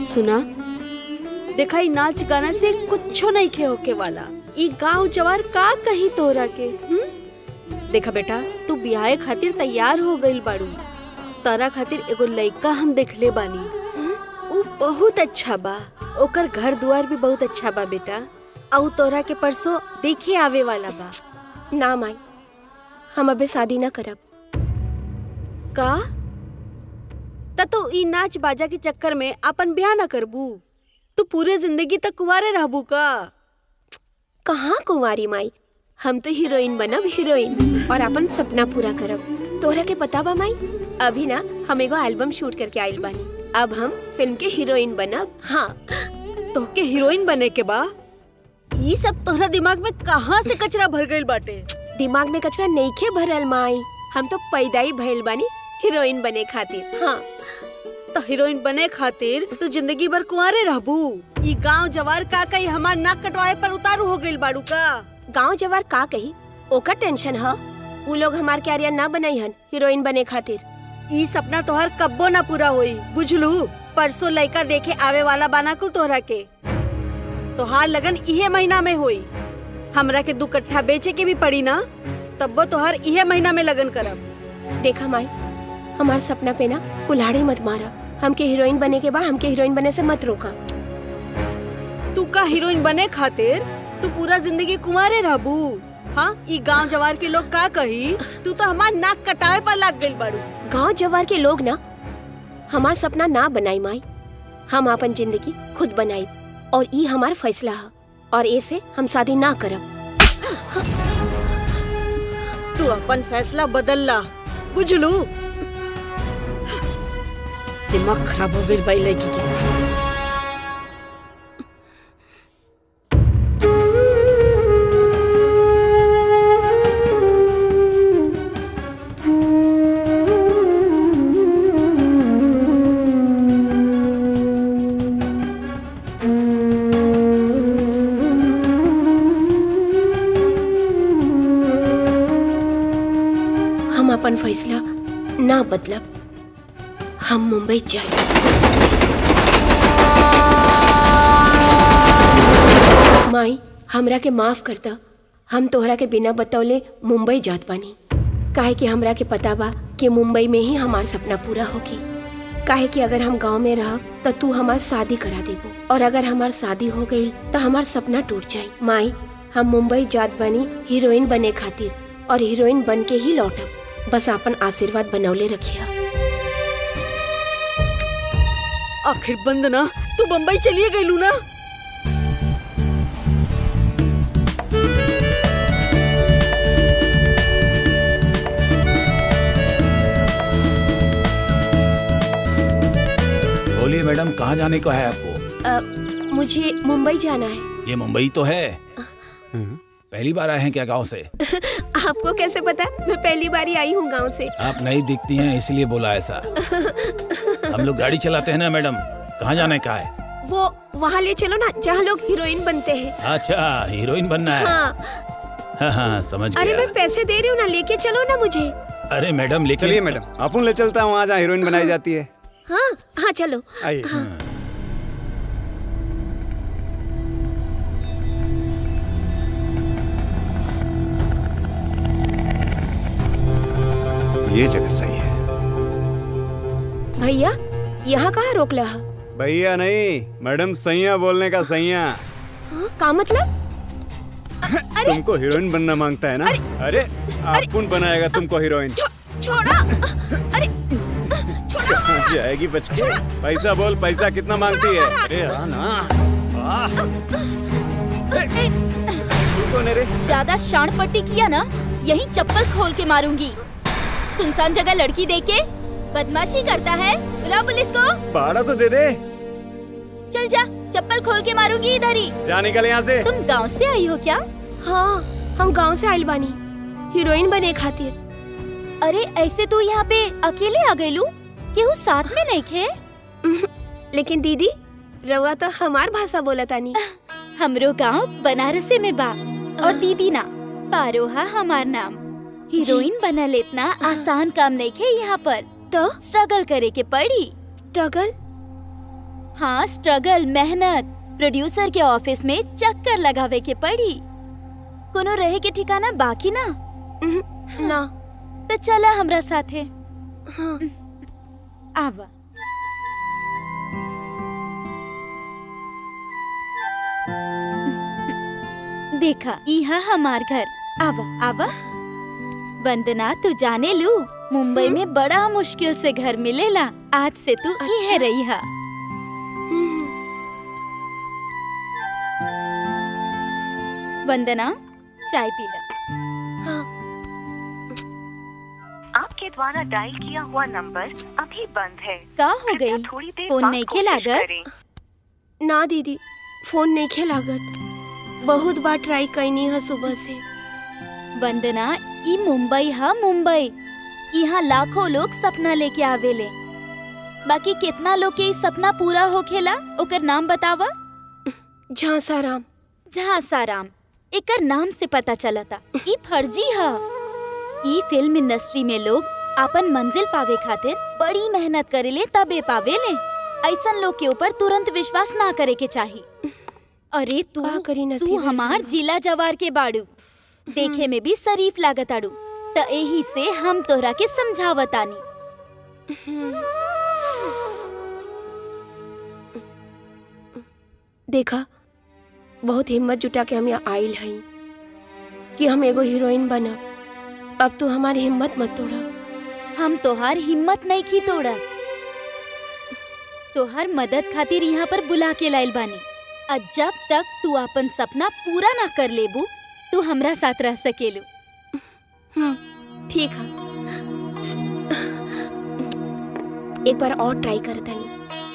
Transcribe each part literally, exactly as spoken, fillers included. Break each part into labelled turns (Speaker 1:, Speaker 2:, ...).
Speaker 1: सुना, देखा ई नाच गाना से कुछो नहीं खे होके वाला। ई गांव जवार का कही तोरा के। हुँ? देखा बेटा, तू ब्याह खातिर तैयार हो गइल बाड़ू। तारा खातिर एगो लड़का हम देखले बानी। उ बहुत अच्छा बा, ओकर घर दुआर भी बहुत अच्छा बा बेटा। आउ तोरा के परसों देखे आवे वाला बा।
Speaker 2: ना माई, हम अबे शादी न करब।
Speaker 1: का त तो ई नाच बाजा के चक्कर में अपन ब्याह न करबू? तू पूरे जिंदगी तक कुंवारे रहबू का?
Speaker 2: कहाँ कुंवारी माई, हम तो हीरोइन बनब, हीरोइन, और अपन सपना पूरा करब। तोहरा के पता बा माई, अभी ना हम एगो एल्बम शूट करके आइल बानी। अब हम फिल्म के हीरोइन बनब। हाँ,
Speaker 1: तोहके हीरोइन बने के बा? ई सब तोहरा दिमाग में कहाँ से कचरा भर गइल बाटे?
Speaker 2: दिमाग में कचरा नइखे भरल माई, हम तो पैदा ही भइल बानी हीरोइन बने खातिर। हाँ,
Speaker 1: तो हीरोइन बने खातिर तू जिंदगी भर कुंवारे रहबू? ई गांव जवार का कही हमार नाक कटवाए पर उतारू हो गइल बाड़ू का?
Speaker 2: गांव जवार का कही ओकर टेंशन है। वो लोग हमार कैरियर ना बनाई हन हीरोइन बने खातिर।
Speaker 1: ई सपना तोहर कब्बो ना पूरा होई, बुझलू? परसों लड़का देखे आवे वाला बाना कुल तोहरा के। तोहार लगन इहे महीना में होई। हमरा के दू कट्ठा बेचे के भी पड़ी ना, तब्बो तोहर इहे महीना में लगन करब।
Speaker 2: देखा माई, हमार सपना पे ना कुल्हाड़ी मत मारा। हमके हीरोइन बने के बाद हमके हीरोइन बने से मत रोका।
Speaker 1: तू का हीरोइन बने खातिर तू पूरा जिंदगी कुंवारे रहबू? हाँ, ई गांव जवार के लोग का कही? तू तो हमार नाक कटावे पर लग गइल बाड़ू।
Speaker 2: गांव जवार के लोग ना हमार सपना ना बनाई माई, हम अपन जिंदगी खुद बनाई, और ई हमार फैसला है, और ऐसे हम शादी ना करब।
Speaker 1: तू अपन फैसला बदल ला, बुझलू? दिमाग खराब हो गइल बाई लड़की के।
Speaker 2: हम अपन फैसला ना बदलब, हम मुंबई जाए। माई, हमरा के माफ करता, हम तोहरा के बिना बतौले मुंबई जात बानी। काहे कि हमरा के पता बा कि मुंबई में ही हमार सपना पूरा होगी। काहे कि अगर हम गांव में रहब तो तू हमार शादी करा देबो, और अगर हमार शादी हो गई तो हमार सपना टूट जाए। माई, हम मुंबई जात बानी हीरोइन बने खातिर, और हीरोइन बन के ही लौटब। बस अपन आशीर्वाद बनौले रखिया।
Speaker 1: आखिर बंद ना, तू बम्बई चलिए गईलू ना?
Speaker 3: बोलिए मैडम, कहाँ जाने को है आपको?
Speaker 2: आ, मुझे मुंबई जाना है।
Speaker 3: ये मुंबई तो है। पहली बार आए हैं क्या गांव से?
Speaker 2: आपको कैसे पता? मैं पहली बार ही आई हूँ गांव से।
Speaker 3: आप नहीं दिखती हैं इसलिए बोला ऐसा। हम लोग गाड़ी चलाते हैं ना मैडम। कहाँ जाने का है?
Speaker 2: वो वहाँ ले चलो ना जहाँ लोग हीरोइन बनते हैं।
Speaker 3: अच्छा, हीरोइन बनना है।
Speaker 2: हाँ
Speaker 3: हाँ, हाँ समझ गया।
Speaker 2: अरे मैं पैसे दे रही हूँ ना, लेके चलो ना मुझे।
Speaker 3: अरे मैडम लेके
Speaker 4: चलिए मैडम, अपन ले चलता हूँ वहाँ जहाँ हीरोइन बनाई जाती है।
Speaker 2: हाँ हाँ चलो।
Speaker 4: आइए।
Speaker 2: हाँ।
Speaker 4: ये जगह सही है।
Speaker 2: भैया, यहाँ कहाँ रोक ला?
Speaker 4: भैया नहीं मैडम, सैया बोलने का सैया।
Speaker 2: का मतलब?
Speaker 4: तुमको हीरोइन बनना मांगता है ना? अरे कौन बनाएगा तुमको हीरोइन?
Speaker 2: छोड़ा। अरे छोड़ा।
Speaker 4: जाएगी बच के। पैसा बोल, पैसा कितना मांगती है? अरे हाँ ना। तू कौन है रे?
Speaker 5: ज्यादा शान पट्टी किया ना, यही चप्पल खोल के मारूंगी। सुनसान जगह लड़की देख के बदमाशी करता है, बुला पुलिस को।
Speaker 4: भाड़ा तो दे दे।
Speaker 5: चल जा, चप्पल खोल के मारूंगी इधर ही।
Speaker 4: जा निकल यहाँ से।
Speaker 5: तुम गांव से आई हो क्या?
Speaker 2: हाँ, हम गांव से आइल बानी हीरोइन बने खातिर।
Speaker 5: अरे ऐसे तू यहाँ पे अकेले आ गईलू? केहू साथ में नहीं खे?
Speaker 2: लेकिन दीदी, रवा तो हमार भाषा बोला तानी।
Speaker 5: हमरो गांव बनारसे में बा, और दीदी ना पारोहा हमार नाम। हीरोइन बना लेतना आसान काम नहीं खे यहाँ पर, तो स्ट्रगल करे के पड़ी।
Speaker 2: स्ट्रगल?
Speaker 5: हाँ, स्ट्रगल, मेहनत, प्रोड्यूसर के ऑफिस में चक्कर लगावे के पड़ी। कोनो रहे के ठिकाना बाकी ना?
Speaker 2: ना।
Speaker 5: तो चला हमरा साथे।
Speaker 2: हाँ।
Speaker 5: आवा। देखा, यह हमार घर। आवा आवा। वंदना, तू जाने लू, मुंबई में बड़ा मुश्किल से घर मिलेला। आज से तू
Speaker 2: अच्छा।
Speaker 5: इहे रही हा। वंदना, चाय पी ला।
Speaker 2: हाँ।
Speaker 6: आपके द्वारा डायल किया हुआ नंबर अभी बंद है।
Speaker 5: का हो गई?
Speaker 6: थोड़ी देर
Speaker 5: फोन
Speaker 6: बाद
Speaker 5: नहीं
Speaker 6: कोशिश
Speaker 5: लागत?
Speaker 6: करें।
Speaker 2: ना दीदी, फोन नहीं खे लागत। बहुत बार ट्राई कैनी है सुबह से।
Speaker 5: वंदना, ई मुंबई हा मुंबई। यहाँ लाखों लोग सपना लेके आवेले। बाकी कितना लोग के ई सपना पूरा होखेला, ओकर नाम बतावा।
Speaker 2: झांसाराम।
Speaker 5: झांसाराम, एकर नाम से पता चलता ई फर्जी हा। ई फिल्म इंडस्ट्री में लोग अपन मंजिल पावे खातिर बड़ी मेहनत करेले तबे पावेले। ऐसन लोग के ऊपर तुरंत विश्वास ना करे के चाहिए। अरे तू
Speaker 2: का करी नसीब
Speaker 5: तू
Speaker 2: ऐसन
Speaker 5: हमार
Speaker 2: बा।
Speaker 5: जिला जवार के बाड़ू, देखे में भी शरीफ लागत आड़ू। त एही से हम तोहरा के समझावतानी।
Speaker 2: देखा, बहुत हिम्मत जुटा के हम यहाँ आइल हई कि हम एगो हीरोइन बनब। अब तू हमारी हिम्मत मत तोड़ा।
Speaker 5: हम तोहार हिम्मत नहीं की तोड़ा। तोहार मदद खातिर यहाँ पर बुला के लाइल बानी। और जब तक तू अपन सपना पूरा ना कर लेबू, तू हमरा साथ रह सकेलू।
Speaker 2: ठीक है, एक बार और ट्राई करता नहीं।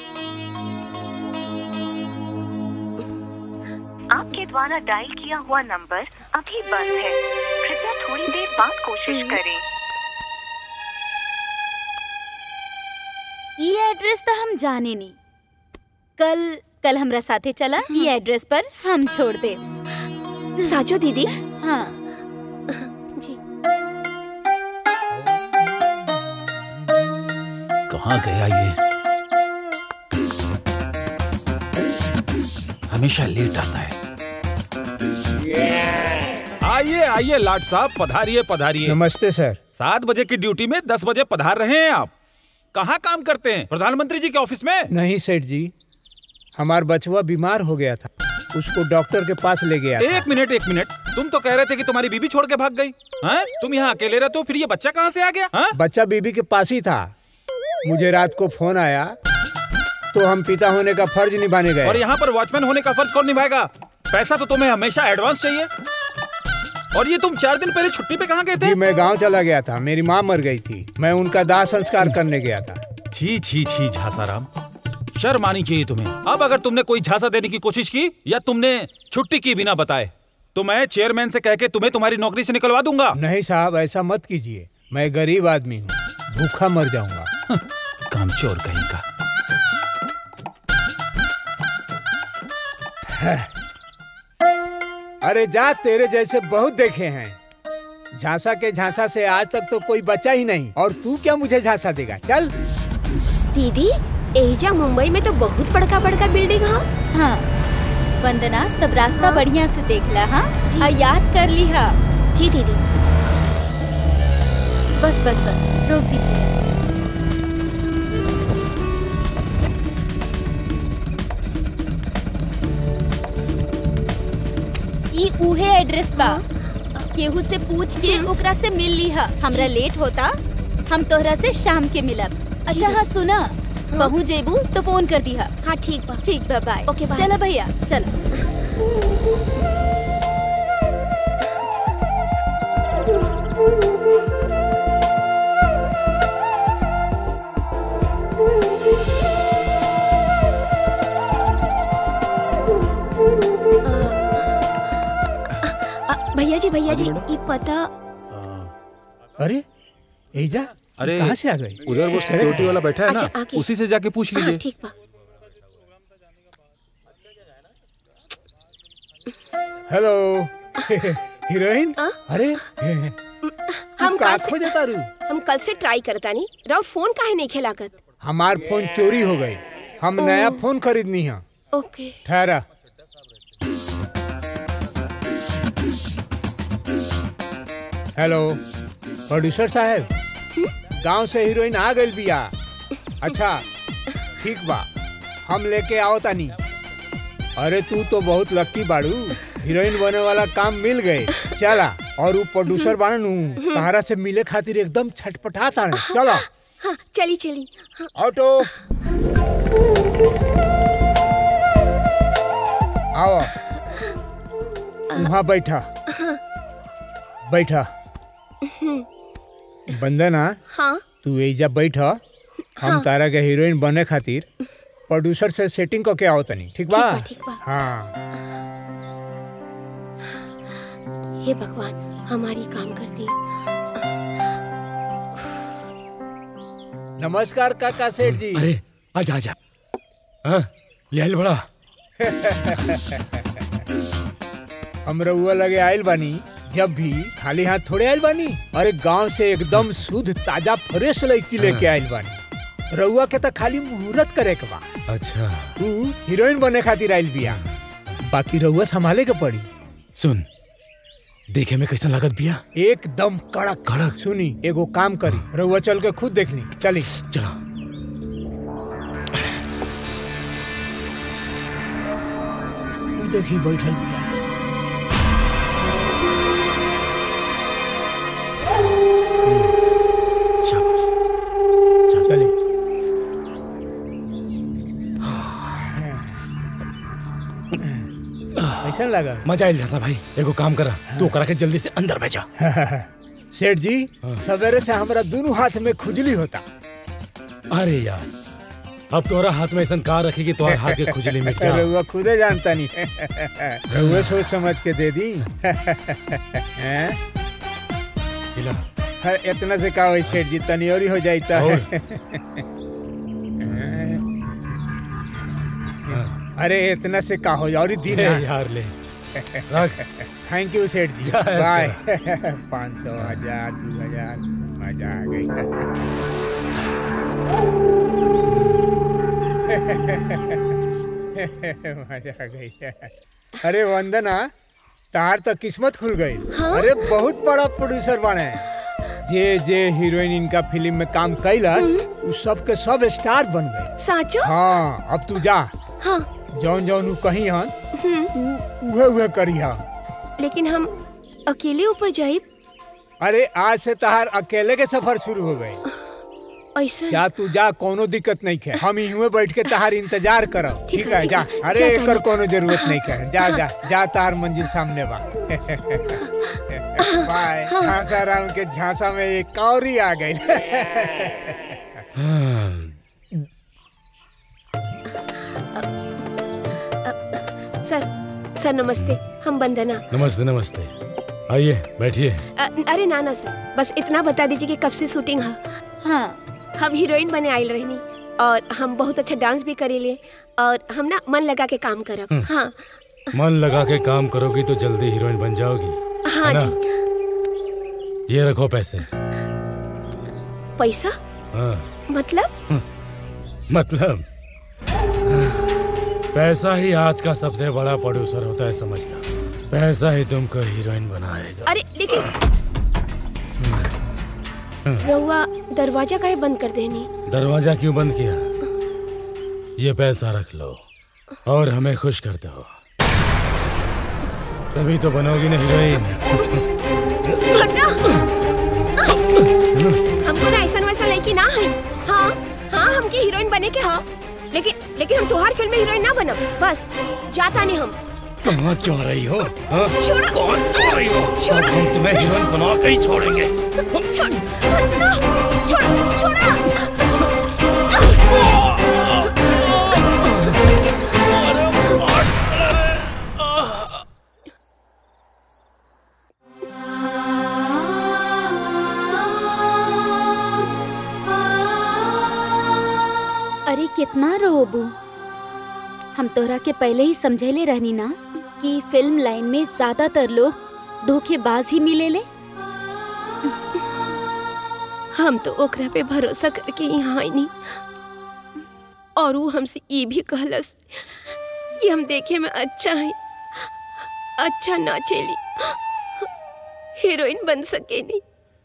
Speaker 6: आपके द्वारा डायल किया हुआ नंबर अभी बंद है। कृपया थोड़ी देर बाद कोशिश करें।
Speaker 5: ये एड्रेस तो हम जाने नहीं। कल कल हमरा साथे चला, ये एड्रेस पर हम छोड़ दे।
Speaker 2: साचो दीदी?
Speaker 5: हाँ
Speaker 2: जी।
Speaker 3: कहाँ गया ये? हमेशा लेट आता है।
Speaker 7: आइए आइए लाट साहब, पधारिए पधारिए।
Speaker 8: नमस्ते सर।
Speaker 7: सात बजे की ड्यूटी में दस बजे पधार रहे हैं आप। कहाँ काम करते हैं? प्रधानमंत्री जी के ऑफिस में?
Speaker 8: नहीं सेठ जी, हमार बचवा बीमार हो गया था, उसको डॉक्टर के पास ले गया था।
Speaker 7: एक मिनट एक मिनट, तुम तो कह रहे थे कि तुम्हारी बीबी छोड़ के भाग गई हैं? तुम यहाँ अकेले रहते हो, फिर ये बच्चा कहाँ से आ गया हैं?
Speaker 8: बच्चा बीबी के पास ही था। मुझे रात को फोन आया तो हम पिता होने का फर्ज निभाने गए।
Speaker 7: और यहाँ पर वॉचमैन होने का फर्ज कौन निभाएगा? पैसा तो तुम्हें हमेशा एडवांस चाहिए। और ये तुम चार दिन पहले छुट्टी पे कहाँ गए थे?
Speaker 8: जी मैं गांव चला गया था, मेरी माँ मर गई थी, मैं उनका दाह संस्कार करने गया था।
Speaker 7: छी छी छी झांसाराम, शर्म आनी चाहिए तुम्हें। अब अगर तुमने कोई झांसा देने की कोशिश की या तुमने छुट्टी की बिना बताए, तो मैं चेयरमैन से कह के तुम्हें तुम्हारी नौकरी से निकलवा दूंगा।
Speaker 8: नहीं साहब, ऐसा मत कीजिए, मैं गरीब आदमी हूँ, भूखा मर जाऊंगा।
Speaker 7: कामचोर कहीं का।
Speaker 8: अरे जा, तेरे जैसे बहुत देखे हैं। झांसा के झांसा से आज तक तो कोई बचा ही नहीं, और तू क्या मुझे झांसा देगा? चल।
Speaker 2: दीदी, एजा मुंबई में तो बहुत बड़का बड़का बिल्डिंग है।
Speaker 5: हाँ वंदना, सब रास्ता बढ़िया से देख ला। हाँ और याद कर ली। हाँ
Speaker 2: जी दीदी।
Speaker 5: बस बस बस रोक दीजिए। ई उहे एड्रेस बा। केहू से पूछ के ओकरा से मिल ली। हा हमरा लेट होता, हम तोहरा से शाम के मिलब। अच्छा हाँ सुना, बहू जेबू तो फोन कर दी। हा
Speaker 2: हाँ ठीक बा।
Speaker 5: ठीक बा, बाय।
Speaker 2: Okay by.
Speaker 5: चला भैया चलो।
Speaker 2: भैया जी भैया जी, ये पता।
Speaker 8: अरे एजा,
Speaker 7: अरे
Speaker 8: कहाँ से आ गई?
Speaker 7: उधर वो सिक्योरिटी वाला बैठा है
Speaker 2: अच्छा,
Speaker 7: ना,
Speaker 2: आगे।
Speaker 7: उसी से जाके पूछ लीजिए।
Speaker 2: हाँ, ठीक बा।
Speaker 8: Hello heroine.
Speaker 2: आ?
Speaker 8: अरे
Speaker 2: हम
Speaker 8: कहाँ
Speaker 2: कल से
Speaker 8: खो जाता रू?
Speaker 2: हम कल से ट्राई करता नहीं, राउर फोन काहे नहीं खेलाकत?
Speaker 8: हमार फोन चोरी हो गई, हम नया फोन खरीदनी है।
Speaker 2: ओके।
Speaker 8: ठहरा। हेलो प्रोड्यूसर साहब, गांव से हीरोइन आ गई बिया। अच्छा ठीक बा, हम लेके आओ तानी। अरे तू तो बहुत लक्की बाड़ू, हीरोइन बने वाला काम मिल गए। चला, और वो प्रोड्यूसर बाड़ू तहरा से मिले खातिर एकदम छटपटाता है। चलो।
Speaker 2: हाँ, चली चली। हाँ।
Speaker 8: ऑटो आओ, वहाँ बैठा बैठा। बंदना,
Speaker 2: हाँ?
Speaker 8: तू एजा बैठा। हम
Speaker 2: हाँ।
Speaker 8: तारा के हीरोइन बने खातिर प्रोड्यूसर से सेटिंग को क्या होता नहीं। ठीक बा?
Speaker 2: ठीक बा।
Speaker 8: हाँ।
Speaker 2: हे भगवान, हमारी काम कर दी।
Speaker 8: नमस्कार काका सेठ जी।
Speaker 9: अरे आजा आजा। हाँ, ले आइल बड़ा।
Speaker 8: हम रउआ लगे आइल बानी, जब भी खाली हाथ थोड़े आइल बानी। अरे गांव से एकदम शुद्ध ताजा फ्रेश लड़की लेके आइल बानी। रउआ के तो खाली मुहूर्त करे के बा।
Speaker 9: अच्छा।
Speaker 8: तू हीरोइन बने खातिर आइल बिया, बाकी रउआ संभाले के पड़ी।
Speaker 9: सुन, देखे में कैसा लागत बिया?
Speaker 8: एकदम कड़क
Speaker 9: कड़क।
Speaker 8: सुनी, एगो काम करी, रउआ चल के खुद देख ली। चली।
Speaker 9: चलो।
Speaker 8: देखी बैठल बिया।
Speaker 9: शाबाश।
Speaker 8: चली। ऐसा लगा?
Speaker 9: मजा आइल झांसा भाई। एगो काम करा, तू करा के जल्दी से अंदर भेजा।
Speaker 8: सेठ जी, सवेरे से हमारा दोनों हाथ में खुजली होता।
Speaker 9: अरे यार, अब तोरा हाथ में ऐसा कार रखेगी तो हाथ के खुजली मिट जा।
Speaker 8: रउआ खुदे जानता नहीं। रउआ सोच समझ के दे दी। इतना से का हो सेठ जी, तनी और ही हो जाता है। अरे इतना से का हो और दिन
Speaker 9: यार ले रख।
Speaker 8: थैंक यू सेठ जी, बाय। पाँच सौ हजार दो हजार मजा आ गई। मजा आ गई। अरे वंदना, तार तो किस्मत खुल गई। हाँ? अरे बहुत बड़ा प्रोड्यूसर बने। जे जे हीरोइन इनका फिल्म में काम कैलस, उस सब के सब स्टार बन गए।
Speaker 2: साचो?
Speaker 8: हाँ, अब तू जा।
Speaker 2: हाँ।
Speaker 8: जौन जौन कहीं हन तू उहे उहे करी हा।
Speaker 2: लेकिन हम अकेले ऊपर जाइब?
Speaker 8: अरे आज से तहार अकेले के सफर शुरू हो गए।
Speaker 2: ऐसा?
Speaker 8: जा तू जा, कोनो दिक्कत नहीं है। हम यहीं बैठ के तहार इंतजार करो। ठीक है, जा। अरे एकर कोनो जरूरत नहीं है। जा जा जा, तार मंजिल सामने बा। बाय। झांसा राम के झांसा में एक कौरी आ गई।
Speaker 2: सर सर नमस्ते, हम वंदना।
Speaker 9: नमस्ते नमस्ते, आइए बैठिए।
Speaker 2: अरे ना ना सर, बस इतना बता दीजिए कि कब से शूटिंग है। हाँ, हम हीरोइन बने आइल रहनी और हम बहुत अच्छा डांस भी करेले और हम ना मन लगा के काम करब। हाँ,
Speaker 9: मन लगा के काम करोगी तो जल्दी हीरोइन बन जाओगी।
Speaker 2: हाँ जी।
Speaker 9: ये रखो पैसे।
Speaker 2: पैसा?
Speaker 9: हाँ।
Speaker 2: मतलब?
Speaker 9: मतलब पैसा ही आज का सबसे बड़ा प्रोड्यूसर होता है, समझना। पैसा ही तुमको हीरोइन बनाएगा।
Speaker 2: अरे लेकिन रउआ दरवाजा काहे बंद कर देनी?
Speaker 9: दरवाजा क्यों बंद किया? ये पैसा रख लो और हमें खुश कर दो, तभी तो बनोगी ना हीरोइन।
Speaker 2: हटा! हमको ना ऐसा वैसा लड़की ना है। हाँ हाँ, हमकी हीरोइन बने के हाँ, लेकिन लेकिन हम तुम्हारे फिल्म में हीरोइन ना बनब। बस जाता नहीं हम।
Speaker 9: कहाँ जा रही हो?
Speaker 2: छोड़ो।
Speaker 9: कहाँ जा रही हो?
Speaker 2: छोड़ो।
Speaker 9: हम तुम्हें हीरोइन बना के ही छोड़ेंगे।
Speaker 2: छोड़, छोड़ो, छोड़ो।
Speaker 5: अरे कितना रोबू, हम तोरा के पहले ही समझेले रहनी ना कि फिल्म लाइन में ज्यादातर लोग धोखेबाज ही मिलेले।
Speaker 2: हम तो ओकरा पे भरोसा करके यहाँ आई नहीं, और वो हमसे ये भी कहलस कि हम देखे में अच्छा है, अच्छा ना चली, हीरोइन बन सके नहीं,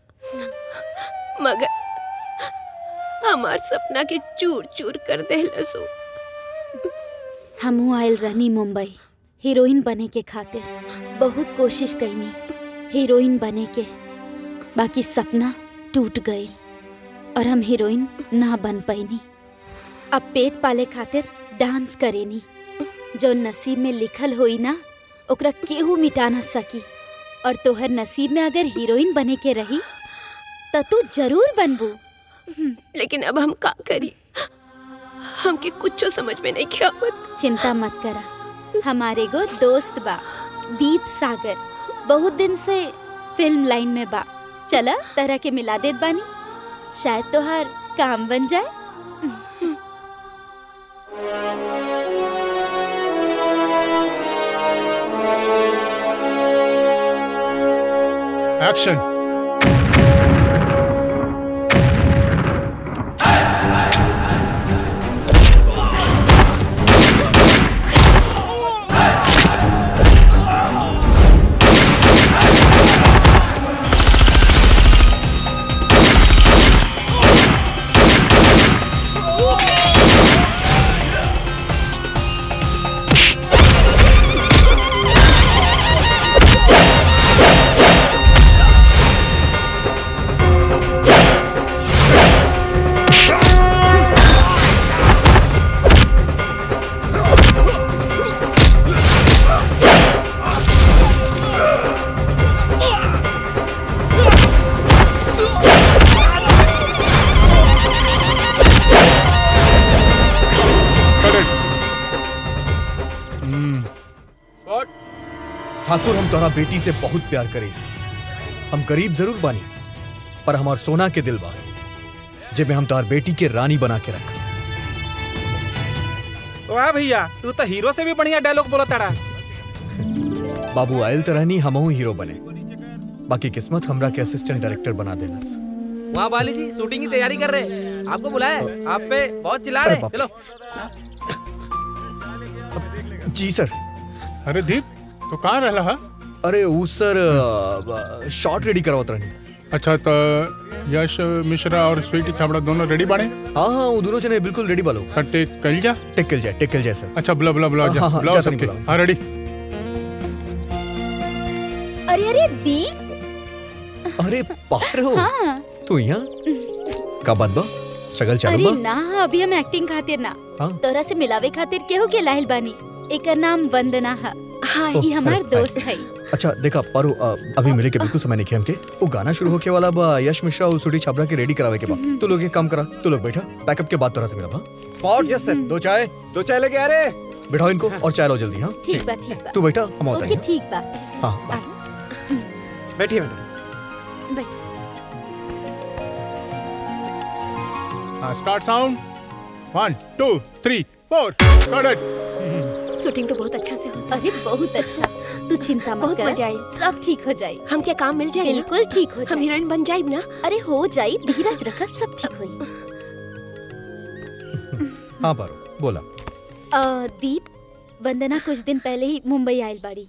Speaker 2: मगर हमार सपना के चूर चूर कर देहलसो।
Speaker 5: हमू आयल रहनी मुंबई हीरोइन बने के खातिर, बहुत कोशिश कईनी हीरोइन बने के, बाकी सपना टूट गई और हम हीरोइन ना बन पैनी। अब पेट पाले खातिर डांस करेनी, जो नसीब में लिखल होई ना ओकरा केहू मिटा ना सकी। और तोहर नसीब में अगर हीरोइन बने के रही तो तू जरूर बनबू।
Speaker 2: लेकिन अब हम का करी, हमके कुछ समझ में नहीं आवत।
Speaker 5: चिंता मत करा, हमारे गो दोस्त बा दीप सागर, बहुत दिन से फिल्म लाइन में बा। चला तरह के मिला देत बानी, शायद तोहार काम बन जाए।
Speaker 8: एक्शन।
Speaker 10: ठाकुर, हम तोरा बेटी से बहुत प्यार करें। हम गरीब जरूर बानी, पर हमार सोना के दिल बा, जेमे हम तोहार बेटी के रानी बना के रख।
Speaker 7: वाह भैया, तू तो हीरो से भी बढ़िया डायलॉग बोला तारा।
Speaker 10: बाबू आयल तरहनी हमहू हीरो बने, बाकी किस्मत हमरा के असिस्टेंट डायरेक्टर बना देलस।
Speaker 11: वाह बाली जी, शूटिंग की तैयारी कर रहे हैं, आपको बुलाया है, आप पे बहुत चिल्ला रहे हैं। चलो।
Speaker 10: जी सर।
Speaker 8: अरे दीप, तो कहाँ रहा है?
Speaker 10: अरे वो सर शॉट रेडी करवात रहनी।
Speaker 8: अच्छा, तो यश मिश्रा और स्वीटी छाबड़ा दोनों रेडी बाड़े?
Speaker 10: हाँ हाँ, वो दोनों जने बिल्कुल रेडी बालो।
Speaker 8: तो टेक कल जा
Speaker 10: टेक कल जाए टेक कल जाए सर।
Speaker 8: अच्छा, बुला बुला बुला जा,
Speaker 10: हाँ, हाँ,
Speaker 8: बुलाओ सबके। हाँ रेडी।
Speaker 5: अरे अरे दीप।
Speaker 10: अरे बाहर हो?
Speaker 5: हाँ।
Speaker 10: तू यहाँ का बात बा? स्ट्रगल चालू
Speaker 5: अरे
Speaker 10: बा?
Speaker 5: ना, अभी हम एक्टिंग खातिर ना,
Speaker 10: हाँ?
Speaker 5: तोरा से मिलावे खातिर केहू के लाहिल बानी। एकर नाम वंदना है। हाँ, ये हमार दोस्त है।
Speaker 10: अच्छा देखा पारो, अभी मिले के बिल्कुल समय नहीं किया हमके। वो गाना शुरू होके वाला बा, यश मिश्रा और सूटी छाबड़ा के रेडी करावे के बाद तू लोग एक काम करा, तू लोग बैठा, बैकअप के बाद तोरा से मिला। हाँ
Speaker 4: यस सर।
Speaker 10: दो चाय
Speaker 4: दो चाय लेके आ रहे।
Speaker 10: बिठाओ इनको और चाय लो जल्दी। हाँ
Speaker 5: ठीक बा ठीक बा।
Speaker 10: तू बैठा, हम आते
Speaker 5: ओके
Speaker 10: हैं।
Speaker 5: ठीक बा।
Speaker 10: हाँ
Speaker 4: बैठिए मैडम।
Speaker 5: बैठ।
Speaker 8: हाँ, start sound. One two three four start.
Speaker 2: Shooting तो बहुत अच्छा से होता है।
Speaker 5: अरे बहुत अच्छा, तू चिंता मत
Speaker 2: बहुत
Speaker 5: कर,
Speaker 2: मजा आई।
Speaker 5: सब ठीक हो जाए।
Speaker 2: हम क्या काम मिल जाए?
Speaker 5: बिल्कुल ठीक हो जाए।
Speaker 2: हम हीरोइन बन जाए ना?
Speaker 5: अरे हो जाए, धीरज रखा, सब ठीक होई।
Speaker 10: हाँ पारो बोला।
Speaker 5: अ, दीप, वंदना कुछ दिन पहले ही मुंबई आयल बाड़ी।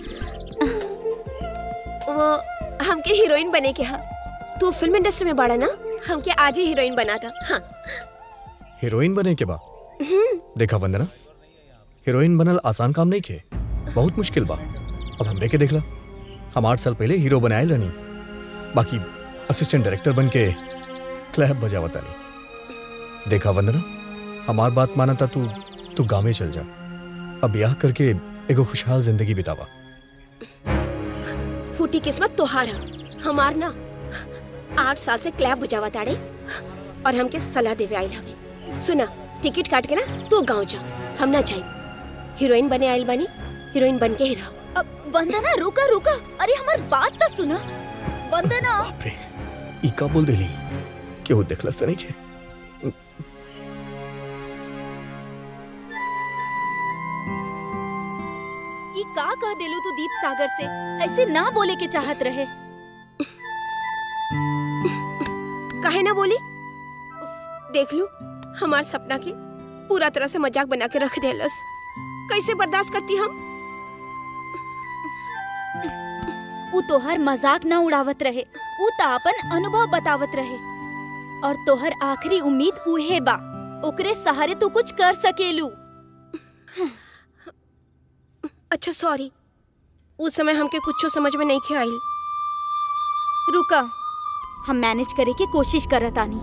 Speaker 2: वो हमके हीरोइन बने के हा। तू फिल्म इंडस्ट्री में बाड़ा ना, हमके आज ही हीरोइन बना था। हाँ।
Speaker 10: हीरोइन बने के बाद देखा वंदना, हीरोइन बनल आसान काम नहीं खे, बहुत मुश्किल बा। अब हम के देखला, हम आठ साल पहले हीरो बनाए रहनी, बाकी असिस्टेंट डायरेक्टर बन के क्लैब बजावता नहीं। देखा वंदना, हमार बात माना था, तू तू गाँव में चल जा, अब ब्याह करके एगो खुशहाल जिंदगी बितावा।
Speaker 2: फूटी किस्मत तोहार हा, हमार ना। आठ साल से क्लैब बजावा ताड़े और हमके सलाह देवे आइल हवे। सुना, टिकट काट के ना तू गाँव जा, हम ना जाए। हीरोइन बने आइल बानी, हीरोइन बन के ही रहो।
Speaker 5: अब वंदना रुका रुका, अरे हमार बात तो सुना। वंदना
Speaker 10: बाप रे, ई का बोल देली, केहू देखलस त नहीं छे।
Speaker 5: ये का कह देलू तू दीप सागर से? ऐसे ना बोले के चाहत रहे।
Speaker 2: काहे ना बोली? देख लू हमार सपना के, पूरा तरह से मजाक बना के रख देलस। कैसे बर्दाश्त करती हम?
Speaker 5: उ तोहर मजाक ना उड़ावत रहे, उ त अपन अनुभव बतावत रहे और तोहर आखिरी उम्मीद उहे बा, ओकरे सहारे तू कुछ कर सकेलू।
Speaker 2: अच्छा सॉरी, उस समय हमके कुछ समझ में नहीं खे आइल।
Speaker 5: रुका, हम मैनेज करे के कोशिश करत आनी।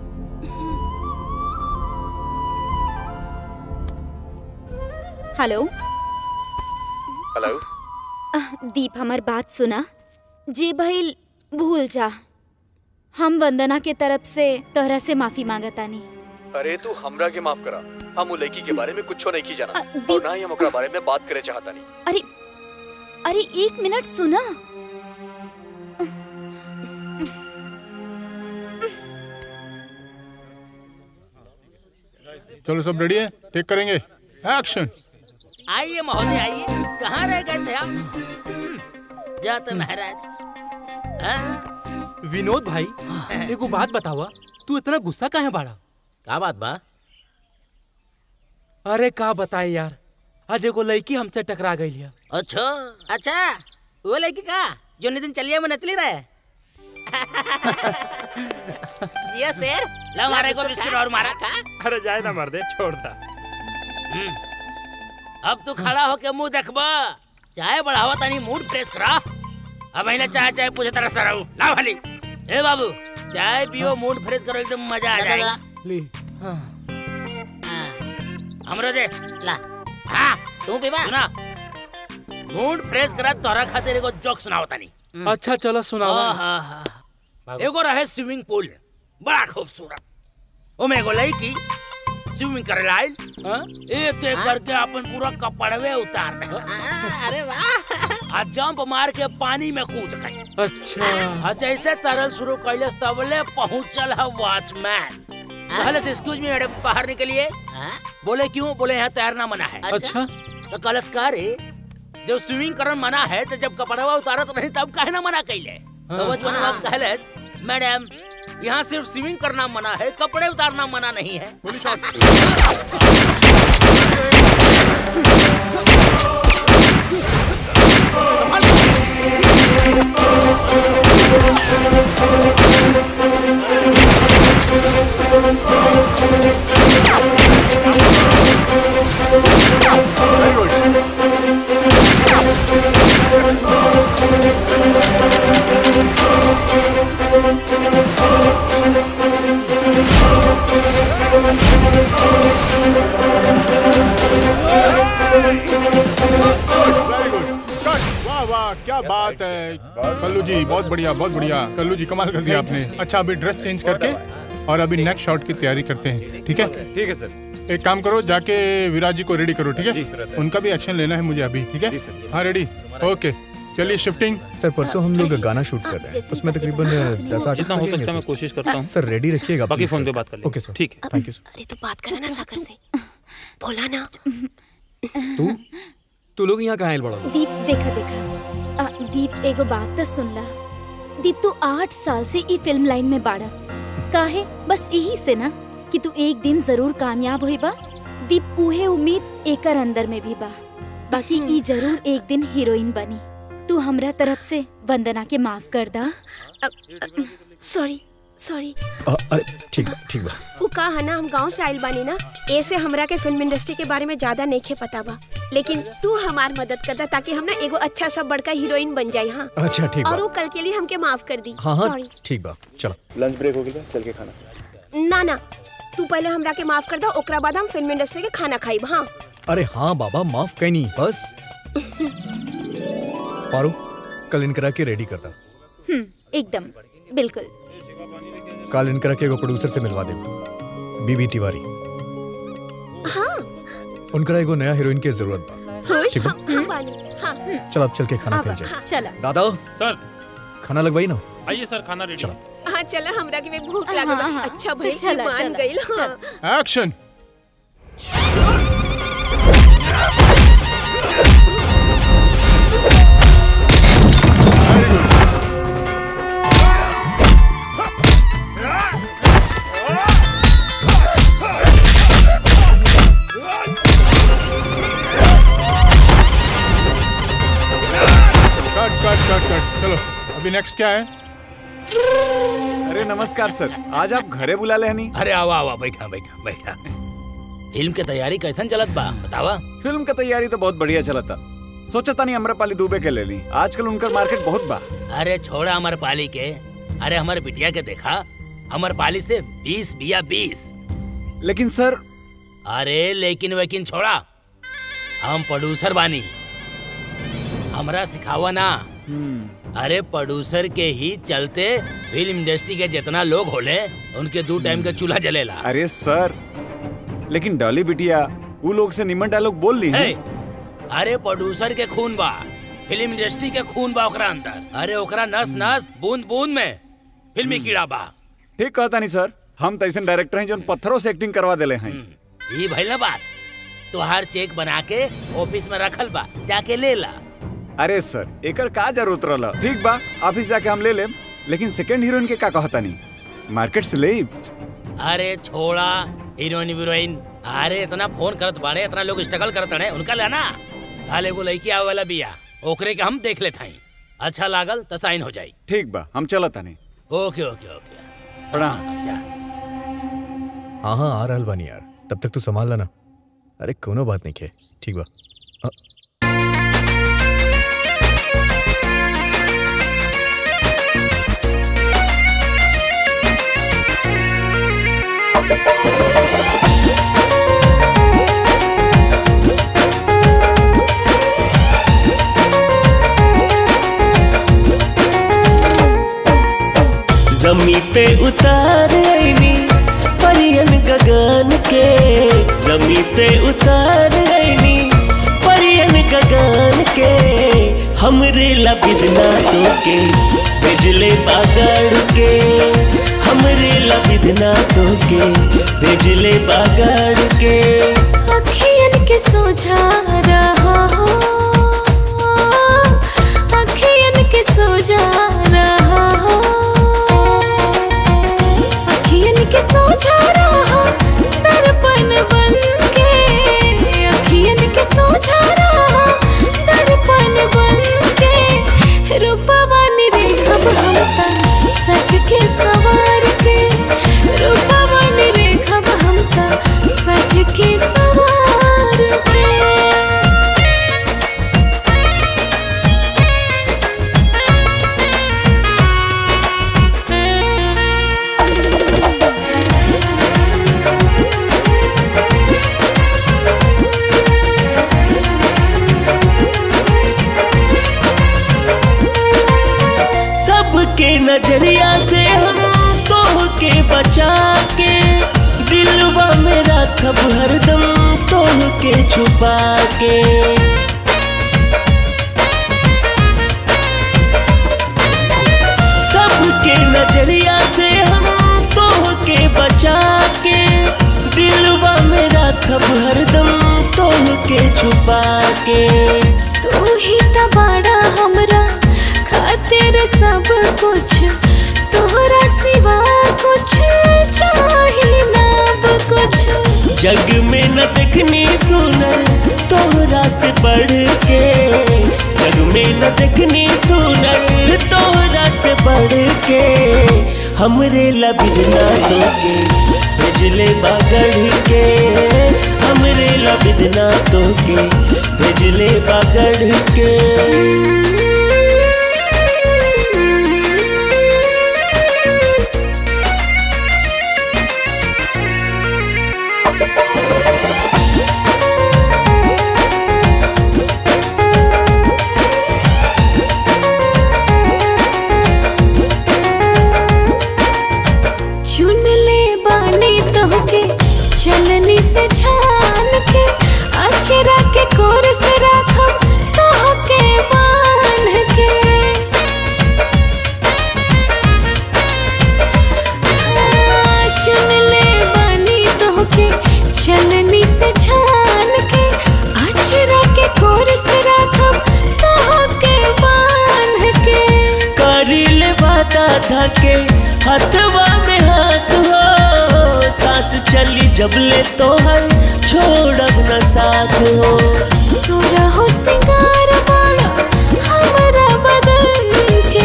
Speaker 5: हेलो
Speaker 10: हेलो
Speaker 5: दीप, हमार बात सुना। जी भइल भूल जा, हम वंदना के तरफ से तोहरा से माफी मांगतानी।
Speaker 10: अरे तू हमरा के माफ करा, हम वो लड़की के बारे में कुछ नहीं की जाना और ना ही हम ओकरा बारे में बात करे चाहता नहीं।
Speaker 5: अरे अरे एक मिनट सुना।
Speaker 12: चलो सब रेडी है, टेक करेंगे, एक्शन।
Speaker 13: आइए महोदय आइए, कहाँ रह गए थे आप? जाते महाराज।
Speaker 11: विनोद भाई, एगो बात बतावा, तू इतना गुस्सा काहे बाड़ा?
Speaker 13: का बात बा?
Speaker 11: अरे का बताए यार, आज एगो लड़की हमसे टकरा गई है।
Speaker 13: अच्छा अच्छा, वो लड़की का जो नितिन चलिए में नचली रहे। ये शेर, ला मारे को बिस्किट और मारा का।
Speaker 14: अरे जाए ना मर्दे, छोड़ दा।
Speaker 13: अब तू खड़ा होके मुंह देखबा, चाय बढ़ावा तानी मूड फ्रेश करा। अब इन्हें चाय चाय पूछे तरह सराऊ ला वाली। ए बाबू, चाय पियो, मूड फ्रेश करो, एकदम मजा आ जाएगा।
Speaker 11: ले
Speaker 13: हमरो दे ला। हाँ तू पीबा सुना, मूड फ्रेश करा तोरा खातिर एगो जोक सुनाओ तानी।
Speaker 11: अच्छा चलो सुनाओ।
Speaker 13: हाँ हाँ, एगो रहे स्विमिंग पूल, बड़ा खूबसूरत। ओमे एगो लड़की स्विमिंग करे लाइल, एक एक करके अपन पूरा कपड़वे उतार दे। अरे वाह! आ जंप मार के पानी में कूद गई।
Speaker 11: अच्छा।
Speaker 13: आ जैसे तरल शुरू कैलस तबले पहुंचल है वॉचमैन। कहले से एक्सक्यूज मी मैडम, बाहर निकलिए। बोले क्यों? बोले यहाँ तैरना मना है।
Speaker 11: अच्छा।
Speaker 13: तो कलश का रे, जब स्विमिंग करना मना है तो जब कपड़वा उतारत नहीं तब काहे ना मना कैले? तो वॉचमैन कहलस, मैडम यहाँ सिर्फ स्विमिंग करना मना है, कपड़े उतारना मना नहीं है।
Speaker 12: वाह वाह, क्या बात है कल्लू जी, बहुत बढ़िया बहुत बढ़िया। कल्लू जी कमाल कर दिया आपने। अच्छा अभी ड्रेस चेंज करके और अभी नेक्स्ट शॉट की तैयारी करते हैं, ठीक है?
Speaker 4: ठीक है सर।
Speaker 12: एक काम करो, जाके विराज जी को रेडी करो, ठीक है? उनका भी एक्शन लेना है मुझे अभी, ठीक है? हाँ रेडी, ओके चलिए शिफ्टिंग।
Speaker 10: सर परसों हम लोग गाना शूट कर रहे हैं, उसमें तकरीबन दस आठ
Speaker 14: जितना हो सकता है मैं कोशिश करता हूँ।
Speaker 10: सर रेडी रखिएगा,
Speaker 14: बाकी फोन पे बात कर लेंगे।
Speaker 10: ओके सर,
Speaker 14: ठीक है,
Speaker 10: थैंक यू।
Speaker 2: अरे तू बात करना ना सागर से, बोला ना।
Speaker 10: तू तू लोग यहाँ कहाँ आए बड़ा?
Speaker 5: दीप देखा देखा, आ, दीप एगो बात तो सुन ला। दीप तू आठ साल से ई फिल्म लाइन में बाड़ा, काहे? बस यही से ना कि तू एक दिन जरूर कामयाब होइबा। दीप उहे उम्मीद एकर अंदर में भी बा, बाकी ई जरूर एक दिन हीरोइन बनी। तू हमरा तरफ से वंदना के माफ कर दा।
Speaker 2: Sorry sorry.
Speaker 10: अरे ठीक बा ठीक बा।
Speaker 2: वो कहा ना हम गांव से आइल बानी ना, ऐसे हमरा के फिल्म इंडस्ट्री के बारे में ज्यादा नहीं खे पता बा, लेकिन तू हमार मदद करता ताकि हम ना एगो अच्छा सा बड़का हीरोइन बन जाए। हाँ
Speaker 10: अच्छा ठीक बा।
Speaker 2: और वो कल के लिए हमके माफ कर दी।
Speaker 10: हाँ हाँ
Speaker 2: सॉरी।
Speaker 10: ठीक बा, चलो।
Speaker 4: लंच ब्रेक हो गया, चल के खाना।
Speaker 2: ना ना, तू पहले हमरा के माफ कर दा, ओकरा बाद हम फिल्म इंडस्ट्री के खाना खाइब। हाँ
Speaker 10: अरे हाँ बाबा, माफ कहीं नहीं, बस पारू कल इनकरा के रेडी करता।
Speaker 5: हम्म, एकदम बिल्कुल।
Speaker 10: कल इनकरा के एगो प्रोड्यूसर से मिलवा दे, बीबी तिवारी।
Speaker 2: हाँ
Speaker 10: उनकरा एगो नया हीरोइन की जरूरत बा।
Speaker 2: खुश
Speaker 10: ठीक बा?
Speaker 2: हम बानी। हाँ
Speaker 10: चल अब चल के खाना खाई जाए।
Speaker 5: चला
Speaker 10: दादा
Speaker 14: सर,
Speaker 10: खाना लगवाई ना।
Speaker 14: आइए सर, खाना रेडी।
Speaker 2: हाँ चला, हमरा के भी भूख
Speaker 5: हाँ,
Speaker 2: लागल बा।
Speaker 5: हाँ,
Speaker 2: अच्छा भाई
Speaker 5: चला,
Speaker 2: मान
Speaker 5: चला,
Speaker 2: गइल। हाँ
Speaker 12: एक्शन। चलो अभी नेक्स्ट क्या है?
Speaker 4: अरे नमस्कार सर, आज आप घरे बुला ले हनी?
Speaker 13: अरे आवा आवा, बैठा बैठा बैठा। फिल्म की तैयारी कैसन चलत बा बतावा?
Speaker 4: फिल्म का तैयारी तो बहुत बढ़िया चलता। सोचा था नहीं अमरपाली दुबे के ले ली, आजकल उनका मार्केट बहुत बा।
Speaker 13: अरे छोड़ा अमरपाली के, अरे हमारे बिटिया के देखा, अमरपाली से बीस बिया बीस।
Speaker 4: लेकिन सर।
Speaker 13: अरे लेकिन वेकिन छोड़ा, हम प्रोड्यूसर बानी, हमरा सिखावा ना। अरे प्रोड्यूसर के ही चलते फिल्म इंडस्ट्री के जितना लोग होले उनके दो टाइम का चूल्हा जलेला।
Speaker 4: अरे सर, लेकिन डॉली बिटिया वो लोग से निमन डायलॉग बोल ली है।
Speaker 13: अरे प्रोड्यूसर के खून बा, फिल्म इंडस्ट्री के खून बा ओकरा अंदर। अरे ओकरा नस नस बूंद बूंद में फिल्मी कीड़ा बा।
Speaker 4: ठीक कहता नहीं सर, हम तो ऐसे डायरेक्टर हैं जो पत्थरों से एक्टिंग करवा देले हैं।
Speaker 13: ये भइल ना बात, तुहार चेक बना के ऑफिस में रखल बा, जाके ले ला।
Speaker 4: अरे सर, एकर का जरूरत रहला? ठीक बा, ऑफिस जाके हम ले लेम। लेकिन सेकंड हीरोइन के का कहता नहीं, मार्केट से ले।
Speaker 13: अरे छोड़ा हीरोइन हीरोइन, अरे इतना फोन करत बाड़े, इतना लोग स्ट्रगल करत हैं, उनका लेना। काल एगो लड़की आवे वाला बिया, ओकरे के हम देख लेत हई, अच्छा लागल तो साइन हो जाई।
Speaker 4: ठीक बा, हम चलत नहीं।
Speaker 13: ओके ओके ओके,
Speaker 4: प्रणाम।
Speaker 10: हाँ हाँ आ रहल बानी यार, तब तक तू संभाल लेना। अरे कोनो बात नहीं के, ठीक बा।
Speaker 15: जमी पे उतार आईनी परियन गगन के, जमी पे उतार आईनी परियन गगन के। हमरे ला बिदना तो के भेजले बागड़ के, हमरे ला बिदना तो के भेजले बागड़ के।
Speaker 16: अखियन के सोझा रहा हो, अखियन के सोझा रहा हो, अखियन के सोझा रहा दर्पण बन के, अखियन के सोझा रहा दर्पण बन के। रूपवा निरेखब हम तन सज के सवार के, रूपवा निरेखब हम तन सज के सवार के।
Speaker 15: सबके नजरिया से हम तो के बचा के, दिलवा में रखब हरदम तो के छुपा के। सबके नजरिया से हम तो के बचा के, दिलवा में रखब हरदम तो के छुपा के।
Speaker 16: तू ही तो बड़ा हमरा खातिर सब कुछ, तोहरा सिवा कुछ चाही ना अब कुछ।
Speaker 15: जग में न देखनी सुनर तोहरा से बढ़ के, जग में न देखनी सुनर तोहरा से बढ़ के। हमरे ला बिदना तो के भेजले बागड़ के, हमरे ला बिदना तो के भेजले बागड़ के।
Speaker 16: चुन ले बानी तोहके चलनी से छान के, अचरा के कोर से राखब तोहके बांध के। हाँ, चुन ले बानी तोहके चलनी से छान के, अचरा के कोर से राखब तोहके बांध के।
Speaker 15: करी ले वादा था के हथवा में हाथ हो, सांस चली जब ले तो हर छोड़ब न साथ हो।
Speaker 16: सुरहो सिंगार बाड़ा हमरा बदन के,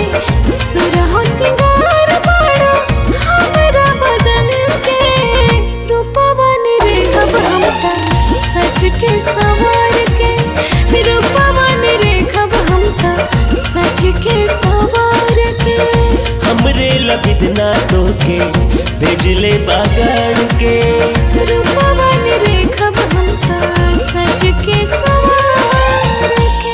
Speaker 15: गईला बिदना तोके भेजले बागड़ के
Speaker 16: रूपवा निरेखब हम त सज के सवार के।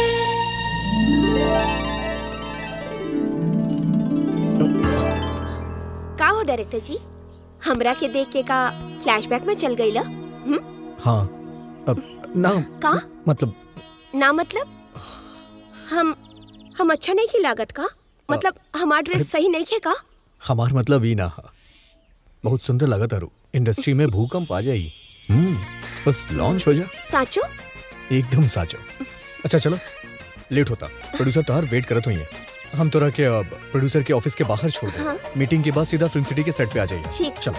Speaker 2: का हो डायरेक्टर जी, हमरा के देख के का फ्लैशबैक में चल गई ला?
Speaker 10: हाँ अब ना
Speaker 2: का
Speaker 10: मतलब
Speaker 2: ना मतलब हम हम अच्छा नहीं की लागत का? मतलब हमारा ड्रेस सही नहीं है का?
Speaker 10: हमार मतलब ही ना हा। बहुत सुंदर लगा तारू, इंडस्ट्री में भूकंप आ जाई। हम्म बस लॉन्च हो जा।
Speaker 2: साचो?
Speaker 10: एकदम साचो। अच्छा चलो, लेट होता, प्रोड्यूसर तार वेट करत हुई है। हम तोरा के अब प्रोड्यूसर के ऑफिस के बाहर छोड़ दें।
Speaker 2: हाँ।
Speaker 10: मीटिंग के बाद सीधा फिल्म सिटी के सेट पे आ जाइए।
Speaker 2: ठीक।
Speaker 10: चलो।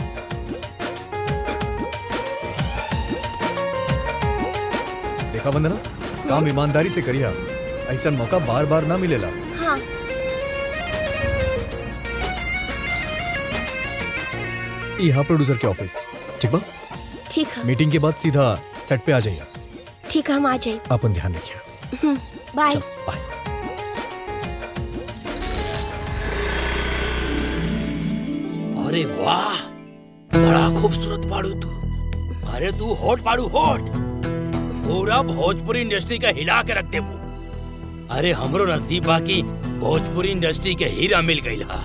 Speaker 10: देखा वंदना, काम ईमानदारी से करिया, ऐसा मौका बार बार ना मिलेला।
Speaker 2: हाँ।
Speaker 10: यहाँ प्रोड्यूसर के ऑफिस, ठीक बा?
Speaker 2: ठीक है।
Speaker 10: मीटिंग के बाद सीधा सेट पे आ जाइए।
Speaker 2: ठीक है, हम आ जाए।
Speaker 10: अपन ध्यान रखिए।
Speaker 2: बाय।
Speaker 10: बाय।
Speaker 13: अरे वाह, बड़ा खूबसूरत पाड़ू तू। अरे तू होट पाड़ू होट, पूरा भोजपुरी इंडस्ट्री का हिला के रख दे वो। अरे हमरो नसीब बाकी भोजपुरी इंडस्ट्री के हीरा मिल गई ला।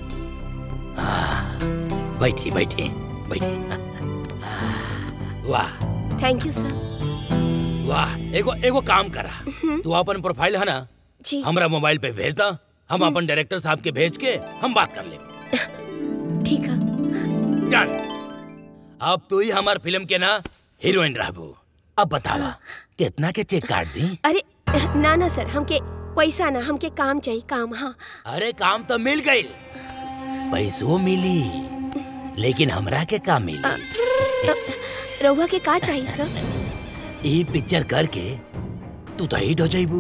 Speaker 13: बैठी बैठी बैठी। वाह
Speaker 2: थैंक यू सर।
Speaker 13: वाह, एगो एगो काम करा, तू अपन प्रोफाइल है ना
Speaker 2: जी
Speaker 13: हमरा मोबाइल पे भेज दा, हम अपन डायरेक्टर साहब के भेज के हम बात कर ले।
Speaker 2: ठीक है।
Speaker 13: डन। अब तू ही हमार फिल्म के ना हीरोइन रहबू। अब बतावा कितना के चेक काट दी?
Speaker 2: अरे ना ना सर, हमके पैसा ना, हमके काम चाहिए, काम। हाँ।
Speaker 13: अरे काम तो मिल गई, पैसों मिली, लेकिन हमरा के काम मिली।
Speaker 2: रउआ के का चाहिए सर?
Speaker 13: ये पिक्चर करके तू तो हिट हो जाइबू,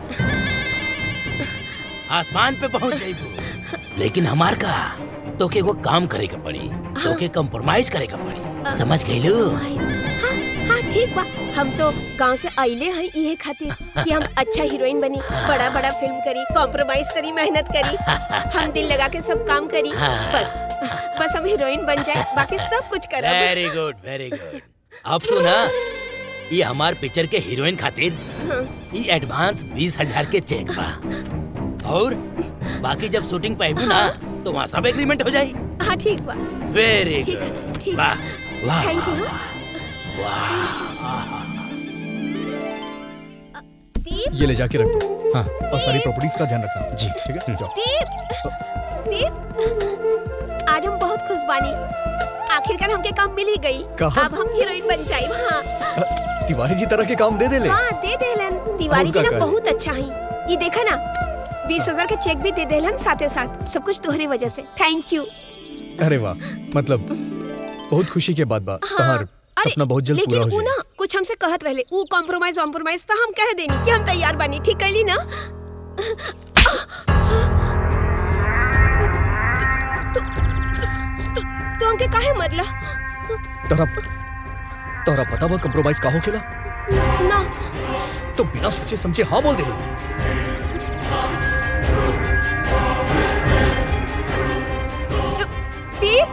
Speaker 13: आसमान पे पहुंच जाइबू। लेकिन हमार का तो के वो काम करे का पड़ी, तो के कंप्रोमाइज करे का पड़ी, समझ गई लो?
Speaker 2: हाँ ठीक बा, हम तो गांव से आइले हैं ये खातिर कि हम अच्छा हीरोइन बनी, बड़ा बड़ा फिल्म करी, कॉम्प्रोमाइज करी, मेहनत करी, हम दिल लगा के सब काम करी। बस बस हम हीरोइन बन जाए, बाकी सब कुछ करब।
Speaker 13: Very good very good. अब तो ना ये हमार पिक्चर के हीरोइन खातिर ये एडवांस बीस हजार के चेक बा, और बाकी जब शूटिंग पे आइबू ना तो वहाँ सब एग्रीमेंट हो जाई।
Speaker 2: हाँ ठीक बा।
Speaker 13: वेरी
Speaker 2: ठीक है,
Speaker 13: गुड।
Speaker 2: ठीक।
Speaker 13: वाह वाह
Speaker 2: थैंक यू।
Speaker 10: ये ले जाके रख दो। हाँ, और सारी प्रॉपर्टीज का ध्यान रखना। जी ठीक है, जाओ।
Speaker 2: दीप दीप आज हम बहुत खुश बानी, आखिरकार हमके काम मिल ही गई।
Speaker 10: कहाँ?
Speaker 2: अब हम हीरोइन बन जाए। हाँ
Speaker 10: तिवारी जी तरह के काम दे दे ले।
Speaker 2: हाँ दे देलन, तिवारी जी ना बहुत अच्छा है। ये देखा ना, बीस हजार के चेक भी दे देलन, साथे साथ सब कुछ तोहरी वजह से। Thank you.
Speaker 10: अरे वाह, मतलब बहुत खुशी के बात बा। तोहार सपना बहुत जल्द पूरा हो
Speaker 2: लेकिन
Speaker 10: जाए।
Speaker 2: ना कुछ हमसे कहत रहले, वो कॉम्प्रोमाइज कॉम्प्रोमाइज तो हम कह देनी कि हम तैयार बानी। ठीक कैली ना? तो हमके काहे मरला?
Speaker 10: तोरा तोरा पता बा कॉम्प्रोमाइज का हो खेला?
Speaker 2: ना।
Speaker 10: तो बिना सोचे समझे हाँ बोल दे लो।
Speaker 2: दीप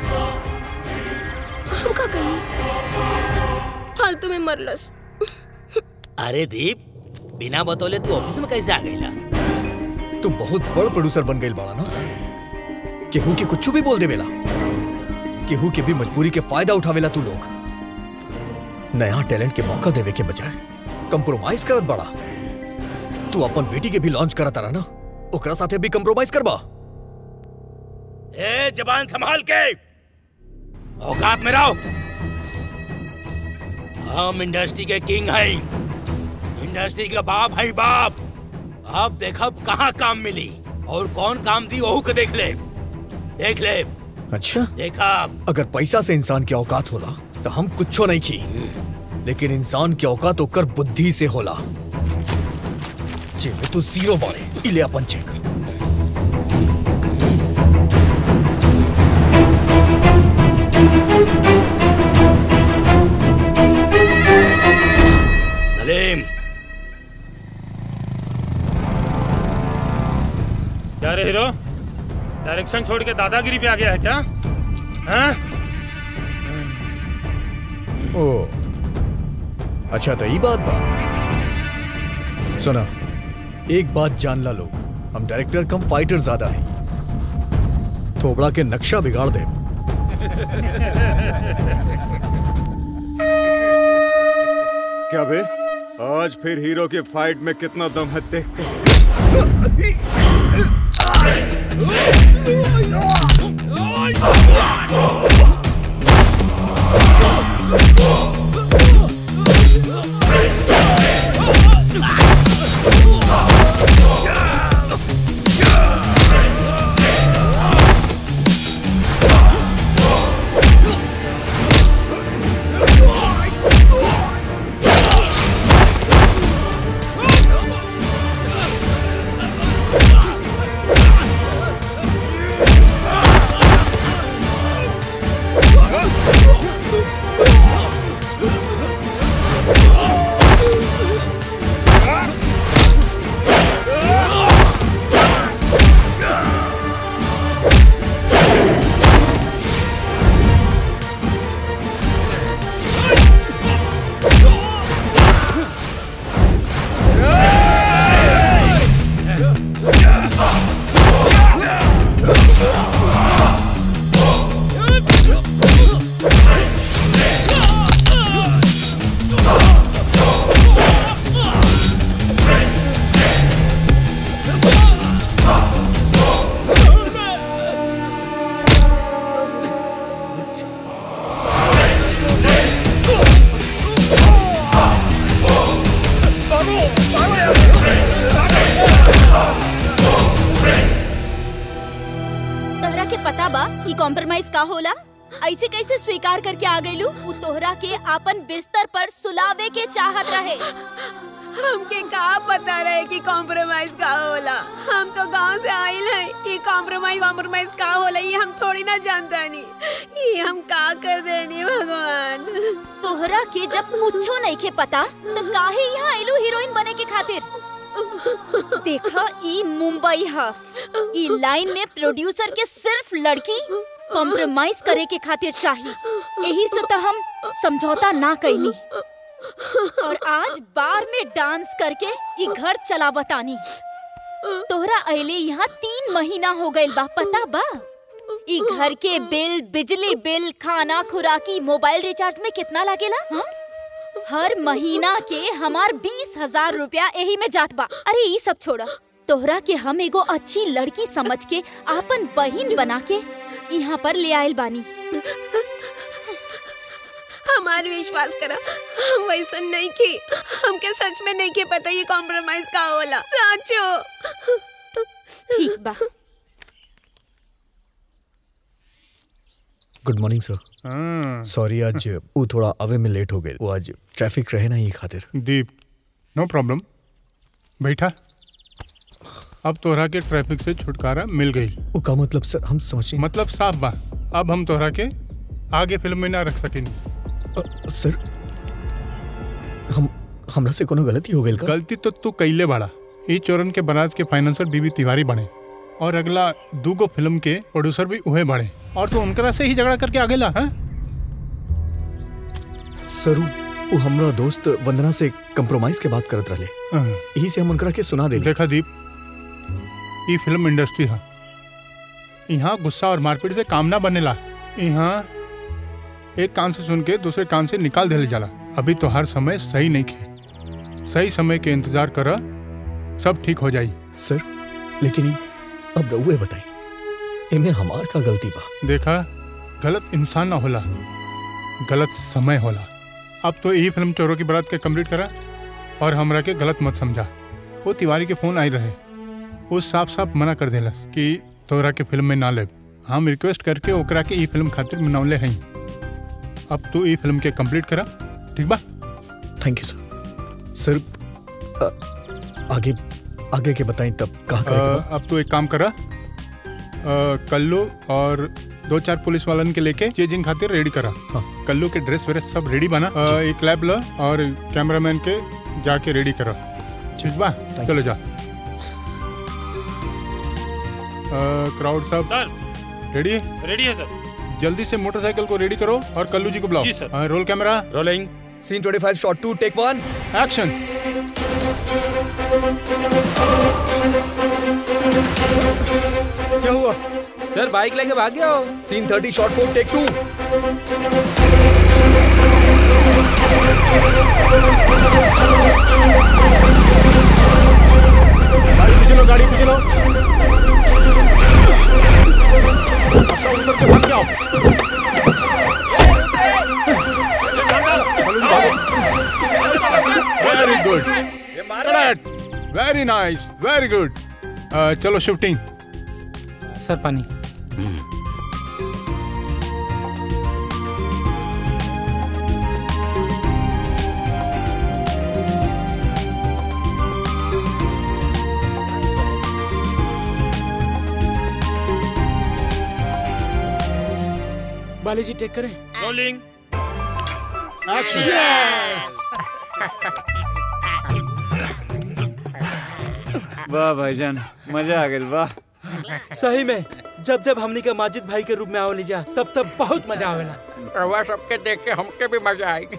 Speaker 2: हम का कहीं फालतू में मरलस।
Speaker 13: अरे दीप, बिना बतौले तू ऑफिस में कैसे आ गईला?
Speaker 10: तू बहुत बड़ प्रोड्यूसर बन गई बाड़ा ना, केहू के कुछ भी बोल देवेला, केहू के भी मजबूरी के फायदा उठावेला। तू लोग नया टैलेंट के मौका देवे के बजाय कंप्रोमाइज करत बड़ा। तू अपन बेटी के भी लॉन्च करत रहा ना, ओकरा साथे भी कंप्रोमाइज करबा।
Speaker 13: ए जबान संभाल के, औकात में रहो। हम इंडस्ट्री के किंग हैं, इंडस्ट्री का बाप है बाप। अब देखब कहाँ काम मिली और कौन काम दी, वहू के देख ले, देख ले।
Speaker 10: अच्छा
Speaker 13: देखा,
Speaker 10: अगर पैसा से इंसान की औकात होला तो हम कुछो नहीं की, लेकिन इंसान की औकात होकर बुद्धि से होला। जेब तू जीरो बाड़े, इले अपन चेक।
Speaker 13: सलीम,
Speaker 14: क्या रे हीरो, डायरेक्शन छोड़ के दादागिरी पे आ गया है क्या? हाँ?
Speaker 10: ओ अच्छा तो ये बात बा। सुना, एक बात जान ला लोग, हम डायरेक्टर कम फाइटर ज्यादा हैं। थोबड़ा के नक्शा बिगाड़ दे।
Speaker 4: क्या बे, आज फिर हीरो की फाइट में कितना दम है देखते हैं।
Speaker 5: कॉम्प्रोमाइज का होला? ऐसे कैसे स्वीकार करके आ गईलू? उ तोहरा के आपन बिस्तर पर सुलावे के चाहत रहे।
Speaker 2: हमके का पता रहे कि कॉम्प्रोमाइज का होला? हम तो गांव से आइल है, ये कॉम्प्रोमाइज कॉम्प्रोमाइज का होला ये हम थोड़ी ना जानता नहीं। ये हम का कर देनी भगवान।
Speaker 5: तोहरा के जब कुछो नहीं के पता तो काहे यहाँ आइलू हीरोइन बने के खातिर? देखा, ई मुंबई है। ई लाइन में प्रोड्यूसर के सिर्फ लड़की कॉम्प्रोमाइज करे के खातिर चाहिए। यही से तो हम समझौता ना कईनी और आज बार में डांस करके ई घर चलावतानी। तोहरा अइले यहाँ तीन महीना हो गइल बा, पता बा? ई घर के बिल, बिजली बिल, खाना खुराकी, मोबाइल रिचार्ज में कितना लागेला? हाँ? हर महीना के हमार बीस हजार रुपया यही में जात बा। अरे ये सब छोड़ा, तोहरा के हम एगो अच्छी लड़की समझ के आपन बहिन बना के यहाँ पर ले आयल बानी।
Speaker 2: हमार विश्वास करा, हम वैसा नहीं की। हमके सच में नहीं के पता ये कॉम्प्रोमाइज का होला। साचो।
Speaker 5: ठीक बा।
Speaker 10: गुड मॉर्निंग सर। सॉरी आज वो थोड़ा अवे में लेट हो गए। वो आज ट्रैफिक रहे ना ये खातिर।
Speaker 12: दीप, नो प्रॉब्लम, बैठा। अब तोहरा के ट्रैफिक से छुटकारा मिल गई।
Speaker 10: वो का मतलब सर? हम समझे
Speaker 12: मतलब साफ बा। अब हम तोहरा के आगे फिल्म में ना रख सकेंगे।
Speaker 10: सर हम हमरा से कोनो गलती हो गई का?
Speaker 12: गलती तो तू कैले बाड़ा। ई चोरन के बारात के फाइनेंसर बीबी तिवारी बने और अगला दूगो फिल्म के प्रोड्यूसर भी उहे बने और तू उनकरा से ही झगड़ा करके आ गेला। हाँ
Speaker 10: सर वो हमरा दोस्त वंदना से कंप्रोमाइज के बात करत रहे, यही से हम उनकरा के सुना दे।
Speaker 12: देखा दीप, ये फिल्म इंडस्ट्री है, यहाँ गुस्सा और मारपीट से काम ना बनेला। यहाँ एक कान से सुन के दूसरे कान से निकाल देले जाला। अभी तो हर समय सही नहीं खे, सही समय के इंतजार करा, सब ठीक हो जाई।
Speaker 10: सर लेकिन अब रहुए बताई, इनमें हमार का गलती बा?
Speaker 12: देखा, गलत इंसान ना होला, गलत समय होला। अब तो यही फिल्म चोरों की बारात के कंप्लीट करा और हमरा के गलत मत समझा। वो तिवारी के फोन आई रहे, वो साफ साफ मना कर देला कि तोरा के फिल्म में ना ले। हम रिक्वेस्ट करके ओकरा के ई फिल्म खातिर मनौले हैं। अब तू ई फिल्म के कंप्लीट करा, ठीक बा?
Speaker 10: थैंक यू सर। सर आगे आगे के बताएं तब कहाँ करेंगे?
Speaker 12: अब तू एक काम करा, कल्लू और दो चार पुलिस वालन के लेके चेजिंग खातिर रेडी करा। हाँ। कल्लू के ड्रेस वेरेस सब रेडी बना। आ, एक लैब ला और कैमरामैन के जाके रेडी करा, ठीक बा? चलो जा। क्राउड सब
Speaker 14: सर
Speaker 12: रेडी है?
Speaker 14: रेडी है सर।
Speaker 12: जल्दी से मोटरसाइकिल को रेडी करो और कल्लू जी को बुलाओ।
Speaker 14: जी सर।
Speaker 12: हाँ, रोल कैमरा
Speaker 14: रोलिंग।
Speaker 10: सीन पच्चीस shot two take one
Speaker 12: action.
Speaker 4: क्या हुआ
Speaker 11: सर? बाइक लेके भाग गया हो।
Speaker 10: सीन तीस शॉट फोर टेक टू
Speaker 12: गाड़ी पे चलो, गाड़ी पे चलो। अपना ऊपर से भाग जाओ। Very good, correct, very nice, very good. चलो शिफ्टिंग।
Speaker 11: सर पानी।
Speaker 13: बालाजी टेक करें।
Speaker 14: रोलिंग।
Speaker 4: वाह भाईजान, मजा आ गया। वाह
Speaker 11: सही में जब जब हमनी के माजिद भाई के रूप में आवली जा तब तब बहुत मजा आवेला।
Speaker 8: वह सबके देख के हमके भी मजा आएगी।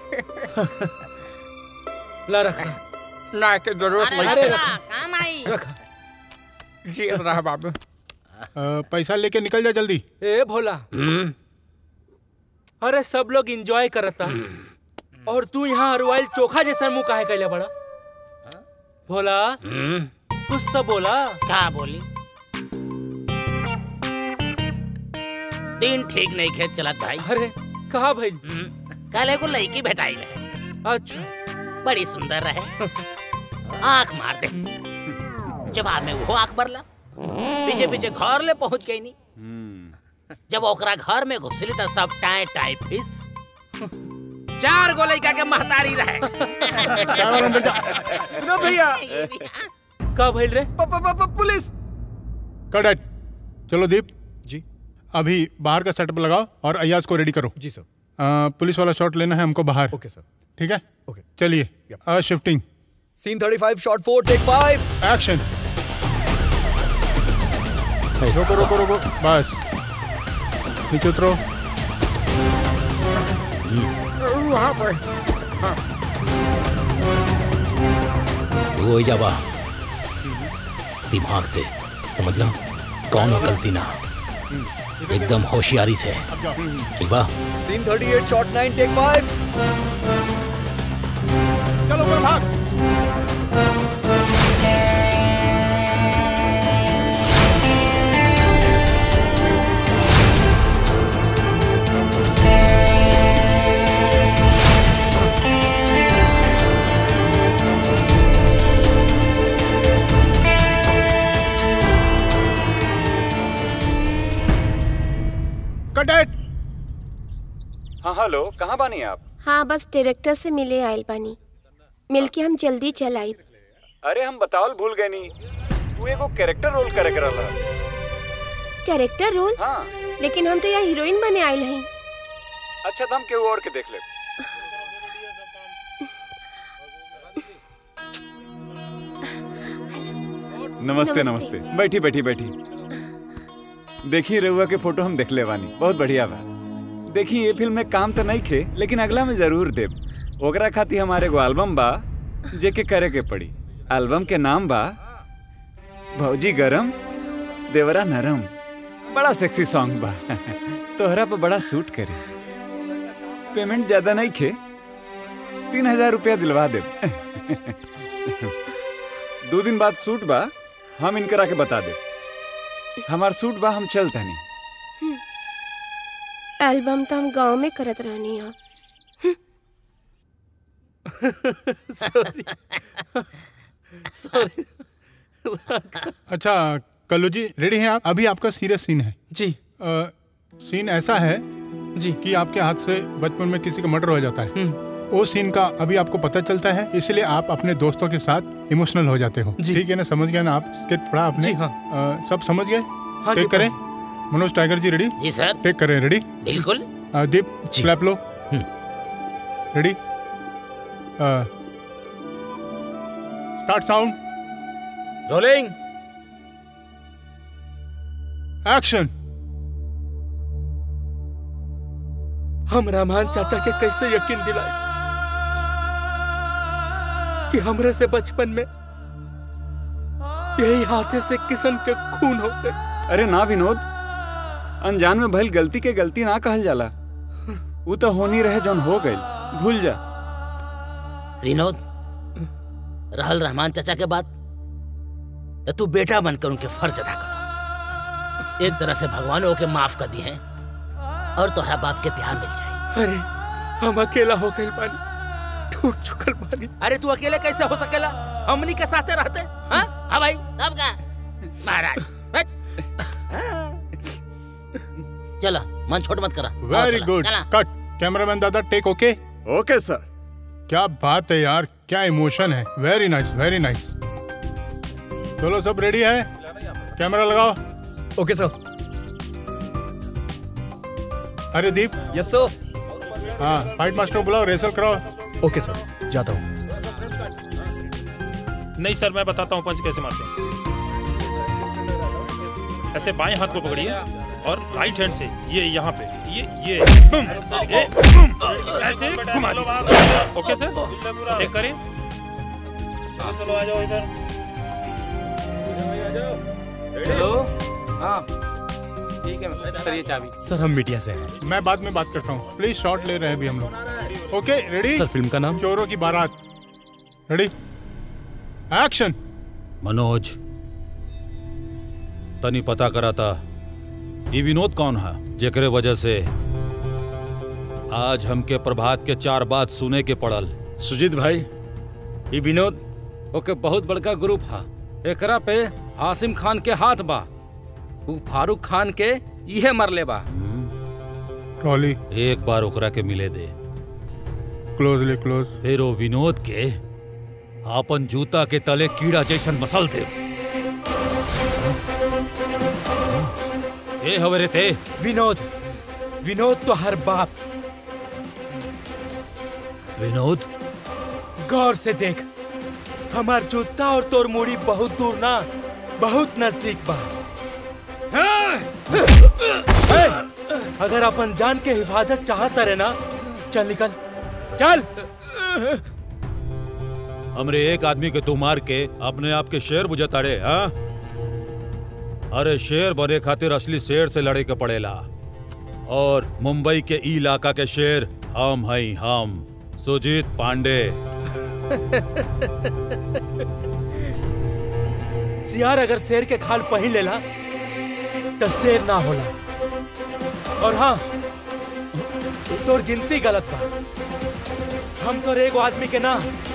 Speaker 11: ला रखा
Speaker 8: ना के जरूरत
Speaker 11: अरे
Speaker 8: नहीं।
Speaker 11: रखा,
Speaker 8: काम आई
Speaker 11: रखा।
Speaker 12: जी रहा बाबू। पैसा लेके निकल जा जल्दी।
Speaker 11: ए भोला, अरे सब लोग एंजॉय करता और तू यहाँ अरवाइल चोखा जैसा मुंह काहे कैले बड़ा? भोला कुछ तो बोला।
Speaker 13: क्या बोली? दिन ठीक नहीं खेत चलत भाई।
Speaker 11: अरे कहा भाई?
Speaker 13: कल एगो लड़की भेटाई रहे।
Speaker 11: अच्छा।
Speaker 13: बड़ी सुंदर रहे। आंख मार दे। जवाब में वो आंख बरलस। पीछे पीछे घर ले पहुंच गई नी। जब ओकरा घर में घुसली तो सब टाए टाए फिस। चार गो लड़का के महतारी रहे।
Speaker 4: नो भैया।
Speaker 11: का भइल रे?
Speaker 4: पुलिस।
Speaker 12: करेक्ट। चलो दीप
Speaker 10: जी,
Speaker 12: अभी बाहर का सेटअप लगाओ और अयाज को रेडी करो।
Speaker 10: जी सर।
Speaker 12: आ, पुलिस वाला शॉट लेना है हमको बाहर।
Speaker 10: ओके सर।
Speaker 12: ठीक है?
Speaker 10: ओके।
Speaker 12: चलिए शिफ्टिंग।
Speaker 10: सीन पैंतीस shot four take five
Speaker 12: action. रोको रोको रोको, बस नीचे उतरो।
Speaker 8: वहाँ पर
Speaker 17: हो जावा दिमाग से, समझ लो कौन हो गलती ना, एकदम होशियारी से। ठीक बा?
Speaker 10: सीन अड़तीस शॉट नाइन टेक फाइव।
Speaker 12: चलो ऊपर भाग। कटेट।
Speaker 4: हाँ हेलो, कहाँ बानी आप?
Speaker 2: हाँ बस डायरेक्टर से मिले आयल बानी, मिल के हम जल्दी चल आई।
Speaker 4: अरे हम बतावल भूल गए नी, वो एगो कैरेक्टर रोल करे करला।
Speaker 2: Character role?
Speaker 4: हाँ।
Speaker 2: लेकिन हम तो यहाँ हीरोइन बने आयल हैं।
Speaker 4: अच्छा तो हम केहू और के देख ले। नमस्ते नमस्ते, बैठी बैठी बैठी। देखी रहुआ के फोटो हम देख ले बानी, बहुत बढ़िया बा। देखी ये फिल्म में काम तो नहीं खे, लेकिन अगला में जरूर देब। ओकरा खाती हमारे एगो एल्बम बा जेके करे के पड़ी। एल्बम के नाम बा भौजी गरम देवरा नरम। बड़ा सेक्सी सॉन्ग बा। तोहरा पे बड़ा सूट करी। पेमेंट ज्यादा नहीं खे, तीन हजार रुपया दिलवा दे। दो दिन बाद सूट बा, हम इनकरा के बता दे। हमार सूट बा, हम चलता नहीं।
Speaker 2: एल्बम तो हम गांव में करत रहनी है।
Speaker 11: Sorry sorry.
Speaker 12: अच्छा कल्लू जी रेडी हैं आप? अभी आपका सीरियस सीन है
Speaker 11: जी।
Speaker 12: आ, सीन ऐसा है
Speaker 11: जी
Speaker 12: कि आपके हाथ से बचपन में किसी का मर्डर हो जाता है। वो सीन का अभी आपको पता चलता है, इसलिए आप अपने दोस्तों के साथ इमोशनल हो जाते हो। ठीक है ना? समझ गए ना आप? स्क्रिप्ट पढ़ा आपने?
Speaker 11: जी हाँ।
Speaker 12: आ, सब समझ गए?
Speaker 11: हाँ
Speaker 12: टेक करें। Manoj tiger ji ready?
Speaker 13: जी सर।
Speaker 12: टेक करें। रेडी?
Speaker 13: बिल्कुल।
Speaker 12: आ, दीप क्लैप लो। Ready? Start sound.
Speaker 11: Rolling.
Speaker 12: Action.
Speaker 11: हम रहमान चाचा के कैसे यकीन दिलाए कि हमरे से बचपन में यही हाथे से किशन के खून हो गए।
Speaker 4: अरे ना विनोद, अनजान में भइल गलती के गलती ना कहल जाला। वो तो होनी रहे जौन हो गई, भूल जा।
Speaker 13: विनोद, रहल रहमान चाचा के बात, तो तू बेटा बनकर उनके फर्ज अदा करो। एक तरह से भगवान ओके माफ कर दी है और तोहरा बाप के प्यार मिल जाए।
Speaker 11: अरे हम अकेला हो गए बानी, टूट चुकल बानी।
Speaker 13: अरे तू अकेले कैसे हो सकेला? हमनी के साथे रहते। हाँ हाँ भाई, तब का महाराज। चलो मन छोट मत करा।
Speaker 12: Very good, cut. कैमरामैन दादा टेक ओके।
Speaker 4: Okay sir.
Speaker 12: क्या बात है यार, क्या इमोशन है। Very nice, very nice. चलो सब रेडी है, कैमरा लगाओ।
Speaker 10: ओके सर।
Speaker 12: अरे दीप।
Speaker 10: यस सर।
Speaker 12: हाँ, फाइट मास्टर बुलाओ, रेसल कराओ।
Speaker 10: ओके सर, जाता हूँ।
Speaker 14: नहीं सर, मैं बताता हूँ पंच कैसे मारते हैं। ऐसे बाएं हाथ को पकड़िए और राइट हैंड से ये यहाँ पे ये ये बुम, ये बुम, ऐसे घुमा दीजिए। ओके सर, एक करें। चलो आ जाओ इधर।
Speaker 11: हेलो। हाँ ठीक है सर, ये चाबी।
Speaker 12: सर हम मीडिया से हैं। मैं बाद में बात करता हूँ, प्लीज शॉट ले रहे हैं अभी हम लोग। ओके रेडी?
Speaker 9: सर फिल्म का नाम?
Speaker 12: चोरों की बारात। Ready action.
Speaker 7: मनोज, तनी पता करा था ये विनोद कौन है जेकरे वजह से आज हमके प्रभात के चार बात सुने के पड़ल।
Speaker 18: सुजीत भाई, ये विनोद ओके बहुत बड़का ग्रुप है। एकरा पे हासिम खान के हाथ बा। वो फारूक खान के इहे मरले बा।
Speaker 12: ट्रॉली
Speaker 7: एक बार ओकरा के मिले दे।
Speaker 12: Closely close.
Speaker 7: फिर वो विनोद के आपन जूता के तले कीड़ा जैसन मसल दे। ए हवरे ते
Speaker 11: विनोद, विनोद तो हर बाप।
Speaker 7: विनोद,
Speaker 11: गौर से देख, हमार जूता और तोर मुड़ी बहुत दूर ना, बहुत नजदीक बा। ए, अगर अपन जान के हिफाजत चाहता रहे ना, चल निकल, चल।
Speaker 7: हमरे एक आदमी के तू मार के अपने आप के शेर बुझताड़े। हाँ, अरे शेर बने खातिर असली शेर से लड़े के पड़ेला। और मुंबई के ई इलाका के शेर हम हैं, हम सुजीत पांडे।
Speaker 11: सियार अगर शेर के खाल पहन लेला तो शेर ना होला। और हाँ, तोर गिनती गलत बा। हम तोर एगो आदमी के ना,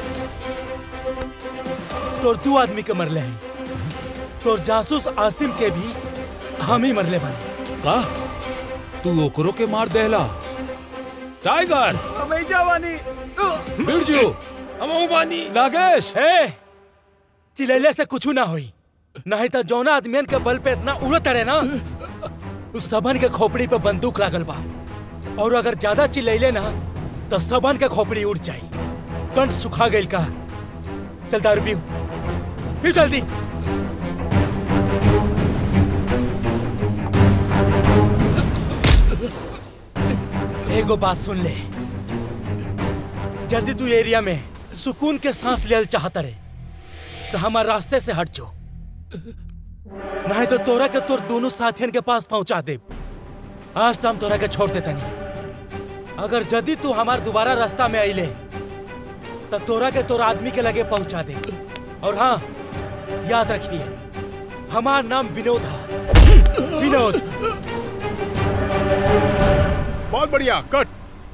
Speaker 11: तोर दू आदमी के मरले हैं। तोर जासूस आसिम के भी हम ही मरले बानी।
Speaker 7: का तू ओकरो के मार देला? टाइगर,
Speaker 11: हमें जावानी,
Speaker 7: बिरजू,
Speaker 11: हम बानी,
Speaker 7: नागेश।
Speaker 11: हे, चिल्लाले से कुछ ना होई। नहीं तो जौना आदमियन के बल पे इतना उड़त रहे ना, उस सबन के खोपड़ी पे बंदूक लागल बा। और अगर ज्यादा चिल्लाइले ना तो सबन के खोपड़ी उड़ जाई। कंठ सुखा गइल का। चल दारू पीऊ, पीऊ जल्दी। एगो बात सुन ले, यदि तू एरिया में सुकून के सांस लेल चाहता रे तो हमारे रास्ते से हट जो, नहीं तो तोरा के तोर दोनों साथियन के पास पहुंचा दे। आज तो हम तोरा के छोड़ देता नहीं। अगर यदि तू हमार दोबारा रास्ता में आइले तो तोरा के तोरा आदमी के लगे पहुंचा दे। और हाँ, याद रखिए, हमार नाम विनोद है। विनोद।
Speaker 12: बहुत बढ़िया, कट।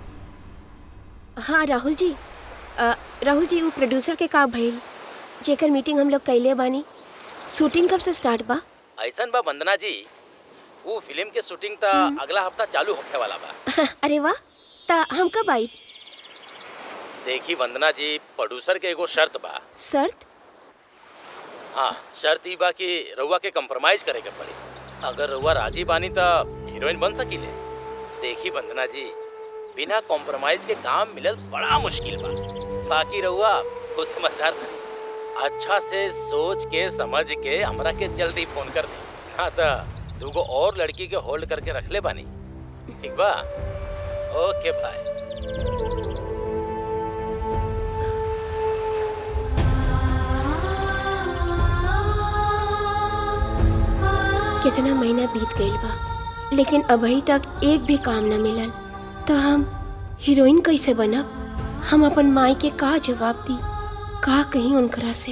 Speaker 2: हाँ राहुल जी, आ, राहुल जी वो प्रोड्यूसर के का भइल जेकर मीटिंग हम लोग कैले बानी, शूटिंग कब से स्टार्ट बा?
Speaker 13: ऐसन बा वंदना जी, वो फिल्म के शूटिंग ता अगला हफ्ता चालू होने वाला बा।
Speaker 2: अरे वाह, ता हम कब आई?
Speaker 13: देखी वंदना जी, प्रोड्यूसर के एगो शर्त बा।
Speaker 2: शर्त?
Speaker 13: हाँ, शर्त ई बा कि रउआ के कंप्रोमाइज करे के पड़ी। अगर रउआ राजी बानी ता हीरोइन बन सकीले। देखी वंदना जी, बिना कॉम्प्रोमाइज के काम मिलल बड़ा मुश्किल बा। बाकी रहुआ खुद समझदार बनी, अच्छा से सोच के समझ के हमरा के जल्दी फोन कर दे, ना तो
Speaker 17: दूगो और लड़की के होल्ड करके रख ले बानी। ठीक बा? ओके भाई।
Speaker 2: कितना महीना बीत गईल बा, लेकिन अभी तक एक भी काम न मिलल। तो हम हीरोइन कैसे बनब? हम अपन माई के का जवाब दी, का कहीं उनकरा से?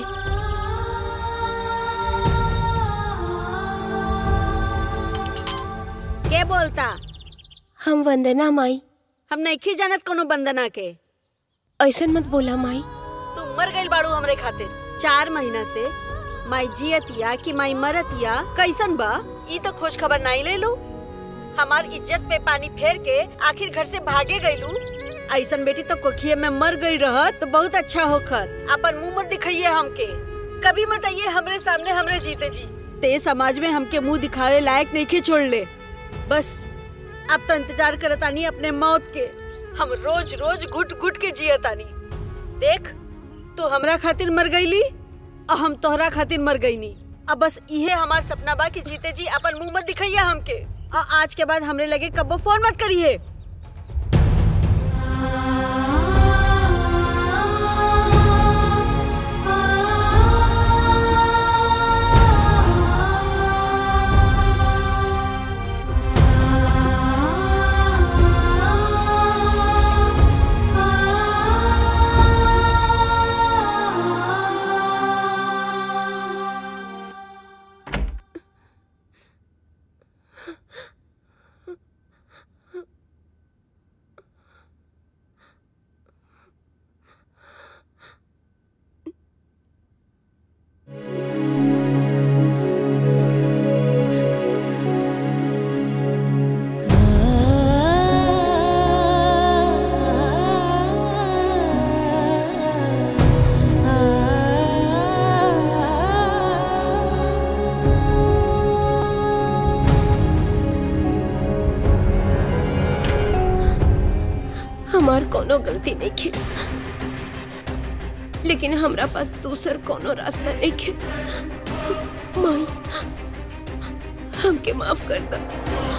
Speaker 1: के बोलता?
Speaker 2: हम वंदना माई।
Speaker 1: हम नहीं जानत कोनो वंदना के।
Speaker 2: ऐसा मत बोला माई।
Speaker 1: तू मर गई बाड़ू हमरे खातिर। चार महीना से माई जियतिया कि माई मरतिया कैसन बा ई तो खोज खबर नहीं ले लू। हमार इज्जत पे पानी फेर के आखिर घर से भागे गईलू। ऐसन बेटी तो कोखिए में मर गई रहत तो बहुत अच्छा होखत। अपन मुंह मत दिखाइए हमके, कभी मत आइए हमरे सामने हमरे जीते जी। ते समाज में हमके मुंह दिखावे लायक नहीं के छोड़ ले। बस अब तो इंतजार करतानी अपने मौत के। हम रोज रोज घुट घुट के जियतानी। देख तू हमरा खातिर मर गईली और हम तोहरा खातिर मर गईनी। अब बस इहे हमार सपना बा कि जीते जी अपन मुंह मत दिखाइए हमके। और आज के बाद हमरे लगे कब्बो फोन मत करिए।
Speaker 2: हमार कोनो गलती नहीं खे, लेकिन हमरा पास दूसर कोनो रास्ता नहीं खे। माई हमके माफ कर दो।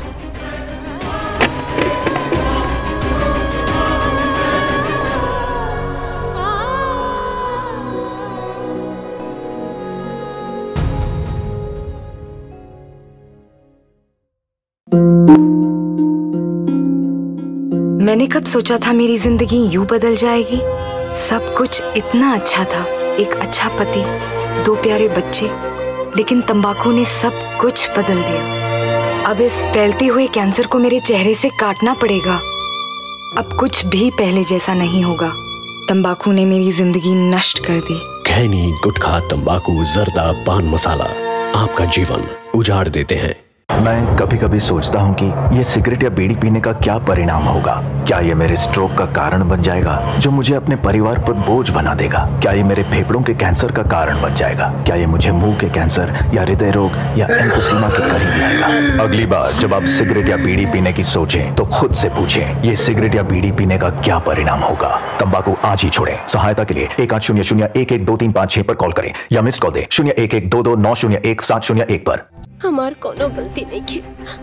Speaker 19: मैंने कब सोचा था मेरी जिंदगी यूं बदल जाएगी। सब कुछ इतना अच्छा था, एक अच्छा पति, दो प्यारे बच्चे, लेकिन तंबाकू ने सब कुछ बदल दिया। अब इस फैलते हुए कैंसर को मेरे चेहरे से काटना पड़ेगा। अब कुछ भी पहले जैसा नहीं होगा। तंबाकू ने मेरी जिंदगी नष्ट कर दी।
Speaker 20: खैनी, गुटखा, तंबाकू, जर्दा, पान मसाला आपका जीवन उजाड़ देते हैं।
Speaker 21: मैं कभी कभी सोचता हूँ कि ये सिगरेट या बीड़ी पीने का क्या परिणाम होगा। क्या ये मेरे स्ट्रोक का कारण बन जाएगा, जो मुझे अपने परिवार पर बोझ बना देगा? क्या ये मेरे फेफड़ों के कैंसर का कारण बन जाएगा? क्या ये मुझे मुंह के कैंसर या हृदय रोग या एम्फीसीमा के करीब लाएगा? अगली बार जब आप सिगरेट या बीड़ी पीने की सोचें तो खुद से पूछें, ये सिगरेट या बीड़ी पीने का क्या परिणाम होगा? तंबाकू आज ही छोड़ें। सहायता के लिए एक आठ शून्य शून्य एक एक दो तीन पाँच छह पर कॉल करें या मिस कॉल दें शून्य एक एक दो दो नौ शून्य एक सात शून्य एक पर।
Speaker 2: हमार कोनो गलती नहीं खे,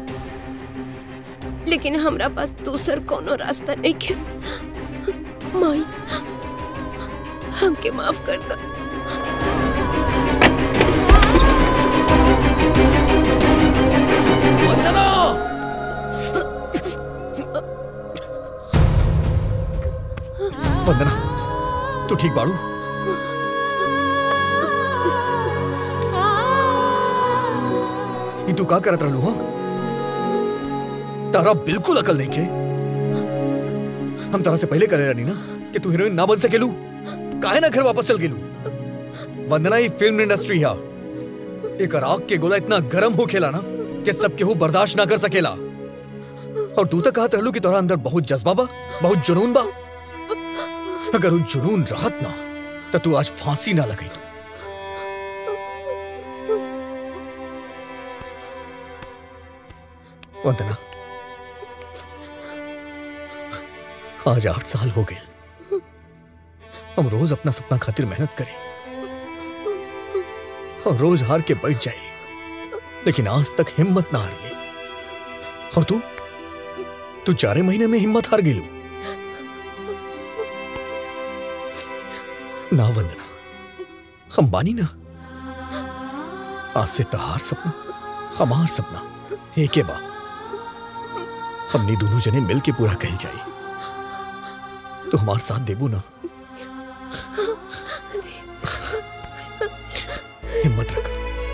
Speaker 2: लेकिन हमरा पास दूसर कोनो रास्ता नहीं खे। माई हमके माफ कर दो।
Speaker 10: वंदना, तू ठीक बाड़ू? ये तू का करत रहलू? हो तारा बिल्कुल अकल नहीं के। हम तारा से पहले करे रहनी ना कि तू हीरोइन ना बन सकेलू, काहे ना घर वापस चल गेलू? वंदना, ये फिल्म इंडस्ट्री है। एक आग के गोला इतना गर्म हो खेला ना कि सब केहू बर्दाश्त ना कर सकेला। और तू तो कहत रहलू कि तोरा अंदर बहुत जज्बा बा, बहुत जुनून बा। अगर वो जुनून रहत ना तो तू आज फांसी ना लगई। वंदना, आज आठ साल हो गए। हम रोज अपना सपना खातिर मेहनत करें और रोज हार के बैठ जाए, लेकिन आज तक हिम्मत ना हार ली। और तू तू चारे महीने में हिम्मत हार गेलू। ना वंदना, हम बानी ना। आज से तहार सपना हमार सपना एक बा। हमने दोनों जने मिल के पूरा कह जाए। तो हमार साथ देबू ना? हिम्मत रख।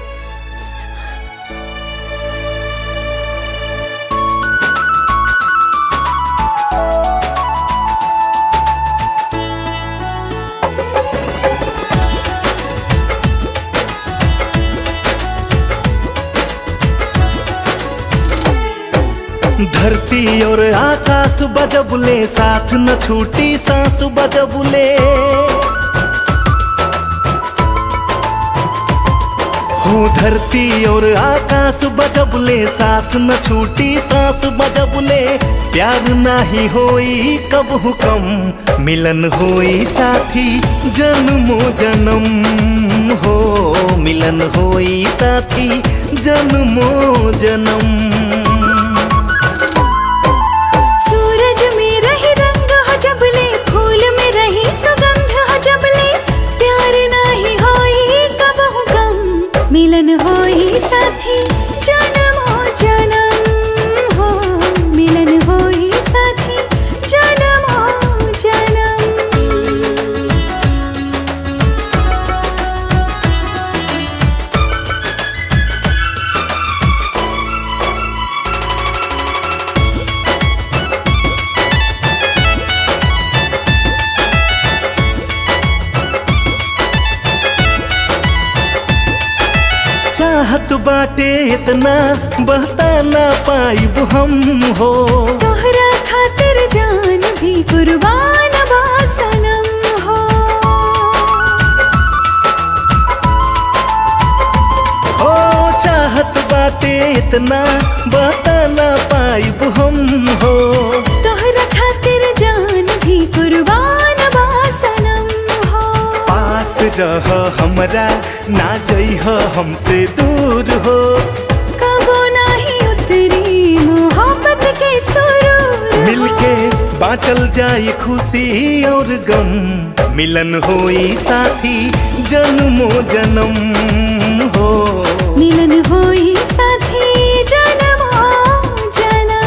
Speaker 15: धरती और आकाश बजबुले, साथ न छूटी सांस बजबुले। हो धरती और आकाश बजबुले, साथ न छूटी सांस बजबुले। प्यार नाही होई कब हुकम, मिलन होई साथी जन्मो जन्म। हो मिलन होई साथी जन्मो जन्म।
Speaker 16: सूरज में रही रंग हो जबले, फूल में रही सुगंध हो जबले। प्यार नाही होई कब हुकम, मिलन होई साथी जन्म हो जन्म। हो मिलन होई साथी जन्म हो जन्म।
Speaker 15: चाहत बाटे इतना बहता ना पाइब हम हो।
Speaker 16: तोहरा खातिर जान भी कुर्बान बा सनम हो।
Speaker 15: हो चाहत बाटे इतना बहता ना पाइब हम हो।
Speaker 16: तोहरा खातिर जान भी कुर्बान बा सनम हो।
Speaker 15: पास रह हमरा ना जइह हमसे दूर हो।
Speaker 16: कबो नाही उतरी मोहब्बत के सुरूर हो।
Speaker 15: मिलके बाटल जाई खुशी और गम, मिलन होई साथी जन्मो जन्म। हो
Speaker 16: मिलन होई साथी जन्म हो जन्म।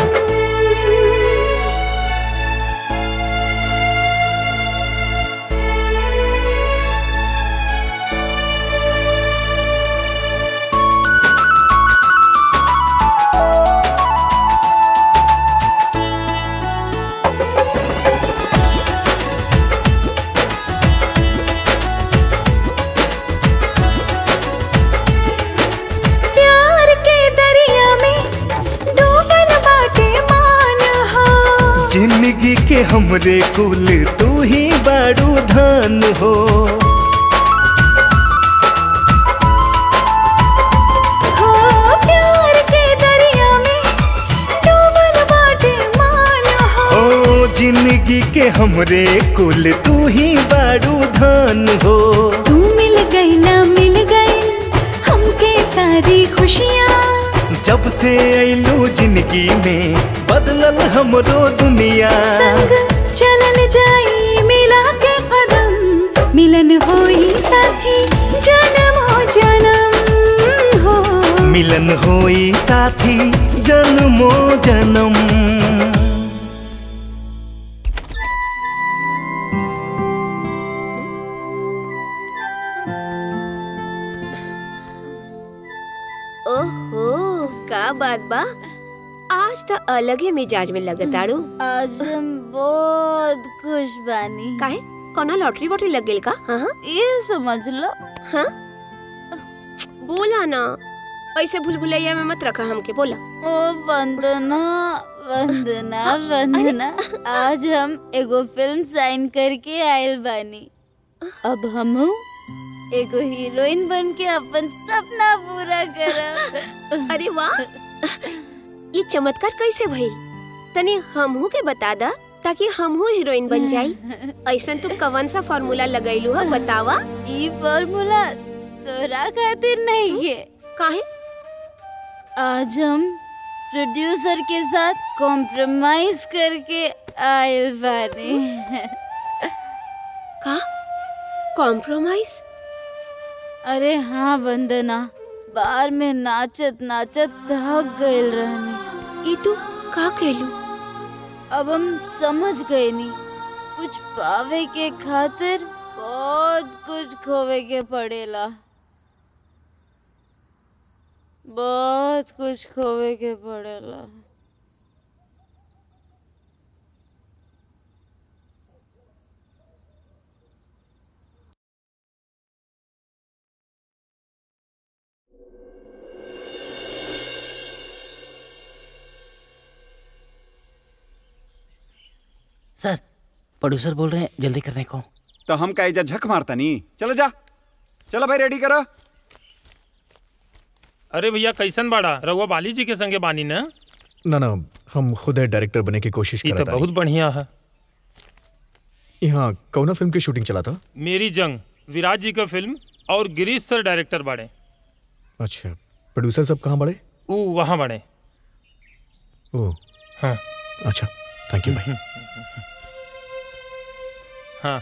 Speaker 15: जिंदगी के हमरे कुल तू ही बारू धान हो।
Speaker 16: हो प्यार के दरिया में डूबल बाटे मान हो।
Speaker 15: हो जिंदगी के हमरे कुल तू ही बारू धान हो।
Speaker 16: तू मिल गईला मिल गई हमके सारी खुशियाँ।
Speaker 15: जब से आइलू जिंदगी में बदलल हमरो दुनिया।
Speaker 16: संग चलल जाई मिला के कदम, मिलन होई साथी जन्म हो जन्म। हो
Speaker 15: मिलन होई साथी जन्मो जन्म।
Speaker 2: ओहो का बात बा, आज तो अलग ही मिजाज में लगताड़ू।
Speaker 5: आज हम बहुत खुश बानी।
Speaker 2: काहे कौना लॉटरी वॉटरी लग गेल का? हाँ
Speaker 5: ये समझ लो।
Speaker 2: हाँ बोला ना, ऐसे भूल भुलैया में मत रखा हमके। बोला।
Speaker 5: ओ वंदना वंदना वंदना, आज हम एगो फिल्म साइन करके आयल बानी। अब हम एगो हीरोइन बन के अपन सपना पूरा करब।
Speaker 2: अरे वाह, ये चमत्कार कैसे भई? तने हमहू के बता दा ताकि हमहू हीरोइन बन जाई। ऐसा तू कवन सा फार्मूला लगैलू है बतावा?
Speaker 5: ई फार्मूला तोरा खातिर नहीं है।
Speaker 2: काहे?
Speaker 5: आज हम प्रोड्यूसर के साथ कॉम्प्रोमाइज करके आयल बानी।
Speaker 2: का कॉम्प्रोमाइज?
Speaker 5: अरे हाँ वंदना, बार में नाचत नाचत थक गइल रहनी।
Speaker 2: ई तू का कहलू?
Speaker 5: अब हम समझ गए नी, कुछ पावे के खातिर बहुत कुछ खोवे के पड़ेला, बहुत कुछ खोवे के पड़ेला।
Speaker 13: सर, प्रोड्यूसर बोल रहे हैं जल्दी करने को।
Speaker 4: तो हम का इजा झक मारता नहीं। चलो जा, चलो भाई रेडी करो।
Speaker 14: अरे भैया कैसन बाड़ा? रघुआ बाली जी के संगे बानी ना?
Speaker 10: ना ना, हम खुद डायरेक्टर बने की कोशिश कर
Speaker 14: रहे हैं। बहुत बढ़िया है।
Speaker 10: यहाँ कौन फिल्म की शूटिंग चला था?
Speaker 14: मेरी जंग, विराज जी का फिल्म, और गिरीश सर डायरेक्टर बाड़े।
Speaker 10: अच्छा, प्रोड्यूसर सब कहाँ बड़े?
Speaker 14: वो वहाँ बड़े।
Speaker 10: ओ
Speaker 14: हाँ
Speaker 10: अच्छा, थैंक यू भाई।
Speaker 14: हाँ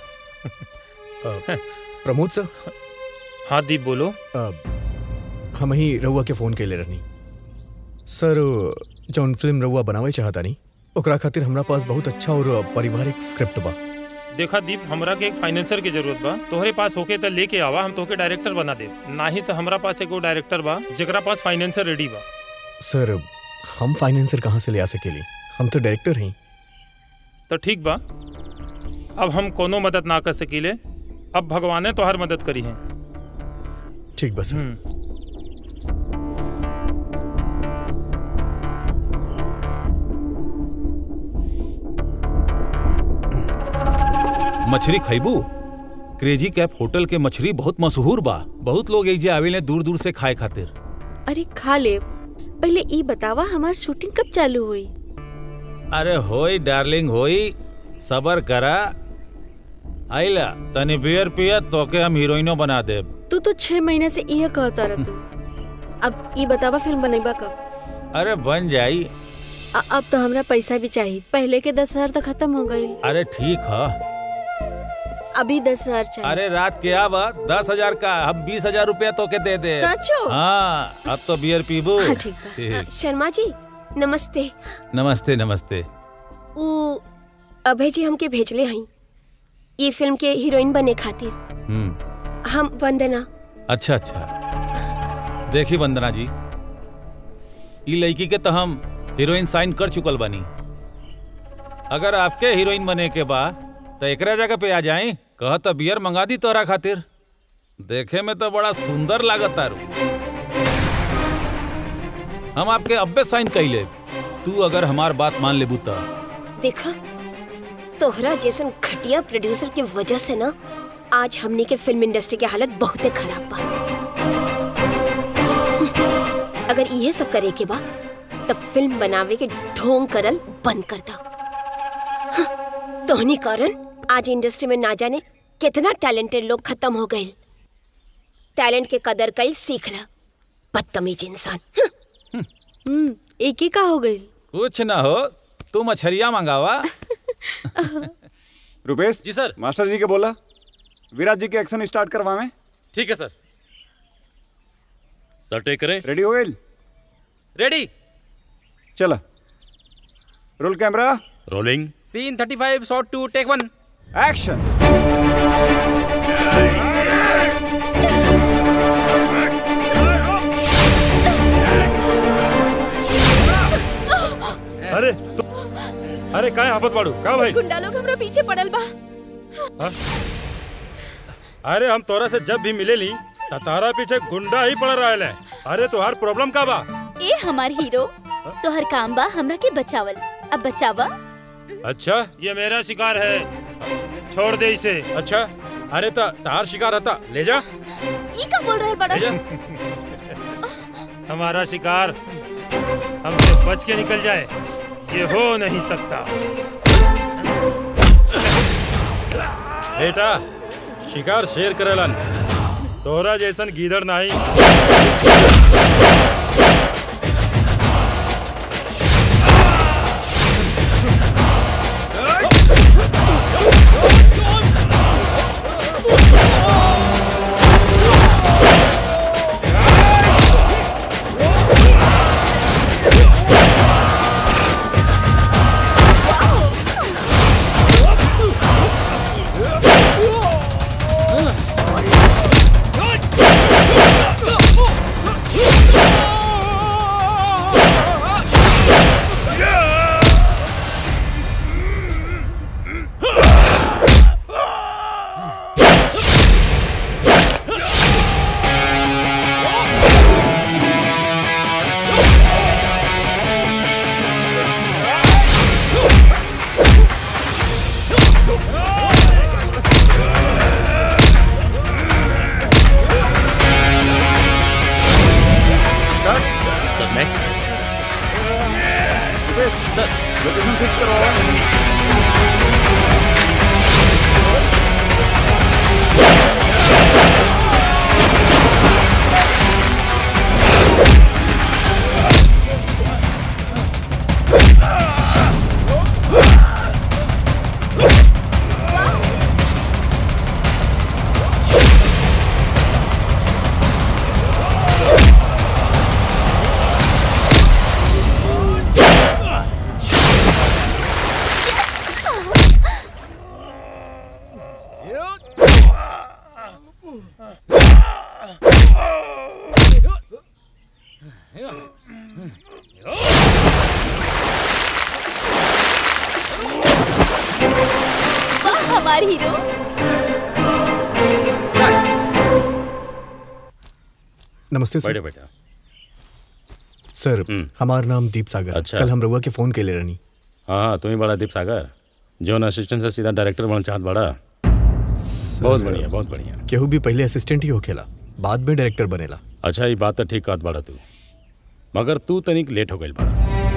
Speaker 10: प्रमोद सर।
Speaker 14: हाँ दीप बोलो।
Speaker 10: आ, हम ही रउआ के फोन के ले रहनी सर। जौन फिल्म रउआ बनावे चाहता नहीं, ओकरा खातिर हमरा पास बहुत अच्छा और पारिवारिक स्क्रिप्ट बा।
Speaker 14: देखा दीप, हमरा के एक फाइनेंसर की जरूरत बा। तोहरे पास होके त लेके आवा, हम तोहके डायरेक्टर बना दे। नाही तो हमरा पास एगो डायरेक्टर बा जेकरा पास फाइनेंसर रेडी बा।
Speaker 10: सर हम फाइनेंसर कहाँ से ले आ सकेली? हम तो डायरेक्टर हैं।
Speaker 14: तो ठीक बा, अब हम कोनो मदद ना कर सकीले, अब भगवाने तो हर मदद करी है।
Speaker 10: ठीक बस।
Speaker 7: मछली खैबू? क्रेजी कैप होटल के मछली बहुत मशहूर बा। बहुत लोग एजे आवेले दूर दूर से खाए खातिर।
Speaker 1: अरे खा ले, पहले ई बतावा हमार शूटिंग कब चालू हुई?
Speaker 7: अरे होई डार्लिंग होई, सबर करा। आइला तनी बियर पिया तो के हम हीरोइनो बना दे।
Speaker 1: तू तो छह महीने से यह कहता रह तू। अब ई बतावा फिल्म बनेबा कब?
Speaker 7: अरे बन जाई।
Speaker 1: आ, अब तो हमरा पैसा भी चाहिए। पहले के दस हजार तो खत्म हो गई।
Speaker 7: अरे ठीक है,
Speaker 1: अभी दस हजार चाहिए।
Speaker 7: अरे रात के आवा दस हजार का हम बीस हजार रूपया तो के दे दे।
Speaker 1: सचो?
Speaker 7: हाँ, अब तो बियर पीबू।
Speaker 2: हाँ, ठीक है। शर्मा जी नमस्ते।
Speaker 7: नमस्ते नमस्ते।
Speaker 2: वो अभय जी हमके भेजले हई ये फिल्म के हीरोइन बने खातिर।
Speaker 7: हम्म।
Speaker 2: हम वंदना।
Speaker 7: अच्छा अच्छा। देखी वंदना जी, ई लड़की के तो हम हीरोइन साइन कर चुकल बानी। अगर आपके हीरोइन बने के बाद तो एकरा जगह पे आ जाए। कह तो बियर मंगा दी तोरा खातिर। देखे में तो बड़ा सुंदर लागत तारू। हम आपके अब्बे साइन कैले, तू अगर हमार बात मान लेबू तो।
Speaker 2: देखा, तोहरा जैसन घटिया प्रोड्यूसर के वजह से ना आज हमनी के फिल्म इंडस्ट्री के हालत बहुत खराब बा। अगर ये सब करे के बा तब फिल्म बनावे के ढोंग करल बंद कर दो। हाँ, तोहनी कारण आज इंडस्ट्री में ना जाने कितना टैलेंटेड लोग खत्म हो गए। टैलेंट के कदर कल सीख ला, बदतमीज इंसान।
Speaker 1: हम्म, एक ही का हो गई?
Speaker 7: कुछ ना हो, तू मछलियाँ मंगावा।
Speaker 4: रुपेश
Speaker 18: जी सर।
Speaker 4: मास्टर जी के बोला विराज जी के एक्शन स्टार्ट करवा में।
Speaker 18: ठीक है सर। सर टेक करे।
Speaker 4: रेडी हो गई?
Speaker 18: रेडी।
Speaker 4: चलो roll camera
Speaker 18: rolling. Scene thirty five shot two take one
Speaker 4: action.
Speaker 14: अरे तो, अरे काय आपत बाड़ू का भाई?
Speaker 1: गुंडा लोग हमरा पीछे पड़ल बा।
Speaker 14: हा? अरे हम तोरा से जब भी मिले ली तारा पीछे गुंडा ही पड़ रहा है। अरे तुहार प्रॉब्लम का बा?
Speaker 5: ए हमार हीरो तोहर काम बा हमरा के बचावल। अब बचावा।
Speaker 14: अच्छा, ये मेरा शिकार है, छोड़ दे इसे।
Speaker 18: अच्छा, अरे ता तार शिकार था, ले जा।
Speaker 5: ये क्या बोल रहे बड़ा?
Speaker 14: हमारा शिकार हमसे बच के निकल जाए, ये हो नहीं सकता।
Speaker 18: बेटा, शिकार शेर करेलन,
Speaker 14: तोरा जैसन गीदड़ नहीं।
Speaker 4: रुपेश सर लोकेशन शिफ्ट करवाओ।
Speaker 5: वाह हमारे हीरो।
Speaker 10: नमस्ते सर।
Speaker 7: बैठो बेटा।
Speaker 10: सर हमारा नाम दीप सागर।
Speaker 7: अच्छा।
Speaker 10: कल हम रउआ के फोन के ले रहनी।
Speaker 7: हाँ हाँ तुम ही बड़ा दीप सागर जोन असिस्टेंट से सीधा डायरेक्टर बनना चाहत बड़ा। बहुत बढ़िया बहुत बढ़िया।
Speaker 10: केहू भी पहले असिस्टेंट ही होखेला बाद में डायरेक्टर बनेला।
Speaker 7: अच्छा ये बात तो ठीक कहत बड़ा तू, मगर तू तनिक लेट हो गई बड़ा।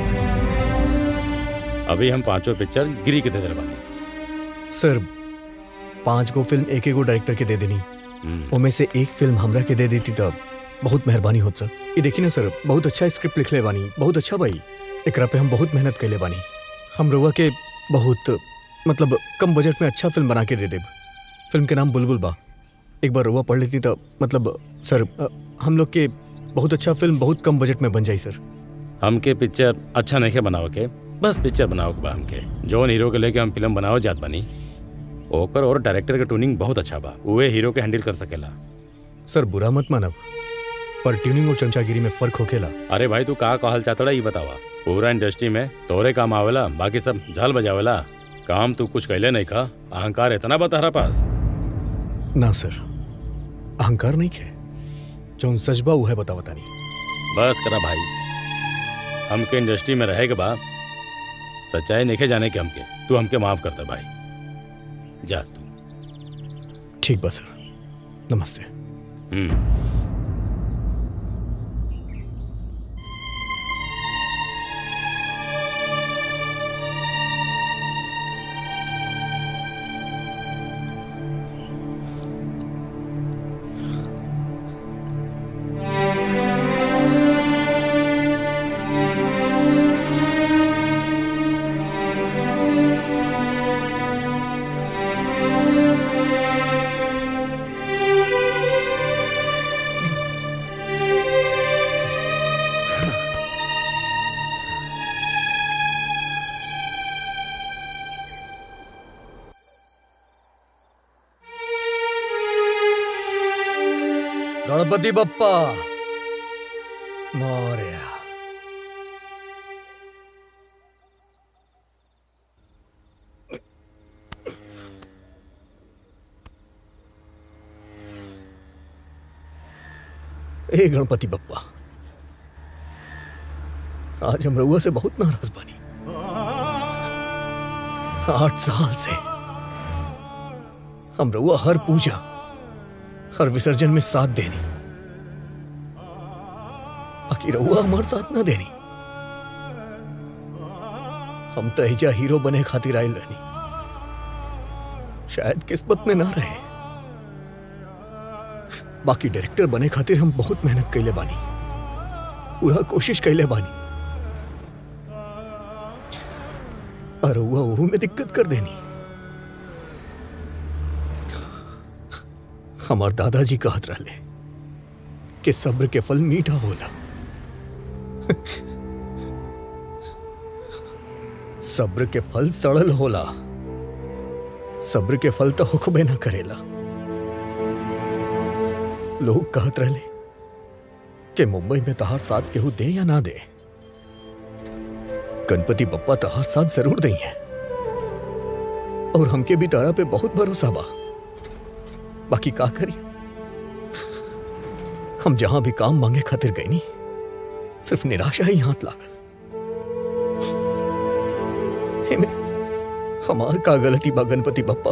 Speaker 7: अभी हम पांचों पिक्चर गिरी के दे दे बानी।
Speaker 10: सर पांच गो फिल्म एक एक गो डायरेक्टर के दे देनी, उनमें से एक फिल्म हमरा के दे देती तब बहुत मेहरबानी होत सर। ये देखी ना सर बहुत अच्छा स्क्रिप्ट लिखले बानी, बहुत अच्छा भाई। एकरा पे हम बहुत मेहनत कैले बानी। हम रउआ के बहुत मतलब कम बजट में अच्छा फिल्म बना के दे देब। फिल्म के नाम बुलबुल बा, एक बार रउआ पढ़ लेती तो मतलब सर हम लोग के बहुत अच्छा फिल्म बहुत कम बजट में बन जाई सर।
Speaker 7: हमके पिक्चर अच्छा नहीं बनाओ के, बस पिक्चर बनाओ के बा। हमके जोन हीरो के लेके हम फिल्म बनाओ जात बानी ओकर और डायरेक्टर के ट्यूनिंग बहुत अच्छा बा, उहे हीरो के हैंडल कर सकेला।
Speaker 10: सर बुरा मत मानब पर ट्यूनिंग और चमचागिरी में फर्क होखेला।
Speaker 7: अरे भाई तू का कहल चाहता ये बतावा। पूरा इंडस्ट्री में तोरे काम आवेला, बाकी सब झाल बजावेला। काम तू कुछ कैले नहीं खा, अहंकार इतना बा तहरा पास।
Speaker 10: ना सर अहंकार नहीं खे, जो सच बा वो है बता बता नहीं।
Speaker 7: बस करा भाई, हमके इंडस्ट्री में रहे के बाद सच्चाई नहीं जाने के हमके तू हमके माफ करता भाई। जा तू।
Speaker 10: ठीक बा सर, नमस्ते।
Speaker 7: हम्म
Speaker 10: गणपति बप्पा मोरया। ए गणपति बप्पा, आज हम रउआ से बहुत नाराज बानी। आठ साल से हम रउआ हर पूजा हर विसर्जन में साथ देनी, बाकी रउआ हमारे साथ ना देनी। हम तो एजा हीरो बने खातिर आयल रहनी, शायद किस्मत में ना रहे। बाकी डायरेक्टर बने खातिर हम बहुत मेहनत कैले बानी, पूरा कोशिश कैले बानी, और रउआ वहू में दिक्कत कर देनी। हमार दादाजी कहत रहले कि सब्र के फल मीठा होला। सब्र के फल सड़ल होला, सब्र के फल तो हुक्म ना करेला। लोग कहत रहले कि मुंबई में तहार साथ केहू दे या ना दे, गणपति बप्पा तहार साथ जरूर दई है, और हमके भी तारा पे बहुत भरोसा बा। बाकी का करी, हम जहां भी काम मांगे खातिर गए नहीं, सिर्फ निराशा ही हाथ लागल। हमार का गलती बा गणपति बप्पा,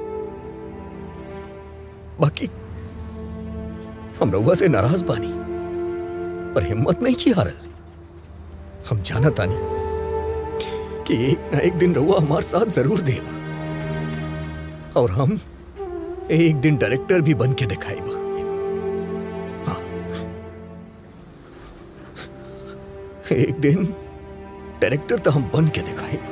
Speaker 10: बाकी हम रउआ से नाराज बानी, पर हिम्मत नहीं की हारल। हम जाना तानी कि एक ना एक दिन रहुआ हमारे साथ जरूर देगा और हम एक दिन डायरेक्टर भी बन के दिखाएगा। हाँ। एक दिन डायरेक्टर तो हम बन के दिखाएगा।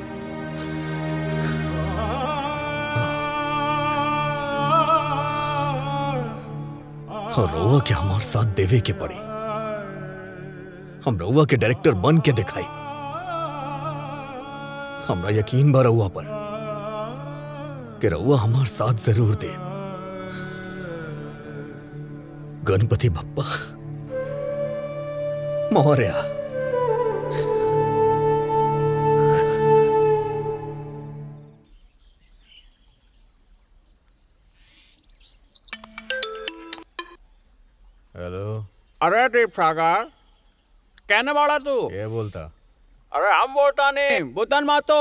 Speaker 10: और रहुआ के हमारे साथ देवे के पड़े, हम रहुआ के डायरेक्टर बन के दिखाई। हमरा यकीन बा रहुआ पर कि रहुआ हमारे साथ जरूर दे। गणपति बप्पा मोरया।
Speaker 8: हेलो। अरे दीप सागर, कहने वाला तू?
Speaker 10: ये बोलता?
Speaker 8: अरे हम बोलता नहीं, बुद्धन मातो।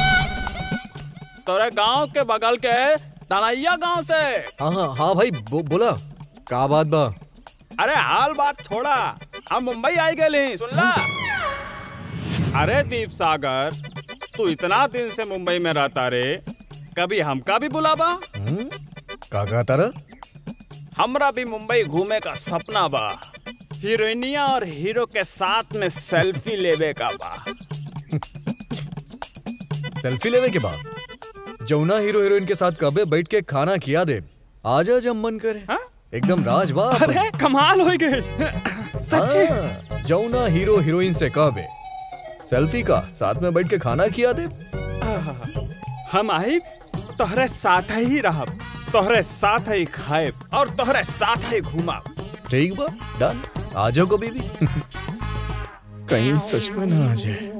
Speaker 8: तोरे गांव के बगल के तनैया गांव से।
Speaker 10: हाँ हाँ हाँ भाई बो, बोला का बात बा?
Speaker 8: अरे हाल बात छोड़ा, हम मुंबई आई गए सुनला। अरे दीप सागर, तू इतना दिन से मुंबई में रहता रे, कभी हमका भी बुलावा?
Speaker 10: का कहता रहा?
Speaker 8: हमरा भी मुंबई घूमे का सपना बा, हीरोइनिया और हीरो के साथ में सेल्फी लेवे का बा।
Speaker 10: सेल्फी लेवे के बाद जौना हीरो हीरोइन के साथ कबे बैठ के खाना खिया दे, आजा जब मन करे। हा? एकदम राज बा।
Speaker 8: अरे कमाल हो गई सच्ची।
Speaker 10: जौना हीरो हीरोइन से कबे सेल्फी का साथ में बैठ के खाना खिया दे।
Speaker 8: हम आई तोहरे साथ ही रहब, तोहरे साथ ही खाए और तोहरे साथ ही घूमा।
Speaker 10: ठीक बा, डन। आ जाओ कभी भी। कहीं सच में ना आ जाए।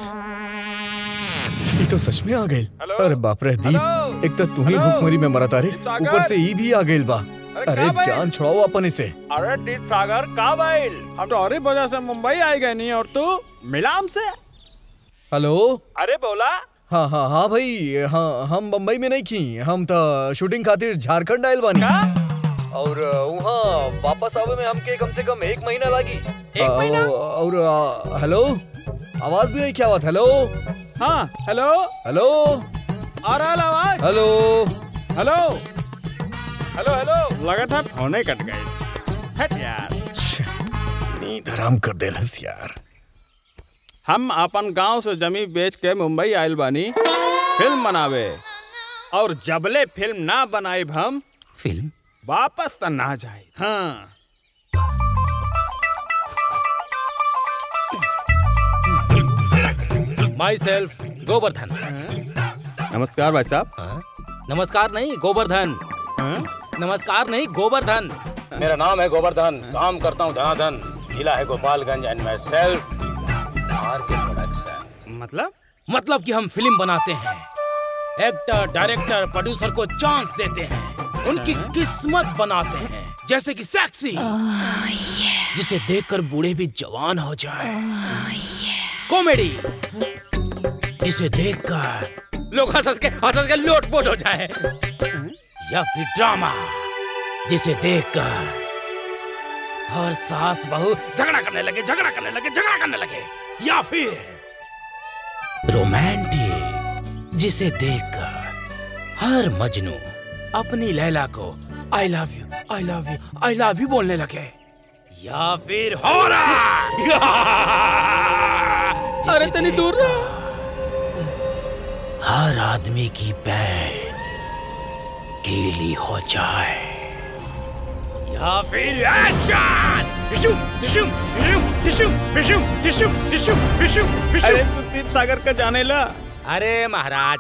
Speaker 10: ये तो सच में आ गए। अरे बाप रे दीप, एक तो तू ही भूखमरी में मरा तारे, ऊपर से ई भी आ गइल बा। अरे जान छुड़ाओ अपन इसे।
Speaker 8: अरे दीप सागर का भाई, हम तो और वजह से मुंबई आई गए नहीं और तू मिला हमसे।
Speaker 10: हेलो।
Speaker 8: अरे बोला।
Speaker 10: हाँ हाँ हाँ भाई, हाँ हम बम्बई में नहीं की, हम तो शूटिंग खातिर झारखंड आयल बानी और वहाँ वापस आवे में हमके कम से कम एक महीना लगी।
Speaker 8: एक महीना?
Speaker 10: और हेलो, आवाज भी नहीं क्या बात? हेलो।
Speaker 8: हाँ हेलो
Speaker 10: हेलो,
Speaker 8: आ रहा है आवाज?
Speaker 10: हेलो
Speaker 8: हेलो हेलो हेलो, लगा था फोन ही कट गई। हट यार,
Speaker 10: नींद हराम कर देलस यार।
Speaker 8: हम अपन गांव से जमीन बेच के मुंबई आयल बानी फिल्म बनावे, और जबले फिल्म ना बनाए हम
Speaker 17: फिल्म
Speaker 8: वापस तो ना जाए। हाँ
Speaker 18: माई सेल्फ गोवर्धन।
Speaker 8: नमस्कार भाई साहब।
Speaker 18: नमस्कार नहीं गोवर्धन। नमस्कार नहीं गोवर्धन।
Speaker 13: मेरा नाम है गोवर्धन, काम करता हूँ धनाधन, जिला है Gopalganj and myself R K production.
Speaker 18: मतलब मतलब कि हम फिल्म बनाते हैं, एक्टर डायरेक्टर प्रोड्यूसर को चांस देते हैं, उनकी किस्मत बनाते हैं, जैसे कि सेक्सी जिसे देखकर बूढ़े भी जवान हो जाए, कॉमेडी जिसे देखकर लोग हंस हंस के हंस हंस के लोटपोट हो जाए, या फिर ड्रामा जिसे देखकर हर सास बहू झगड़ा करने लगे झगड़ा करने लगे झगड़ा करने लगे, या फिर रोमांटिक जिसे देखकर हर मजनू अपनी लैला को I love you I love you I love you बोलने लगे, या फिर हॉरर अरे तनी दूर हर आदमी की पैर गीली हो जाए, या फिर एक्शन।
Speaker 8: अरे तू दीप सागर का जाने ला?
Speaker 18: अरे महाराज,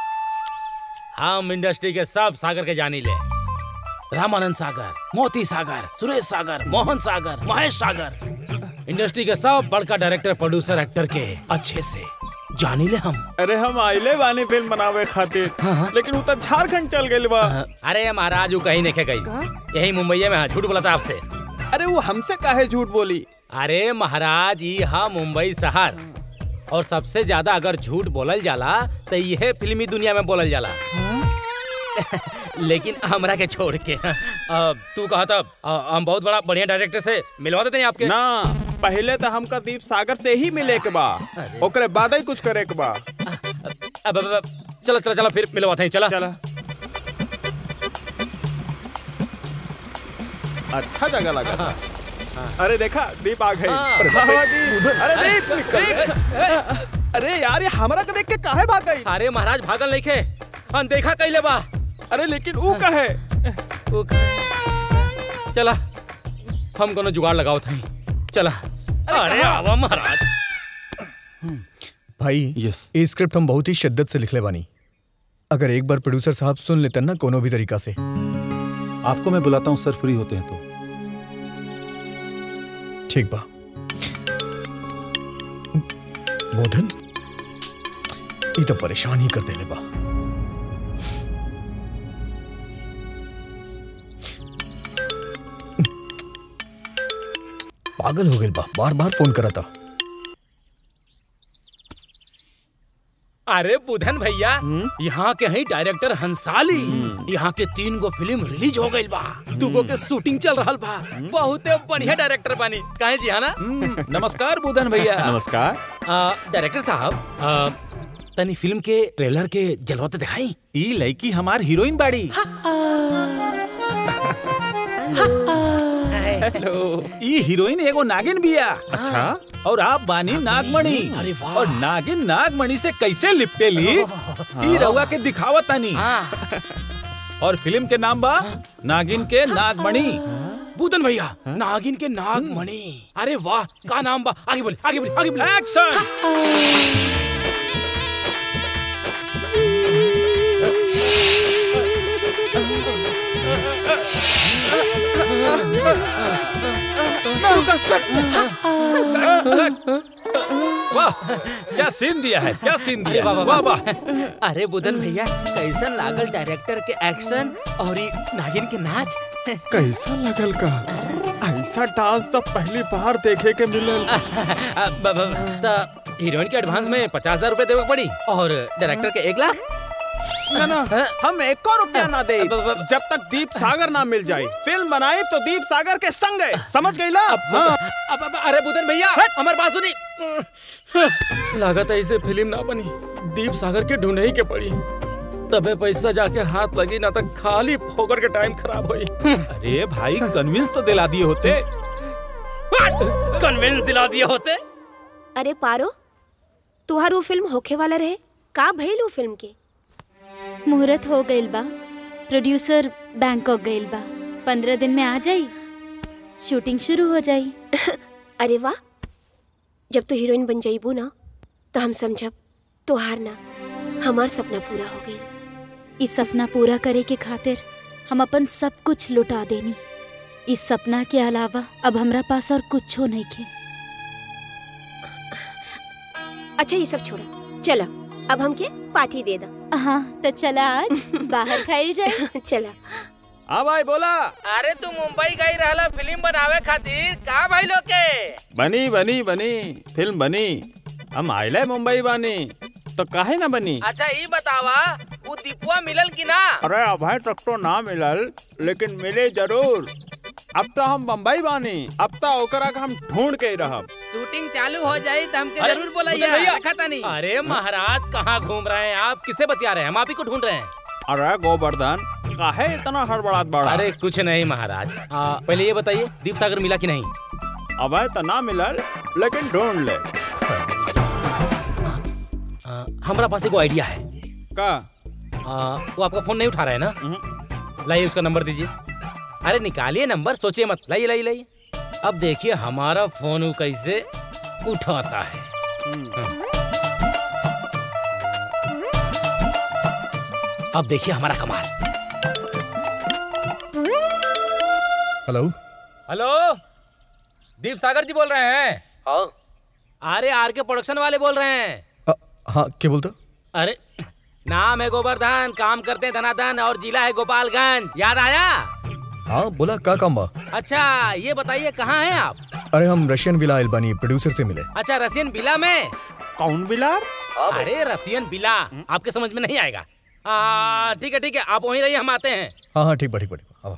Speaker 18: हम इंडस्ट्री के सब सागर के जानी ले, रामानंद सागर, मोती सागर, सुरेश सागर, मोहन सागर, महेश सागर, इंडस्ट्री के सब बड़का डायरेक्टर प्रोड्यूसर एक्टर के अच्छे से जानी ले हम।
Speaker 8: अरे हम आइले बानी फिल्म बनावे खातिर, लेकिन वो तो झारखंड चल गए बा।
Speaker 18: अरे महाराज वो कहीं नहीं गई, यही मुंबई में झूठ बोला था आपसे।
Speaker 8: अरे वो हमसे काहे झूठ बोली?
Speaker 18: अरे महाराज ये हाँ मुंबई शहर, और सबसे ज्यादा अगर झूठ बोलल जाला तो यह फिल्मी दुनिया में बोलल जाला। लेकिन हमरा के छोड़ के तू कहा था हम बहुत बड़ा बढ़िया डायरेक्टर से मिलवा देते हैं आपके
Speaker 8: ना, पहले तो हमका दीप सागर से ही मिले के बा, ओकरे बाद ही कुछ करे के बा।
Speaker 18: अब अब चलो चलो चलो फिर मिलवाते हैं। चला
Speaker 6: चला। अच्छा जगह लगा था। अरे देखा दीप आ गई। अरे दीप, अरे यार ये हमारा को देख के काहे भाग गई?
Speaker 18: अरे महाराज भागल नहीं खे, अनदेखा कइले बा।
Speaker 6: अरे लेकिन ऊ कहे
Speaker 18: ऊ चला हम कोनो जुगाड़ लगाओ थई। चला। अरे आवा महाराज।
Speaker 10: भाई यस ये स्क्रिप्ट हम बहुत ही शिद्दत से लिखले बानी। अगर एक बार प्रोड्यूसर साहब सुन लेते ना कोनो भी तरीका से।
Speaker 7: आपको मैं बुलाता हूँ सर, फ्री होते हैं तो।
Speaker 10: ठीक बा। बोधन ये तो परेशान ही कर देले बा। पागल हो गई बा, बार बार फोन करा था।
Speaker 18: अरे बुधन भैया, यहाँ के हैं डायरेक्टर हंसाली। यहाँ के तीन गो फिल्म रिलीज हो गई बा, दुगो के शूटिंग चल रहा बा। बहुत बढ़िया डायरेक्टर बानी। काहे जी है ना?
Speaker 3: नमस्कार बुधन भैया।
Speaker 6: नमस्कार।
Speaker 18: डायरेक्टर साहब तनी फिल्म के ट्रेलर के जलवा तो दिखाई।
Speaker 3: ई लड़की हमार हीरोइन बाड़ी।
Speaker 6: हेलो।
Speaker 3: ई हीरोइन एगो नागिन बिया।
Speaker 6: अच्छा।
Speaker 3: और आप बानी नागमणि।
Speaker 18: अरे वाह।
Speaker 3: और नागिन नागमणि से कैसे लिपटेली ई रउआ के दिखावत तानी। और फिल्म के नाम बा नागिन के नागमणि।
Speaker 18: बुधन भैया नागिन के नागमणि। अरे वाह का नाम बा। आगे बोले आगे बोले आगे बोले।
Speaker 3: एक्शन। वाह क्या सीन दिया है, क्या सीन दिया।
Speaker 18: वाह
Speaker 3: वाह वाह।
Speaker 18: अरे बुधन भैया कैसन लागल डायरेक्टर के एक्शन और ये नागिन के नाच।
Speaker 6: कैसा लगल का? ऐसा डांस तो पहली बार देखे के मिलल।
Speaker 18: हीरोइन के एडवांस में पचास हजार रूपए देवे पड़ी और डायरेक्टर के एक लाख।
Speaker 6: ना ना हम एक और रुपया ना दे जब तक दीप सागर ना मिल जाए। फिल्म बनाए तो दीप सागर के संग है, समझ गई ला?
Speaker 18: हाँ। अब, अब, अरे बुधन भैया हमारे बात सुनी। लागत ऐसे फिल्म ना बनी, दीप सागर के ढूंढे ही के पड़ी। तबे पैसा जाके हाथ लगी ना तक खाली फोकर के टाइम खराब हुई।
Speaker 3: अरे भाई कन्विंस तो दिला दिए होते।
Speaker 18: कन्विंस दिला दिए होते।
Speaker 2: अरे पारो तुहारू फिल्म होखे वाला रहे का भइल फिल्म के?
Speaker 5: मुहूर्त हो गइल बा, प्रोड्यूसर बैंकॉक गइल बा, पंद्रह दिन में आ जाई, शूटिंग शुरू हो जाई।
Speaker 2: अरे वाह, जब तू हीरोइन बन जाइबू ना तो हम समझब तोहार ना हमार सपना पूरा हो गई।
Speaker 5: इस सपना पूरा करे के खातिर हम अपन सब कुछ लुटा देनी। इस सपना के अलावा अब हमरा पास और कुछ नहीं खे।
Speaker 2: अच्छा ये सब छोड़ा, चला अब हमके पार्टी दे दा।
Speaker 5: हाँ तो चला आज बाहर खाई जाए।
Speaker 2: चला।
Speaker 6: हाँ भाई बोला।
Speaker 13: अरे तू मुंबई गई रहला फिल्म बनावे खातिर, का भाई लोग के?
Speaker 6: बनी बनी बनी फिल्म बनी। हम आइले मुंबई बानी तो काहे ना बनी।
Speaker 13: अच्छा ये बतावा वो दीपुआ मिलल की ना?
Speaker 6: अरे अभी तक तो ना मिलल, लेकिन मिले जरूर। अब तो हम बम्बई बानी, अब तो ओकरा का हम ढूंढ के रहब।
Speaker 13: शूटिंग चालू हो जाई तो हमके जरूर बोलाइए। देखा तानी।
Speaker 18: अरे महाराज कहाँ घूम रहे हैं आप? किसे बतिया रहे हैं? हम आप ही को ढूंढ रहे हैं।
Speaker 6: अरे गोवर्धन काहे इतना हड़बड़ात बड़ा?
Speaker 18: अरे कुछ नहीं महाराज, आ, पहले ये बताइए दीप सागर मिला कि नहीं?
Speaker 6: अब तो ना मिलल, लेकिन ढूंढ ले।
Speaker 18: आ, हमारा पास एक आइडिया है।
Speaker 6: का?
Speaker 18: आ, वो आपका फोन नहीं उठा रहा है ना? लाइए उसका नंबर दीजिए। अरे निकालिए नंबर, सोचिए मत। लाइए लाइए लाइए। अब देखिए हमारा फोन वो कैसे उठाता है। अब देखिए हमारा कमाल।
Speaker 10: हेलो
Speaker 18: हेलो दीप सागर जी बोल रहे हैं?
Speaker 22: हाँ।
Speaker 18: अरे आर के प्रोडक्शन वाले बोल रहे हैं।
Speaker 10: आ, हाँ क्या बोलता?
Speaker 18: अरे नाम है गोवर्धन, काम करते हैं धनाधन और जिला है गोपालगंज। याद आया?
Speaker 10: हाँ बोला का काम बा?
Speaker 18: अच्छा ये बताइए कहाँ हैं आप?
Speaker 10: अरे हम रशियन विला एल्बानी प्रोड्यूसर से मिले।
Speaker 18: अच्छा रसियन विला में?
Speaker 6: कौन विला?
Speaker 18: अरे रसियन विला आपके समझ में नहीं आएगा। ठीक है ठीक है आप वहीं रहिए, हम आते हैं।
Speaker 10: हाँ हाँ ठीक बा ठीक बा ठीक बा।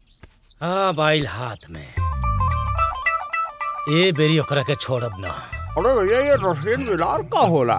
Speaker 18: हाँ बाइल हाथ में ए बेरी ओकरा के छोड़ब ना।
Speaker 8: अरे भैया ये रशियन बिलार का होला?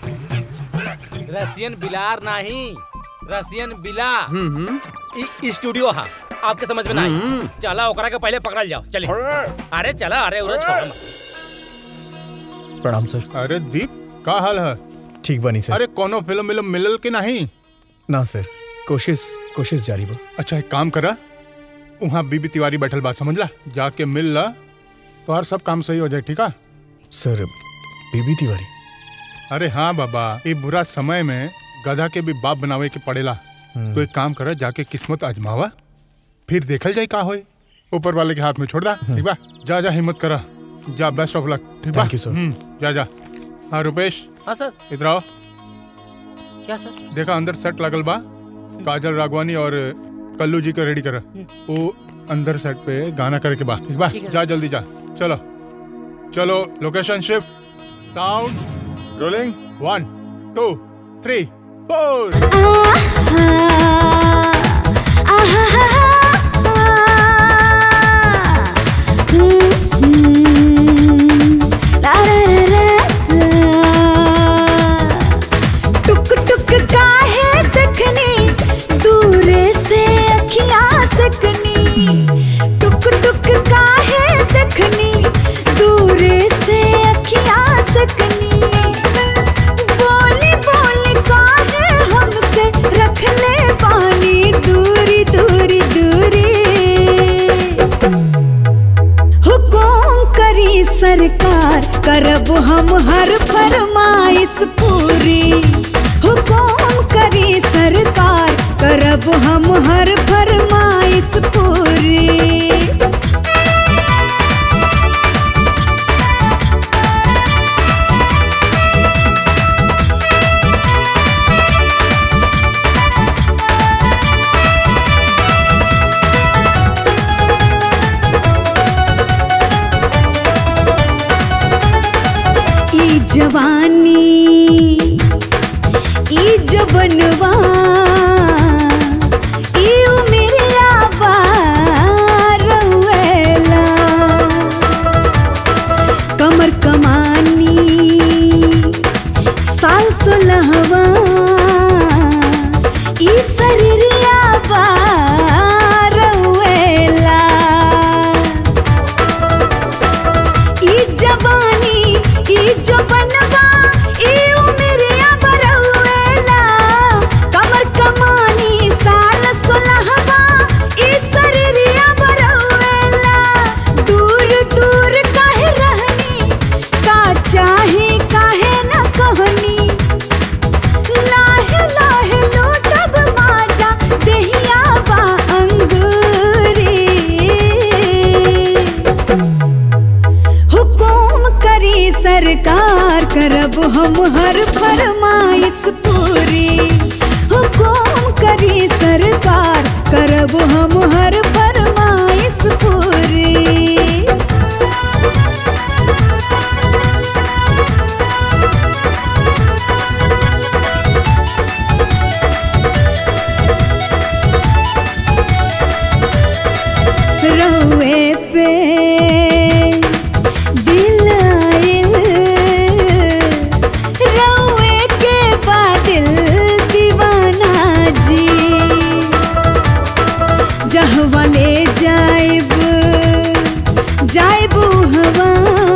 Speaker 18: रशियन बिलार नहीं, रशियन बिला।
Speaker 8: हम्म
Speaker 18: इ- स्टूडियो हा, आपके समझ में ना आई। चला ओकरा के पहले पकड़ल जाओ। चले। अरे चला, अरे उरे छोड़ मत।
Speaker 10: प्रणाम सर।
Speaker 12: अरे दीप, का हाल है?
Speaker 10: ठीक बनी सर।
Speaker 12: अरे कोनो फिल्म मिलम मिलल के नहीं?
Speaker 10: ना सर, कोशिश कोशिश जारी बा।
Speaker 12: अच्छा एक काम करा, वहाँ बीबी तिवारी बैठल बा, समझला, जाके मिल ला तो हर सब काम सही हो जाए। ठीक है
Speaker 10: सर? बीबी तिवारी?
Speaker 12: अरे हाँ बाबा, ये बुरा समय में गधा के भी बाप बनावे के पड़ेला। तो एक काम करा, जाके किस्मत आजमावा, फिर देखल जाए का होए। ऊपर वाले के हाथ में छोड़ दा। ठीक बा? जा जा, हिम्मत करा, जा, बेस्ट ऑफ लक। ठीक बा?
Speaker 10: Thank you, sir.
Speaker 12: हम्म, जा जा। हाँ रुपेश।
Speaker 18: हाँ सर।
Speaker 12: इधर आओ।
Speaker 18: क्या सर?
Speaker 12: देखा अंदर सेट लागल बा, काजल राघवानी और कल्लू जी का रेडी करा। वो अंदर सेट पे गाना करे के बा। ठीक बा? जा जल्दी जा। चलो चलो, location shift, sound rolling, one two three four.
Speaker 16: टुक टुक काहे देखनी, दूरे से अखियां सकनी। टुक टुक काहे देखनी, दूरे से अखियां सकनी। बोली बोली काहे हमसे रख ले पानी, दूरी दूरी दूरी। हुकुम करी सरकार, करब हम हर फरमाइश पूरी। हुकुम करी सरकार, करब हम हर फरमाइश पूरी। ई जवानी, ई जबनवा, ई उमिरिया बारवेला। कमर कमानी, साल सोलहवा, ई शरीरिया बारवेला। ई जवानी, ई जबनवा, ई उमिरिया बरवेला। कमर कमानी, साल सोलहवा, ई शरीरिया बरवेला। दूर दूर काहे रहनी, का चाहे काहे न कहनी। लाहे लाहे लूटब माजा, देहिया बा अंगूरी। हुकुम करी सरकार, करब हम हर फरमाइश पूरी। हुकुम करी सरकार, करब हम हर फरमाइश पूरी। रउए पे दिल आइल, रउए के बादिल दीवाना जी। जहवा ले जाइब जाइब हवा,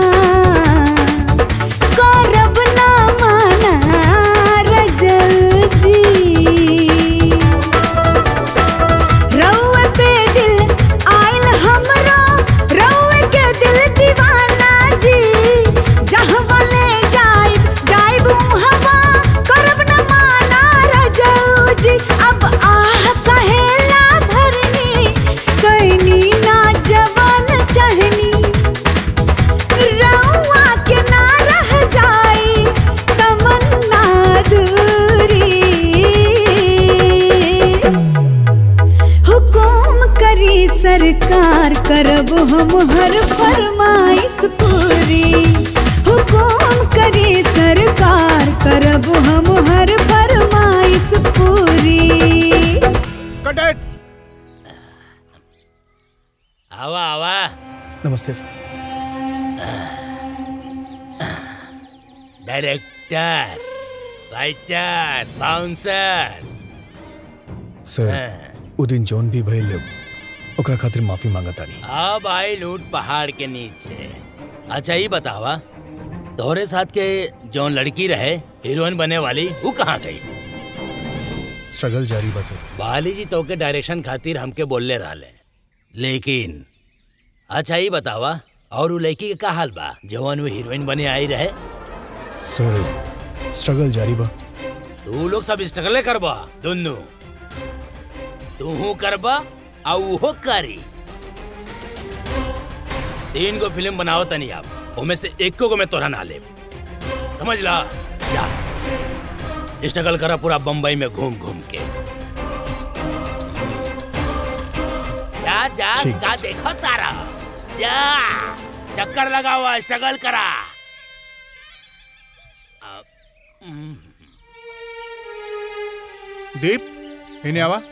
Speaker 16: करब ना माना रजल जी। रउए पे दिल आइल हमरो, रउए के दिल दीवाना जी। जहवा ले जाइब जाइब हवा, करब न माना रजऊ जी। अब आह कहेला भरनी, कैनी ना जवान चहनी। रउआ के ना रह जाई तमन्ना दूरी। हुकुम करी सरकार, करब हम हर फरमाइश पूरी। हुकुम करी सरकार, करब हम हर फरमाइश पूरी।
Speaker 18: आवा आवा।
Speaker 10: नमस्ते sir.
Speaker 13: Director, writer, bouncer.
Speaker 10: Sir वो दिन जौन भी भइल ओकरा खातिर माफी मांगता नहीं।
Speaker 13: अब आई लूट पहाड़ के नीचे। अच्छा ही बतावा, तोहरे साथ के जौन लड़की रहे हीरोइन बने वाली, वो कहाँ गई?
Speaker 10: स्ट्रगल जारी बस।
Speaker 13: बाली जी तो के डायरेक्शन खातिर हमके बोलले रहले, लेकिन अच्छा ही बतावा, और वो लड़की के का हाल बा जवन वो हीरोइन बने आई रहे?
Speaker 10: सर स्ट्रगल जारी बा।
Speaker 13: तू लोग सब स्ट्रगल करबा, दोनों तू करबा और वो करी। तीन को फिल्म बनाओ तनी आप, उनमें से एक को मैं तोरा ना ले, समझ ला। जा स्ट्रगल करा पूरा बम्बई में घूम घूम के। जा जा का देखो तारा, जा चक्कर लगा हुआ, स्ट्रगल करा।
Speaker 12: दीप इन्हें आवा।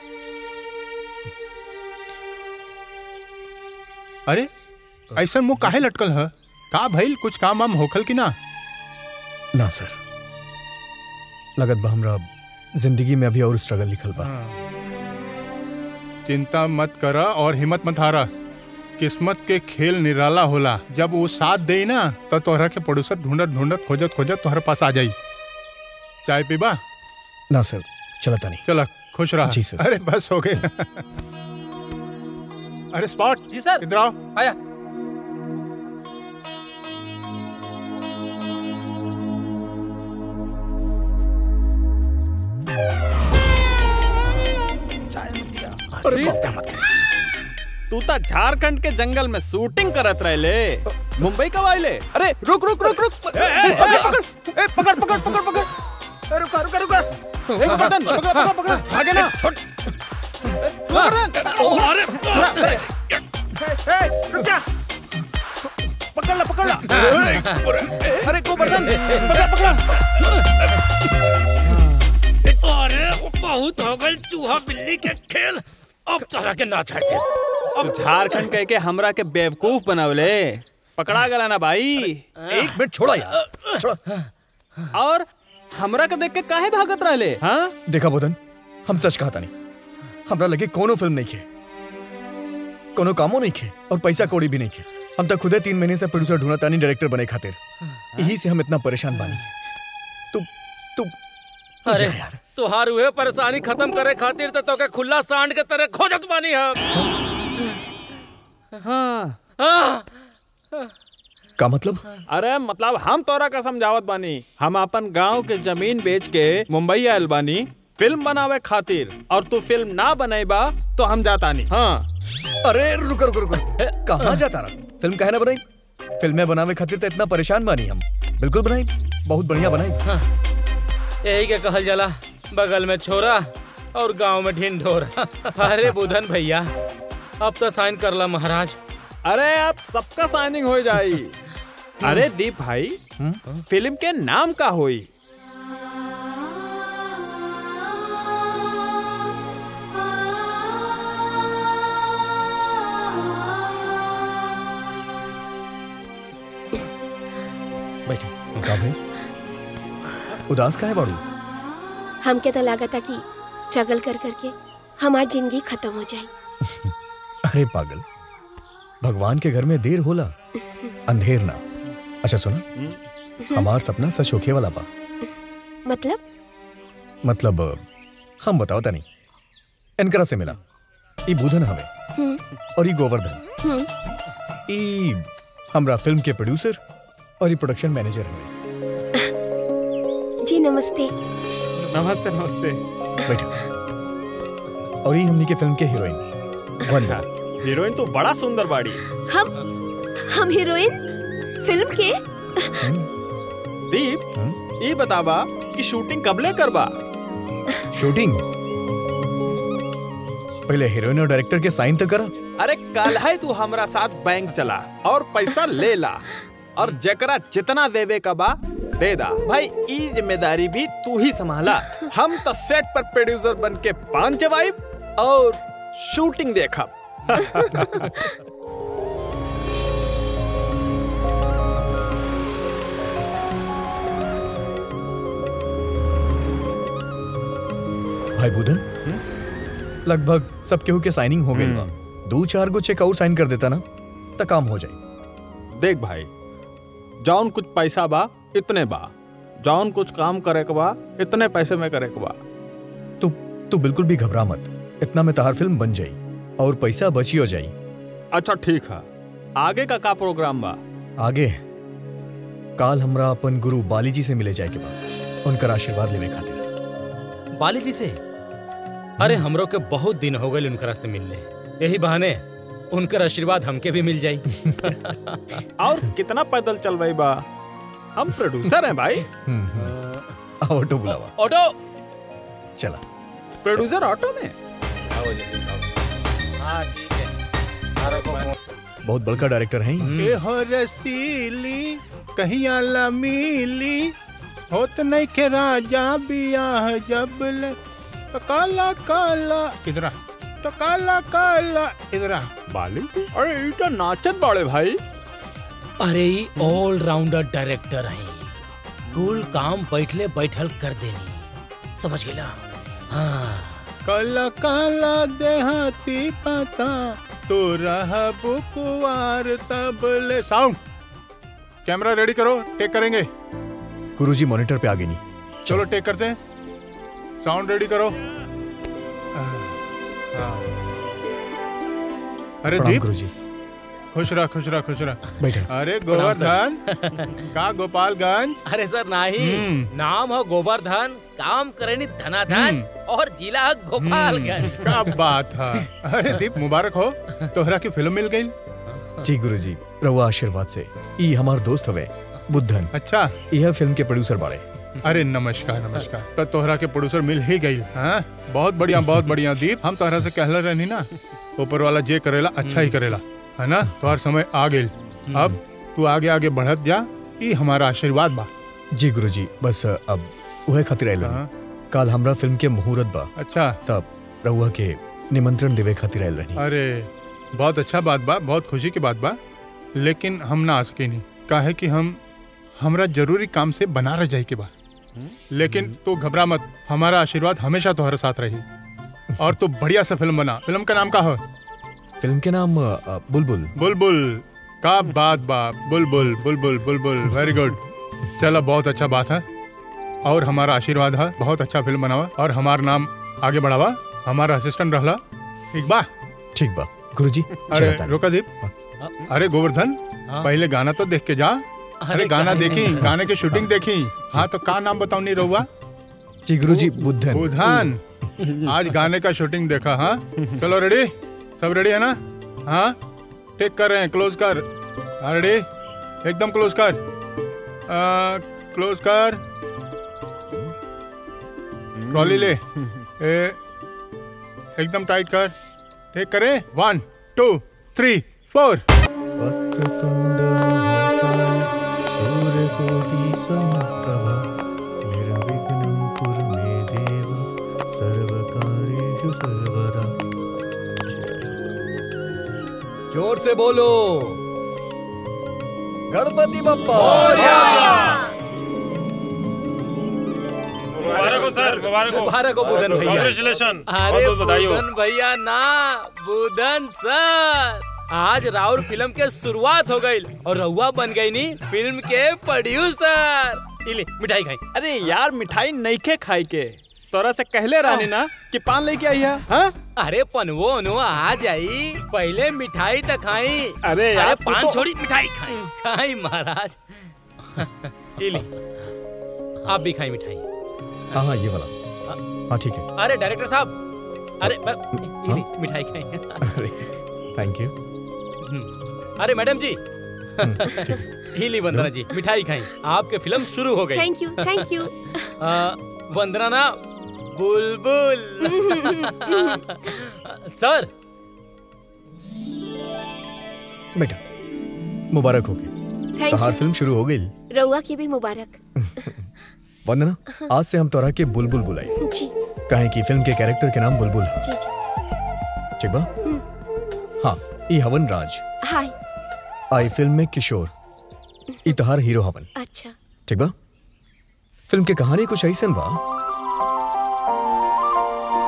Speaker 12: अरे ऐसा मुंह काहे लटकल है? का भइल, कुछ काम वाम होखल की ना?
Speaker 10: ना सर, लगत बा हमरा जिंदगी में अभी और स्ट्रगल लिखल बा।
Speaker 12: चिंता मत करा और हिम्मत मत हारा। किस्मत के खेल निराला होला, जब वो साथ दे ना तो तोहरा के प्रोड्यूसर ढूंढत ढूंढत खोजत खोजत तोहरे पास आ जाई। चाय पीबा?
Speaker 10: ना सर, चलता नहीं।
Speaker 12: चला, खुश रहा।
Speaker 10: जी सर।
Speaker 12: अरे बस हो गए। अरे स्पॉट।
Speaker 6: जी सर।
Speaker 12: इधर आओ।
Speaker 6: आया। अरे मत कर। तू तो झारखंड के जंगल में शूटिंग करत रहे, मुंबई कब आइले? अरे रुक रुक रुक रुक, पकड़ पकड़ पकड़ पकड़ पकड़, रुका रुका रुका, पकड़ पकड़ पकड़, आगे ना छोड़, अरे रुक जा, पकड़ ला पकड़ ला, अरे गोवर्धन पकड़ पकड़।
Speaker 13: अरे बहुत हो गई चूहा बिल्ली के खेल, अब तोहरा के ना चाहिए।
Speaker 6: अब झारखंड कह के हमरा के बेवकूफ बनावले, पकड़ा गला ना भाई।
Speaker 10: एक मिनट छोड़ा यार, छोड़ा।
Speaker 6: और हमरा के देख के काहे भागत रहले? हाँ
Speaker 10: देखा बोधन, हम सच कहता नहीं, हमरा लगे कोनो फिल्म नहीं खे, कोनो कामो नहीं खे और पैसा कौड़ी भी नहीं खे। हम तो खुदे तीन महीने से प्रोड्यूसर ढूंढता नहीं डायरेक्टर बने खातिर, यही से हम इतना परेशान बानी। तू तू
Speaker 11: अरे यार, तुहार हुए परेशानी खत्म करे खातिर तो तोके खुला सांड के तरह खोजत बानी हम।
Speaker 6: हाँ।
Speaker 11: हाँ।
Speaker 10: का मतलब?
Speaker 6: अरे मतलब हम तोरा का समझावत बानी, हम अपन गांव के जमीन बेच के मुंबई आयल बानी फिल्म बनावे खातिर, और तू फिल्म ना बनेबा तो हम जाता नहीं। हाँ।
Speaker 10: अरे रुको रुको रुको, कहाँ जाता रहा? फिल्म काहे ना बनाई? फिल्में बनावे खातिर तो इतना परेशान बानी हम, बिल्कुल बनाई, बहुत बढ़िया बनाई।
Speaker 11: हाँ। यही के कहल जाला, बगल में छोरा और गांव में ढिंढोरा। अरे बुधन भैया, अब तो साइन कर ला महाराज।
Speaker 6: अरे अब सबका साइनिंग हो जाई। अरे दीप भाई, फिल्म के नाम का होई?
Speaker 10: बैठे। का भाई उदास का है बाड़ू?
Speaker 2: हमके तो लगा था कि स्ट्रगल कर करके हमारी जिंदगी खत्म हो जाए।
Speaker 10: अरे पागल, भगवान के घर में देर होला, अंधेर ना। अच्छा सुना, हमार सपना सच होके वाला बा।
Speaker 2: मतलब?
Speaker 10: मतलब हम बताओ ता नहीं। इनकरा से मिला, ई बुधन हमें और ई गोवर्धन, ई हमरा फिल्म के प्रोड्यूसर और ई प्रोडक्शन मैनेजर हमें।
Speaker 2: जी नमस्ते।
Speaker 6: नमस्ते नमस्ते।
Speaker 10: बैठो। और ये हमनी के फिल्म के हीरोइन वंदना।
Speaker 6: हीरोइन तो बड़ा सुंदर बाड़ी।
Speaker 2: हम हम हीरोइन फिल्म के?
Speaker 6: दीप, ये बतावा कि शूटिंग कबले करबा?
Speaker 10: शूटिंग पहले हीरोइन और डायरेक्टर के साइन तो करा।
Speaker 6: अरे कल है तू हमरा साथ बैंक चला और पैसा ले ला, और जकरा जितना देवे का बा दे दा। भाई ई जिम्मेदारी भी तू ही संभाला। हम तो सेट पर प्रोड्यूसर बन के पान चबाइब और शूटिंग देखा।
Speaker 10: भाई बुधन, लगभग सब केहू के साइनिंग हो गई बा। दो चार गो चेक और साइन कर देता ना तो काम हो जाए।
Speaker 6: देख भाई, जौन कुछ पैसा बा इतने बा, जौन कुछ काम करे के बा इतने पैसे में करे के बा।
Speaker 10: तू तू बिल्कुल भी घबरा मत, इतना में तहार फिल्म बन जाई और पैसा बची हो जाई।
Speaker 6: अच्छा ठीक है, आगे का का प्रोग्राम बा?
Speaker 10: आगे काल हमरा अपन गुरु बाली जी से मिले जाए के बाद उनका आशीर्वाद लेवे खातिर।
Speaker 18: बाली जी से? अरे हमरो के बहुत दिन हो गए उनकरा से मिलने, यही बहाने उनका आशीर्वाद हमके भी मिल जाई।
Speaker 6: और कितना पैदल चल भाई बा, हम प्रोड्यूसर हैं भाई।
Speaker 10: ऑटो बुलावा।
Speaker 18: ऑटो
Speaker 10: चला।
Speaker 6: प्रोड्यूसर ऑटो में?
Speaker 18: हाँ ठीक है।
Speaker 10: बहुत बड़का डायरेक्टर हैं।
Speaker 12: ए हो रसीली कहीं आला मिली होत नहीं के राजा बियाह जब ले तो काला काला इधर तो काला काला इधर।
Speaker 6: बाली? अरे इटा नाचत बाड़े भाई।
Speaker 18: अरे ई ऑल राउंडर डायरेक्टर हैं, कुल काम बैठले बैठल कर देनी, समझ गेला? हाँ।
Speaker 12: काला काला देहाती पता तो रहा बुकुआर तबले। साउंड कैमरा रेडी करो, टेक करेंगे।
Speaker 10: गुरुजी मॉनिटर पे आ गई नहीं।
Speaker 12: चलो टेक करते हैं, साउंड रेडी करो। अरे दीप
Speaker 10: गुरुजी,
Speaker 12: खुश रहा खुश रहा खुश रहा।
Speaker 10: बैठे।
Speaker 12: अरे गोवर्धन का गोपालगंज?
Speaker 18: अरे सर नहीं, नाम है गोवर्धन, काम करेनी धनाधन और जिला है गोपालगंज।
Speaker 12: क्या बात है। अरे दीप मुबारक हो, तोहरा की फिल्म मिल गई।
Speaker 10: जी गुरुजी, रहुआ आशीर्वाद से। ई हमार दोस्त हवे बुद्धन।
Speaker 12: अच्छा,
Speaker 10: यह फिल्म के प्रोड्यूसर बाड़े।
Speaker 12: अरे नमस्कार नमस्कार। तो तोहरा के प्रोड्यूसर मिल ही गई। हाँ बहुत बढ़िया बहुत बढ़िया दीप, हम तोहरा से कहला रहनी ना, ऊपर वाला जे करेला अच्छा ही करेला, है ना? तोहर समय आ गई, अब तू आगे आगे बढ़त जा, ई हमारा आशीर्वाद बा।
Speaker 10: जी गुरुजी, बस अब उहे खातिर आइल बानी। काल हमरा फिल्म के मुहूर्त बा।
Speaker 12: अच्छा,
Speaker 10: तब रहुआ के निमंत्रण देवे खातिर आइल रहनी।
Speaker 12: अरे बहुत अच्छा बात बा, बहुत खुशी की बात बा, लेकिन हम ना आ सके नहीं, काहे कि हम हमरा जरूरी काम से बना रह जाए के बा। लेकिन तू घबरा मत, हमारा आशीर्वाद हमेशा तुम्हारे साथ रही और तू बढ़िया सा फिल्म बना। फिल्म का नाम का हो?
Speaker 10: फिल्म के नाम आ, बुलबुल।
Speaker 12: बुलबुल का बात बा, बुलबुल बुलबुल बुलबुल, वेरी गुड। चलो बहुत अच्छा बात है और हमारा आशीर्वाद है, बहुत अच्छा फिल्म बनावा और हमारा नाम आगे बढ़ावा। हमारा असिस्टेंट रहला, ठीक बा?
Speaker 10: ठीक बा गुरुजी।
Speaker 12: अरे रोका दीप, अरे गोवर्धन पहले गाना तो देख के जा। अरे गाना देखी, गाने की शूटिंग देखी। हाँ तो का नाम बताओ नहीं रहुआ?
Speaker 10: जी गुरुजी, बुद्धन।
Speaker 12: बुद्धन, आज गाने का शूटिंग देखा। हाँ चलो रेडी, सब रेडी है ना? हाँ टेक कर रहे हैं, क्लोज कर। हाँ रेडी, एकदम क्लोज कर, आ, क्लोज कर, ट्रॉली ले, ए, एकदम टाइट कर, टेक करे। One two three four.
Speaker 10: जोर से बोलो, गणपति बप्पा।
Speaker 14: मुबारक हो सर, मुबारक हो।
Speaker 18: मुबारक हो बुधन भैया।
Speaker 14: कांग्रेचुलेशन।
Speaker 18: अरे
Speaker 14: बहुत बहुत बधाई हो।
Speaker 18: बुधन भैया ना, बुधन सर, आज राउर फिल्म के शुरुआत हो गई और रहुआ बन गई नी फिल्म के प्रोड्यूसर। इले मिठाई खाई।
Speaker 6: अरे यार मिठाई नहीं के खाई के, तोरा से कहले रहनी ना कि पान लेके आई है। हाँ?
Speaker 18: अरे पनवो अनु आ जाई, पहले मिठाई तो खाई।
Speaker 6: अरे यार
Speaker 18: पान
Speaker 6: तो...
Speaker 18: छोड़ी मिठाई खाई। खाई महाराज। इले आप भी खाई मिठाई।
Speaker 10: हाँ हाँ ये वाला। हाँ ठीक है।
Speaker 18: अरे डायरेक्टर साहब, अरे इले मिठाई खाई।
Speaker 10: अरे थैंक यू।
Speaker 18: अरे मैडम जी, हिली वंदना जी, मिठाई खाई, आपके फिल्म शुरू हो गई।
Speaker 2: Thank you thank you.
Speaker 18: Vandana ना बुलबुल। सर
Speaker 10: बेटा मुबारक हो गई, तहार फिल्म शुरू हो गई।
Speaker 2: रउआ की भी मुबारक।
Speaker 10: वंदना, आज से हम तोरा के बुलबुल बुलाई
Speaker 2: जी,
Speaker 10: काहे की फिल्म के कैरेक्टर के नाम बुलबुल है।
Speaker 2: जी जी
Speaker 10: ठीक बा? हाँ, ई हवन राज।
Speaker 2: हाय।
Speaker 10: आई फिल्म में किशोर, ई तहार हीरो हवन।
Speaker 2: अच्छा
Speaker 10: ठीक बा? फिल्म के कहानी कुछ ऐसन बा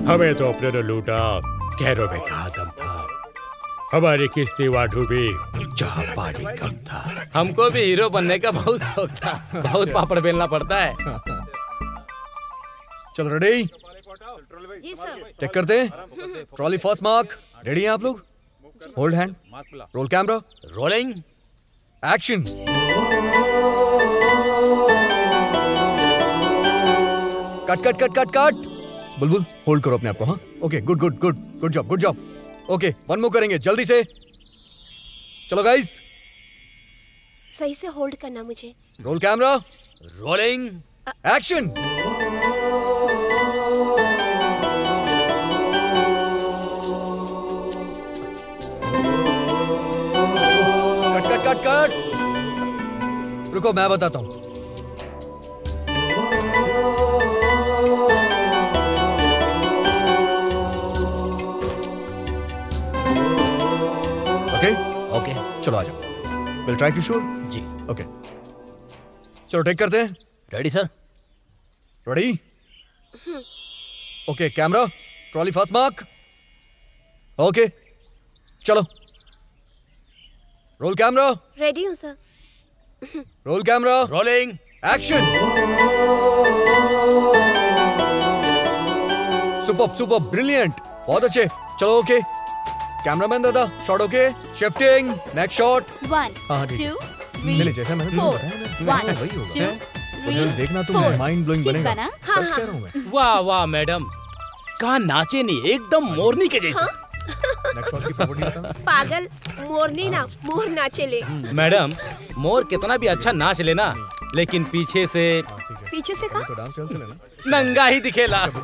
Speaker 9: हमें तो अपने ने लूटा, गैरों में कहा दम था। हमारी किश्ती डूबी जहाँ पानी कम था।
Speaker 18: हमको भी हीरो बनने का बहुत शौक था, बहुत पापड़ बेलना पड़ता है।
Speaker 10: चलो रेडी,
Speaker 1: जी सर।
Speaker 10: चेक करते हैं। ट्रॉली फर्स्ट मार्क, रेडी हैं आप लोग? Hold hand, roll camera,
Speaker 18: rolling,
Speaker 10: action. Cut cut cut cut cut. Bulbul hold करो अपने आप को। हाँ okay, good good good good job good job. Okay one more करेंगे जल्दी से। चलो गाइस,
Speaker 2: सही से होल्ड करना मुझे।
Speaker 10: Roll camera,
Speaker 18: rolling,
Speaker 10: action. Cut cut cut cut. रुको मैं बताता हूं। ओके
Speaker 18: ओके
Speaker 10: चलो आ जाओ। Will try to shoot.
Speaker 18: जी
Speaker 10: ओके चलो टेक करते हैं।
Speaker 18: Ready sir.
Speaker 10: Ready. Okay camera, trolley first mark. Okay चलो, रोल कैमरा,
Speaker 2: रेडी हूँ sir.
Speaker 10: Roll camera,
Speaker 18: rolling,
Speaker 10: action. Super super brilliant, बहुत अच्छे। चलो ओके कैमरामैन दादा, shot okay, shifting, next shot.
Speaker 5: One,
Speaker 10: हाँ ठीक है।
Speaker 5: टू,
Speaker 10: नहीं नहीं, जैसा मैंने तुम्हें बताया ना,
Speaker 5: वन,
Speaker 10: वही होगा।
Speaker 5: टू,
Speaker 10: मुझे देखना तुम माइंड ब्लोइंग बनेगा।
Speaker 5: बना?
Speaker 10: सच कह रहा हूँ मैं।
Speaker 18: वाह वाह मैडम, कहा नाचे नहीं, एकदम मोरनी के जैसा।
Speaker 10: नेक्स्ट शॉट की प्रॉपर्टी बताओ।
Speaker 2: पागल, मोरनी ना, मोर नाचे ले।
Speaker 18: मैडम, मोर कितना भी अच्छा नाच लेना, लेकिन पीछे से
Speaker 2: पीछे से का?
Speaker 10: तो डांस चल लेना।
Speaker 18: नंगा ही दिखेला।
Speaker 10: क्या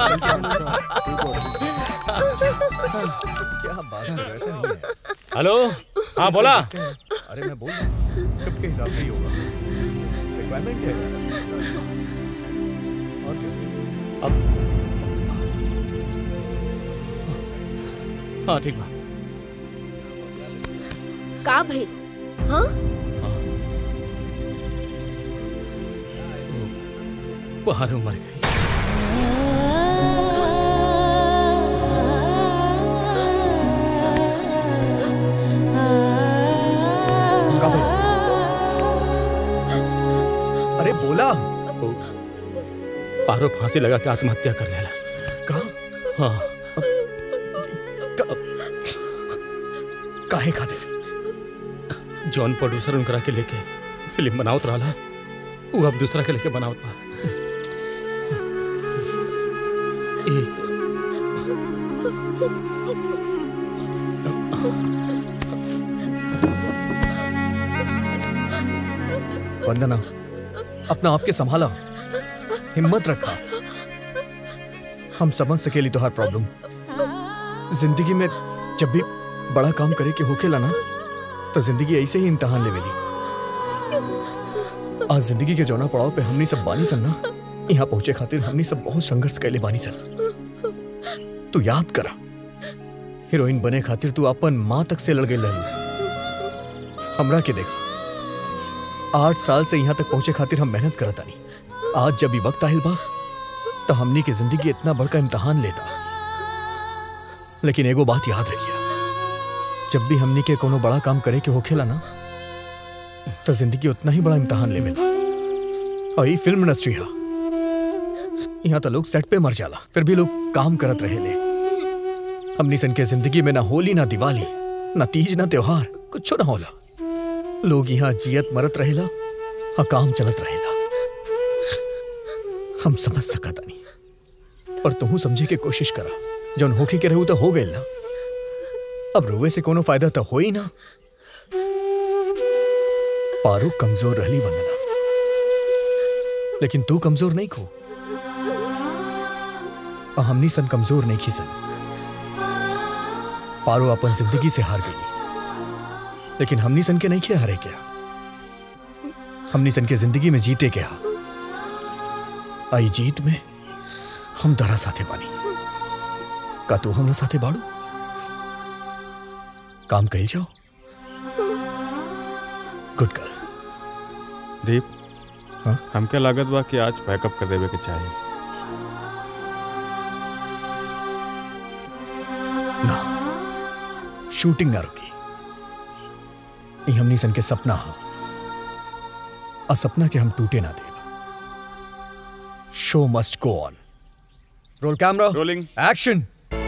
Speaker 10: बात है, ऐसा नहीं है।
Speaker 18: हेलो, हाँ बोला।
Speaker 10: अरे मैं बोल रहा हूँ, स्क्रिप्ट के हिसाब से ही होगा। रिक्वायरमेंट है और क्या?
Speaker 18: अब हाँ ठीक बा।
Speaker 2: का भाई? हाँ?
Speaker 18: बाहर मर गई।
Speaker 10: अरे बोला।
Speaker 18: पारो फांसी लगा के आत्महत्या कर लेला।
Speaker 10: कहा?
Speaker 18: हाँ।
Speaker 10: काहे खातिर?
Speaker 18: जॉन प्रोड्यूसर उनकरा के लेके फिल्म बनावत रहा, वो अब दूसरा के लेके बनावत बा। इस
Speaker 10: वंदना, अपना आपके संभाला, हिम्मत रखा। हम समझ सकेली तो हर प्रॉब्लम। जिंदगी में जब भी बड़ा काम करे के होखेला ना, तो जिंदगी ऐसे ही इम्तिहान लेवेली। आज जिंदगी के जौना पड़ाव पे हमनी सब बानी सन ना, यहाँ पहुंचे खातिर हमनी सब बहुत संघर्ष कैले बानी सन। तू याद करा, हीरोइन बने खातिर तू अपन माँ तक से लड़ गई रहलू। हमरा के देखा, आठ साल से यहाँ तक पहुंचे खातिर हम मेहनत करता नहीं। आज जब भी वक्त आहिल बा, तो हमनी की जिंदगी इतना बड़का इम्तिहान लेता। लेकिन एगो बात याद रखिया, जब भी हमनी के कोनो बड़ा काम करे के होखेला ना, तो जिंदगी उतना ही बड़ा इम्तिहान लेवेला। और ये फिल्म इंडस्ट्री है, यहाँ तो लोग सेट पे मर जाला, फिर भी लोग काम करत रहेले। हमनी सन के जिंदगी में ना होली, ना दिवाली, ना तीज, ना त्योहार, कुछ ना होला। लोग यहाँ जियत मरत रहेला, हाँ काम चलत रहेला। हम समझ सकता नहीं, पर तू समझे के कोशिश करा। जौन होके के रहू तो हो गए ना, अब रोवे से कोनो फायदा तो हो ही ना। पारो कमजोर रहली वंदना, लेकिन तू कमजोर नहीं खो। और हमनी सन कमजोर नहीं खी सन। पारो अपन जिंदगी से हार गई, लेकिन हमनी सन के नहीं किया हारे क्या। हमनी सन के जिंदगी में जीते क्या। आई जीत में हम दरा साथे बानी। का तू हमरा साथे बाड़ू? काम कइल जाओ। Good girl.
Speaker 4: दीप,
Speaker 10: हाँ?
Speaker 4: हमके लागत बा कि आज पैकअप कर देवे के चाहिए।
Speaker 10: ना, शूटिंग ना रुकी। ई हमनी सन के सपना हो, आ सपना के हम टूटे ना दे। Show must go on. Roll camera,
Speaker 4: rolling,
Speaker 10: action.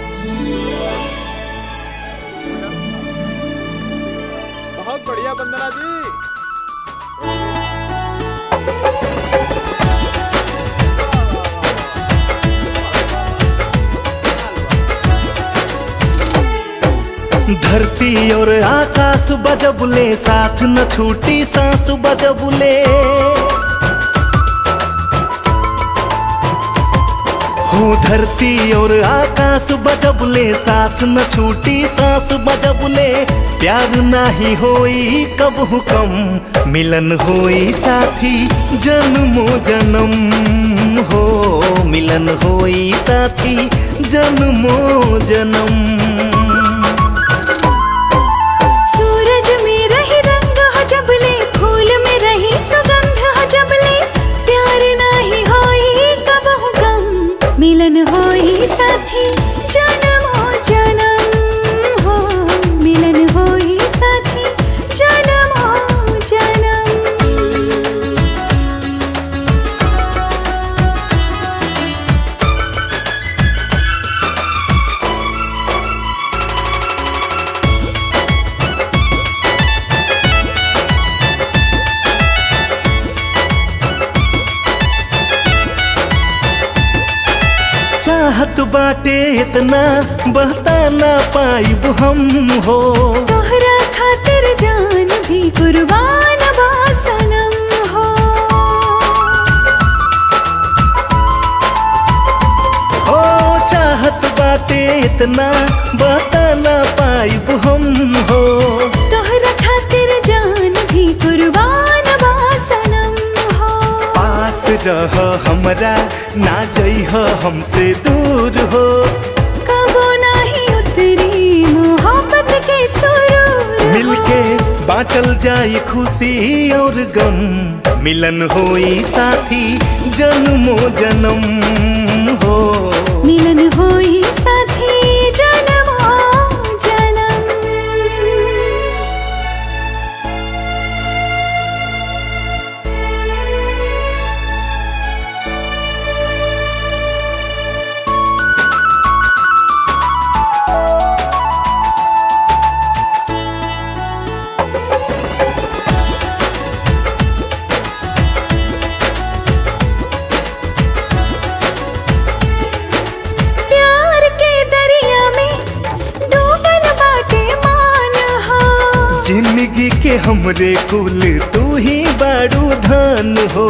Speaker 6: बहुत बढ़िया वंदना जी।
Speaker 15: धरती और आकाश बजबुले, साथ न छूटी सांस बजबुले। हो धरती और आकाश बजबुले, साथ न छूटी सांस बजबुले। प्यार नाही होई कब हुकम, मिलन होई साथी जन्मो जन्म। हो मिलन होई साथी जन्मो जन्म।
Speaker 16: सूरज में रही रंग हो जबले, फूल में रही सुगंध हो जबले। प्यार नाही होई कब गम, मिलन होई साथी जन्म हो जन्म। हो मिलन होई साथी जन्म हो जन्म।
Speaker 15: चाहत बाटे इतना बहता ना पाइब हम हो।
Speaker 16: तोहरा खातिर जान भी कुर्बान बा सनम हो।
Speaker 15: हो चाहत बाटे इतना बहता ना पाइब हम हो।
Speaker 16: तोहरा खातिर जान भी कुर्बान बा सनम हो।
Speaker 15: पास रह हमरा, ना जइह हमसे दूर हो।
Speaker 16: कबो नाही उतरी मोहब्बत के सुरूर हो।
Speaker 15: मिलके बाटल जाए खुशी और गम, मिलन होई साथी जन्मो जन्म। हो
Speaker 16: मिलन होई साथी जन्म हो जन्म। प्यार के दरिया में डूबल बाटे मान हो।
Speaker 15: जिंदगी के हमरे कुल तू ही बारू धन हो।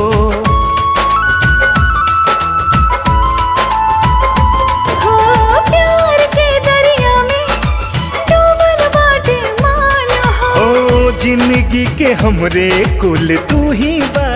Speaker 16: हो प्यार के दरिया में डूबल बाटे मान हो।
Speaker 15: हो जिंदगी के हमरे कुल तू ही बारू